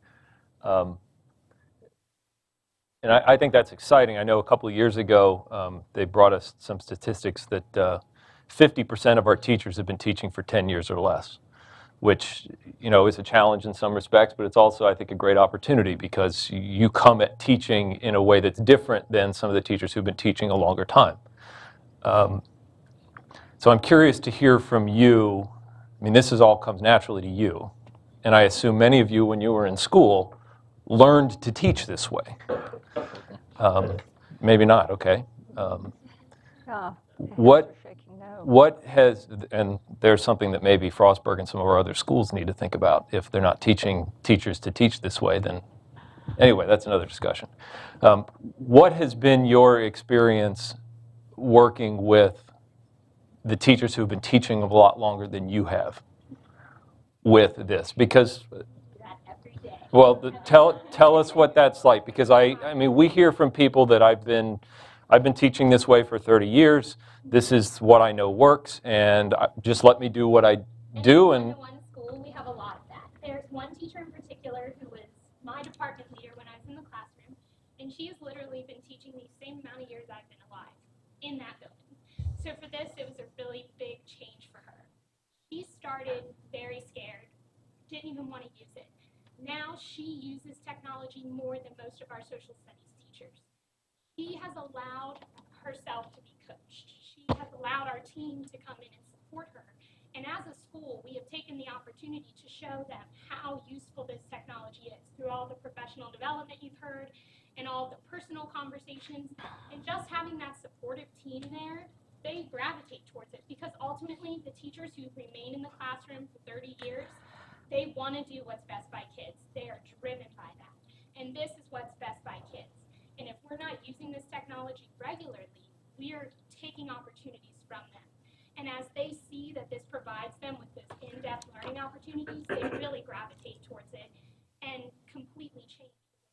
And I think that's exciting. I know a couple of years ago, they brought us some statistics that 50% of our teachers have been teaching for 10 years or less, which, you know, is a challenge in some respects, but it's also, I think, a great opportunity, because you come at teaching in a way that's different than some of the teachers who've been teaching a longer time. So I'm curious to hear from you. I mean, this all comes naturally to you, and I assume many of you, when you were in school, learned to teach this way. Maybe not, okay. What has, and there's something that maybe Frostburg and some of our other schools need to think about. If they're not teaching teachers to teach this way, then anyway, that's another discussion. What has been your experience working with the teachers who've been teaching a lot longer than you have with this? Because, well, tell us what that's like, because I mean, we hear from people that I've been teaching this way for 30 years. This is what I know works, and just let me do what I do. And one school, we have a lot of that. There's one teacher in particular who was my department leader when I was in the classroom, and she has literally been teaching the same amount of years I've been alive in that building. So for this, it was a really big change for her. She started very scared, didn't even want to use it. Now she uses technology more than most of our social studies teachers. She has allowed herself to be coached. She has allowed our team to come in and support her. And as a school, we have taken the opportunity to show them how useful this technology is through all the professional development you've heard and all the personal conversations. And just having that supportive team there, they gravitate towards it, because ultimately the teachers who remain in the classroom for 30 years, they want to do what's best by kids. They are driven by that. And this is what's best by kids. And if we're not using this technology regularly, we are taking opportunities from them. And as they see that this provides them with this in-depth learning opportunities, they really gravitate towards it and completely change.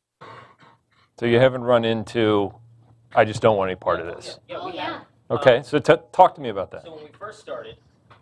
so you haven't run into, I just don't want any part of this. Yeah, we have. Okay, so talk to me about that. So when we first started,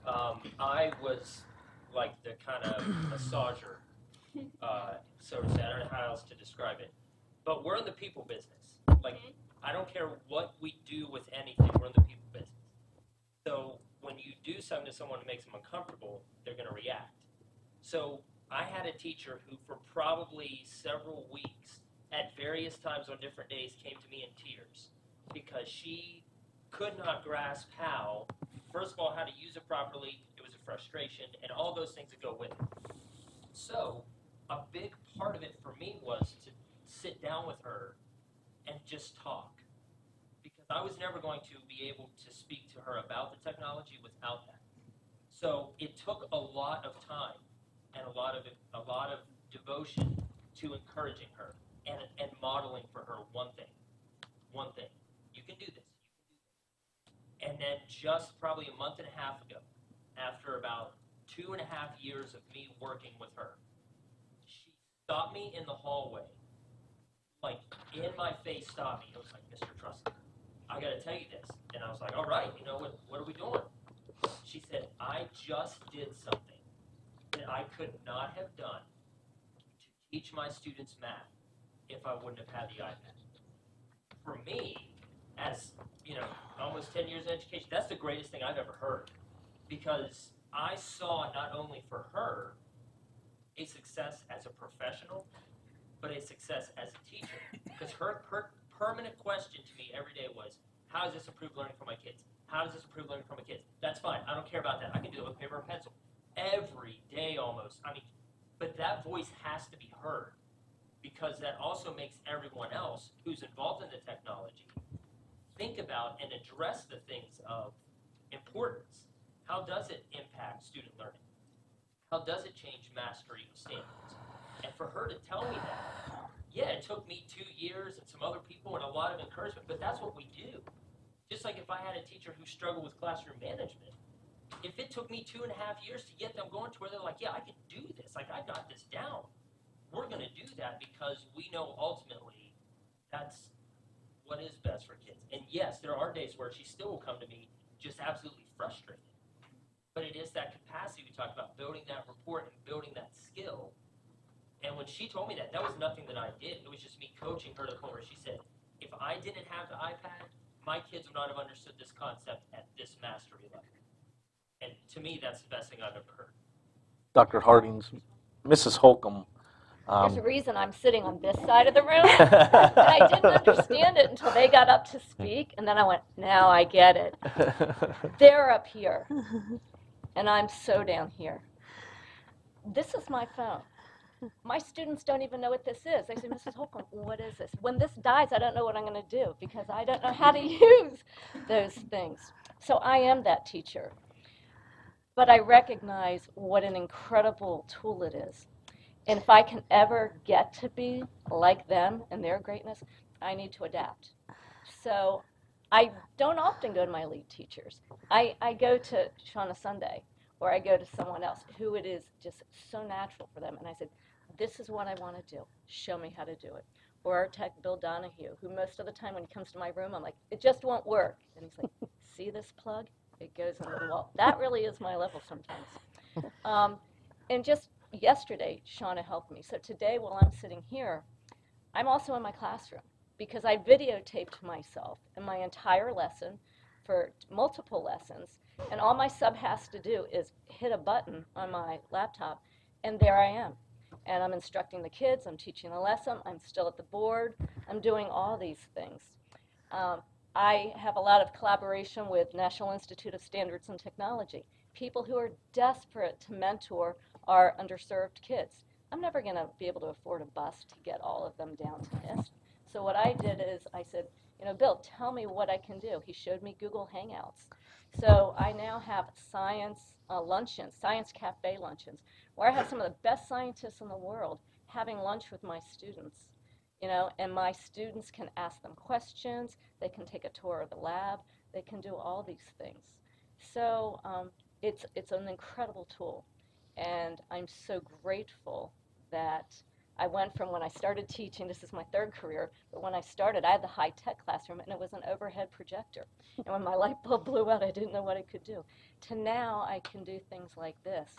I was like the kind of massager, so to say. I don't know how else to describe it. But we're in the people business. Like, I don't care what we do with anything, we're in the people business. So when you do something to someone that makes them uncomfortable, they're going to react. So I had a teacher who for probably several weeks, at various times on different days, came to me in tears, because she could not grasp how, first of all, how to use it properly. It was a frustration, and all those things that go with it. So a big part of it for me was to sit down with her and just talk, because I was never going to be able to speak to her about the technology without that. So it took a lot of time and a lot of devotion to encouraging her and modeling for her one thing. You can do this. And then just probably a month and a half ago, after about 2.5 years of me working with her, she stopped me in the hallway, like in my face stopped me. It was like, Mr. Trusty, I got to tell you this. And I was like, all right, you know, what are we doing? She said, I just did something that I could not have done to teach my students math if I wouldn't have had the iPad. For me, as, you know, almost 10 years in education, that's the greatest thing I've ever heard. Because I saw not only for her a success as a professional, but a success as a teacher. Because her permanent question to me every day was, how does this improve learning for my kids? How does this improve learning for my kids? That's fine. I don't care about that. I can do it with paper and pencil. Every day almost. I mean, but that voice has to be heard, because that also makes everyone else who's involved in the technology think about and address the things of importance. How does it impact student learning? How does it change mastery of standards? And for her to tell me that, yeah, it took me 2 years and some other people and a lot of encouragement, but that's what we do. Just like if I had a teacher who struggled with classroom management, if it took me 2.5 years to get them going to where they're like, yeah, I can do this, like I got this down, we're going to do that because we know ultimately that's what is best for kids. And yes, there are days where she still will come to me just absolutely frustrated. But it is that capacity we talked about, building that rapport and building that skill. And when she told me that, that was nothing that I did. It was just me coaching her to the point where she said, if I didn't have the iPad, my kids would not have understood this concept at this mastery level. And to me, that's the best thing I've ever heard. Dr. Hardings, Mrs. Holcomb. There's a reason I'm sitting on this side of the room. And I didn't understand it until they got up to speak. And then I went, now I get it. They're up here. And I'm so down here. This is my phone. My students don't even know what this is. They say, Mrs. Holcomb, what is this? When this dies, I don't know what I'm going to do because I don't know how to use those things. So I am that teacher. But I recognize what an incredible tool it is. And if I can ever get to be like them and their greatness, I need to adapt. So I don't often go to my lead teachers. I go to Shauna Sunday, or I go to someone else who it is just so natural for them. And I said, this is what I want to do. Show me how to do it. Or our tech, Bill Donahue, who most of the time when he comes to my room, I'm like, it just won't work. And he's like, see this plug? It goes into the wall. That really is my level sometimes. And just yesterday, Shauna helped me. So today, while I'm sitting here, I'm also in my classroom because I videotaped myself in my entire lesson for multiple lessons. And all my sub has to do is hit a button on my laptop, and there I am. And I'm instructing the kids, I'm teaching the lesson, I'm still at the board, I'm doing all these things. I have a lot of collaboration with National Institute of Standards and Technology, people who are desperate to mentor our underserved kids. I'm never going to be able to afford a bus to get all of them down to NIST. So what I did is I said, you know, Bill, tell me what I can do. He showed me Google Hangouts. So I now have science luncheons, science cafe luncheons, where I have some of the best scientists in the world having lunch with my students, you know, and my students can ask them questions, they can take a tour of the lab, they can do all these things. So it's an incredible tool, and I'm so grateful that I went from when I started teaching, this is my third career, but when I started, I had the high-tech classroom, and it was an overhead projector. And when my light bulb blew out, I didn't know what it could do. To now, I can do things like this.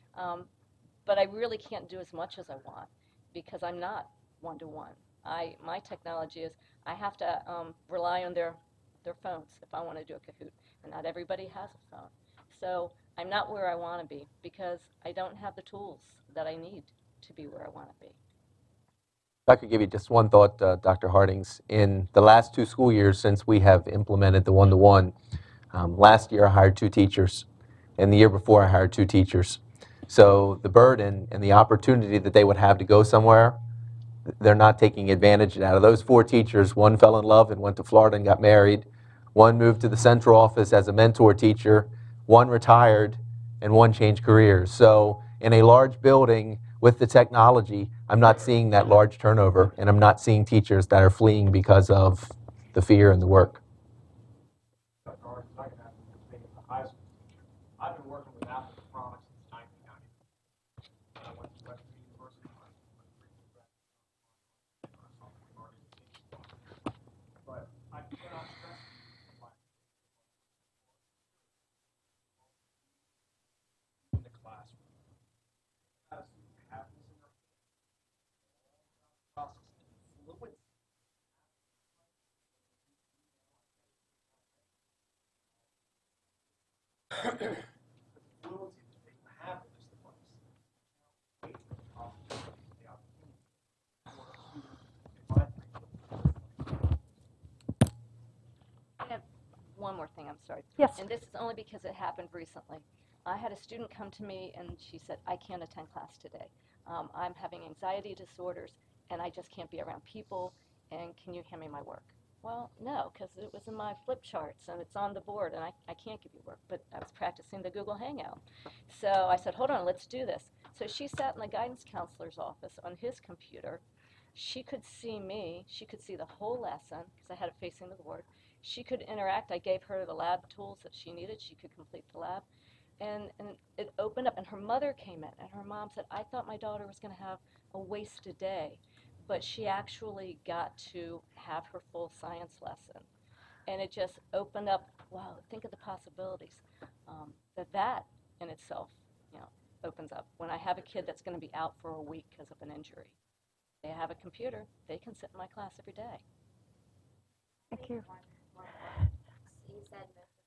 But I really can't do as much as I want because I'm not one-to-one. My technology is I have to rely on their phones if I want to do a Kahoot, and not everybody has a phone. So I'm not where I want to be because I don't have the tools that I need to be where I want to be. If I could give you just one thought, Dr. Hardings. In the last 2 school years since we have implemented the one-to-one, last year I hired 2 teachers, and the year before I hired 2 teachers. So the burden and the opportunity that they would have to go somewhere, they're not taking advantage of that. Out of those 4 teachers, 1 fell in love and went to Florida and got married. 1 moved to the central office as a mentor teacher. 1 retired, and 1 changed careers. So in a large building with the technology, I'm not seeing that large turnover, and I'm not seeing teachers that are fleeing because of the fear and the work. I can fluency that they have in this device. Wait for the opportunity I have one more thing, I'm sorry. Yes. And this is only because it happened recently. I had a student come to me and she said, I can't attend class today. I'm having anxiety disorders and I just can't be around people, and can you hand me my work? Well, no, because it was in my flip charts and it's on the board and I can't give you work, but I was practicing the Google Hangout. So I said, hold on, let's do this. So she sat in the guidance counselor's office on his computer. She could see me, she could see the whole lesson because I had it facing the board. She could interact. I gave her the lab tools that she needed. She could complete the lab. And it opened up, and her mother came in, and her mom said, I thought my daughter was going to have a wasted day, but she actually got to have her full science lesson. And it just opened up, wow, think of the possibilities. That in itself, opens up. When I have a kid that's going to be out for a week because of an injury, they have a computer, they can sit in my class every day. Thank you. You said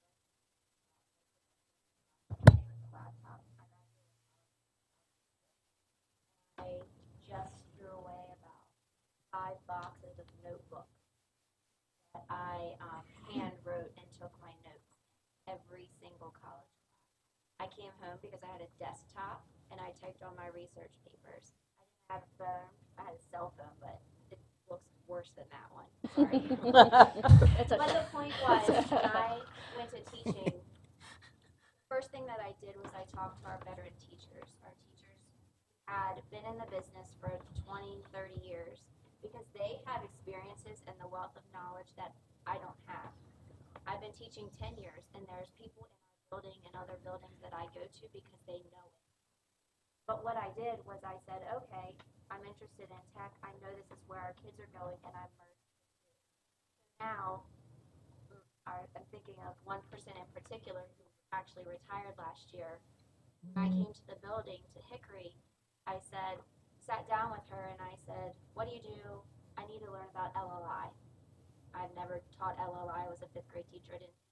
I just threw away about 5 boxes of notebooks that I hand wrote and took my notes every single college class. I came home because I had a desktop and I typed on my research papers. I didn't have a phone. I had a cell phone, but it looks worse than that one. Sorry. But the point was, when I went to teaching, first thing that I did was I talked to our veteran teachers. Our teachers had been in the business for 20, 30 years because they have experiences and the wealth of knowledge that I don't have. I've been teaching 10 years, and there's people in our building and other buildings that I go to because they know it. But what I did was I said, okay, I'm interested in tech. I know this is where our kids are going, and I'm merged. Now, I'm thinking of one person in particular who actually retired last year. When I came to the building, to Hickory, I sat down with her and I said, what do you do? I need to learn about LLI. I've never taught LLI. I was a 5th grade teacher. I didn't.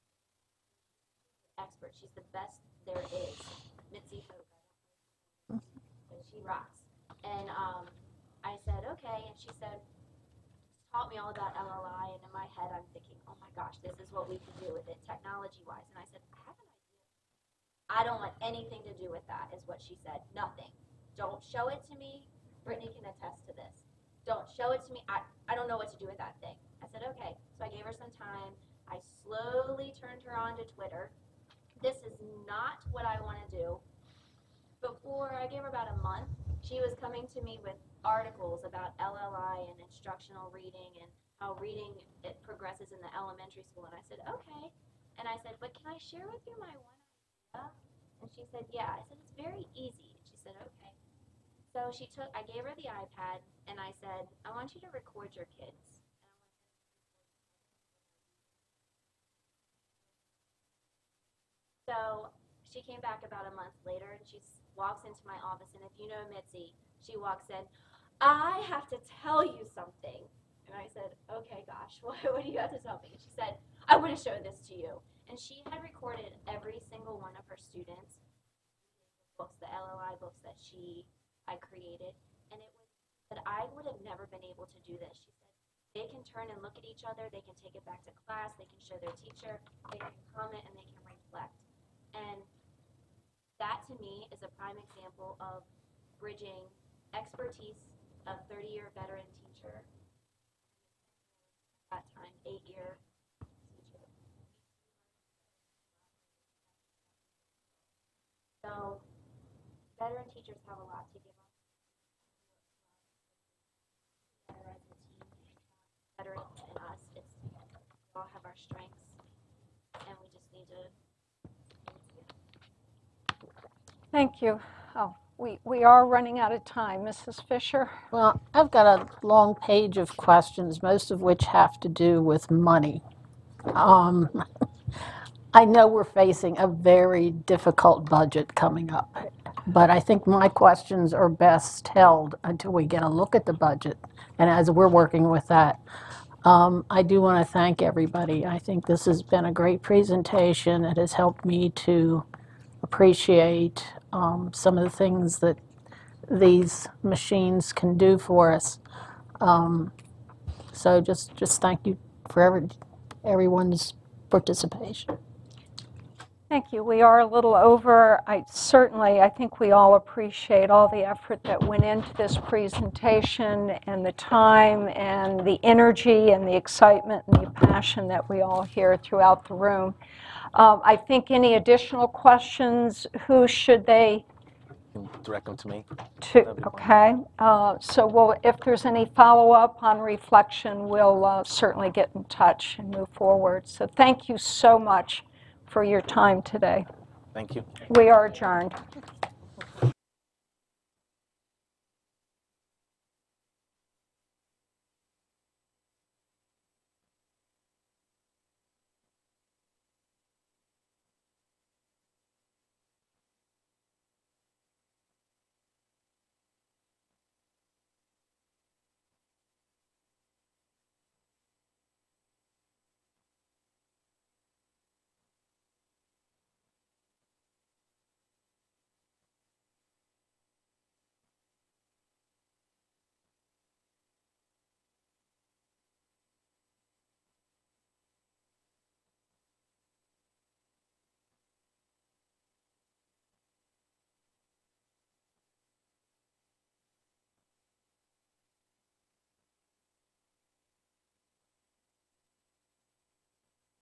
Expert. She's the best there is. Mitzi Hope. She rocks. And I said, okay. And she said, taught me all about LLI. And in my head, I'm thinking, oh my gosh, this is what we can do with it technology-wise. And I said, I have an idea. I don't want anything to do with that, is what she said. Nothing. Don't show it to me. Brittany can attest to this. Don't show it to me. I don't know what to do with that thing. I said, okay. So I gave her some time. I slowly turned her on to Twitter. This is not what I want to do. Before I gave her about a month, she was coming to me with articles about LLI and instructional reading and how reading it progresses in the elementary school. And I said, okay. And I said, but can I share with you my one idea? And she said, yeah. I said, it's very easy. And she said, okay. So I gave her the iPad, and I said, I want you to record your kids. So she came back about a month later, and she walks into my office, and if you know Mitzi, she walks in, I have to tell you something. And I said, okay, gosh, what do you have to tell me? And she said, I want to show this to you. And she had recorded every single one of her students' books, the LLI books that I created, and it was that I would have never been able to do this. She said, they can turn and look at each other, they can take it back to class, they can show their teacher, they can comment, and they can reflect. And that, to me, is a prime example of bridging expertise of 30-year veteran teacher, at that time, 8-year teacher. So, veteran teachers have a lot to give us. Better as a team, veterans and us, it's together. We all have our strengths, and we just need to. Thank you. Oh, we are running out of time. Mrs. Fisher? Well, I've got a long page of questions, most of which have to do with money. I know we're facing a very difficult budget coming up, but I think my questions are best held until we get a look at the budget, and as we're working with that. I do want to thank everybody. I think this has been a great presentation. It has helped me to appreciate some of the things that these machines can do for us. So just thank you for everyone's participation. Thank you. We are a little over. I think we all appreciate all the effort that went into this presentation and the time and the energy and the excitement and the passion that we all hear throughout the room. I think any additional questions, who should they? Direct them to me. Okay. So if there's any follow-up on reflection, we'll certainly get in touch and move forward. So thank you so much for your time today. Thank you. We are adjourned.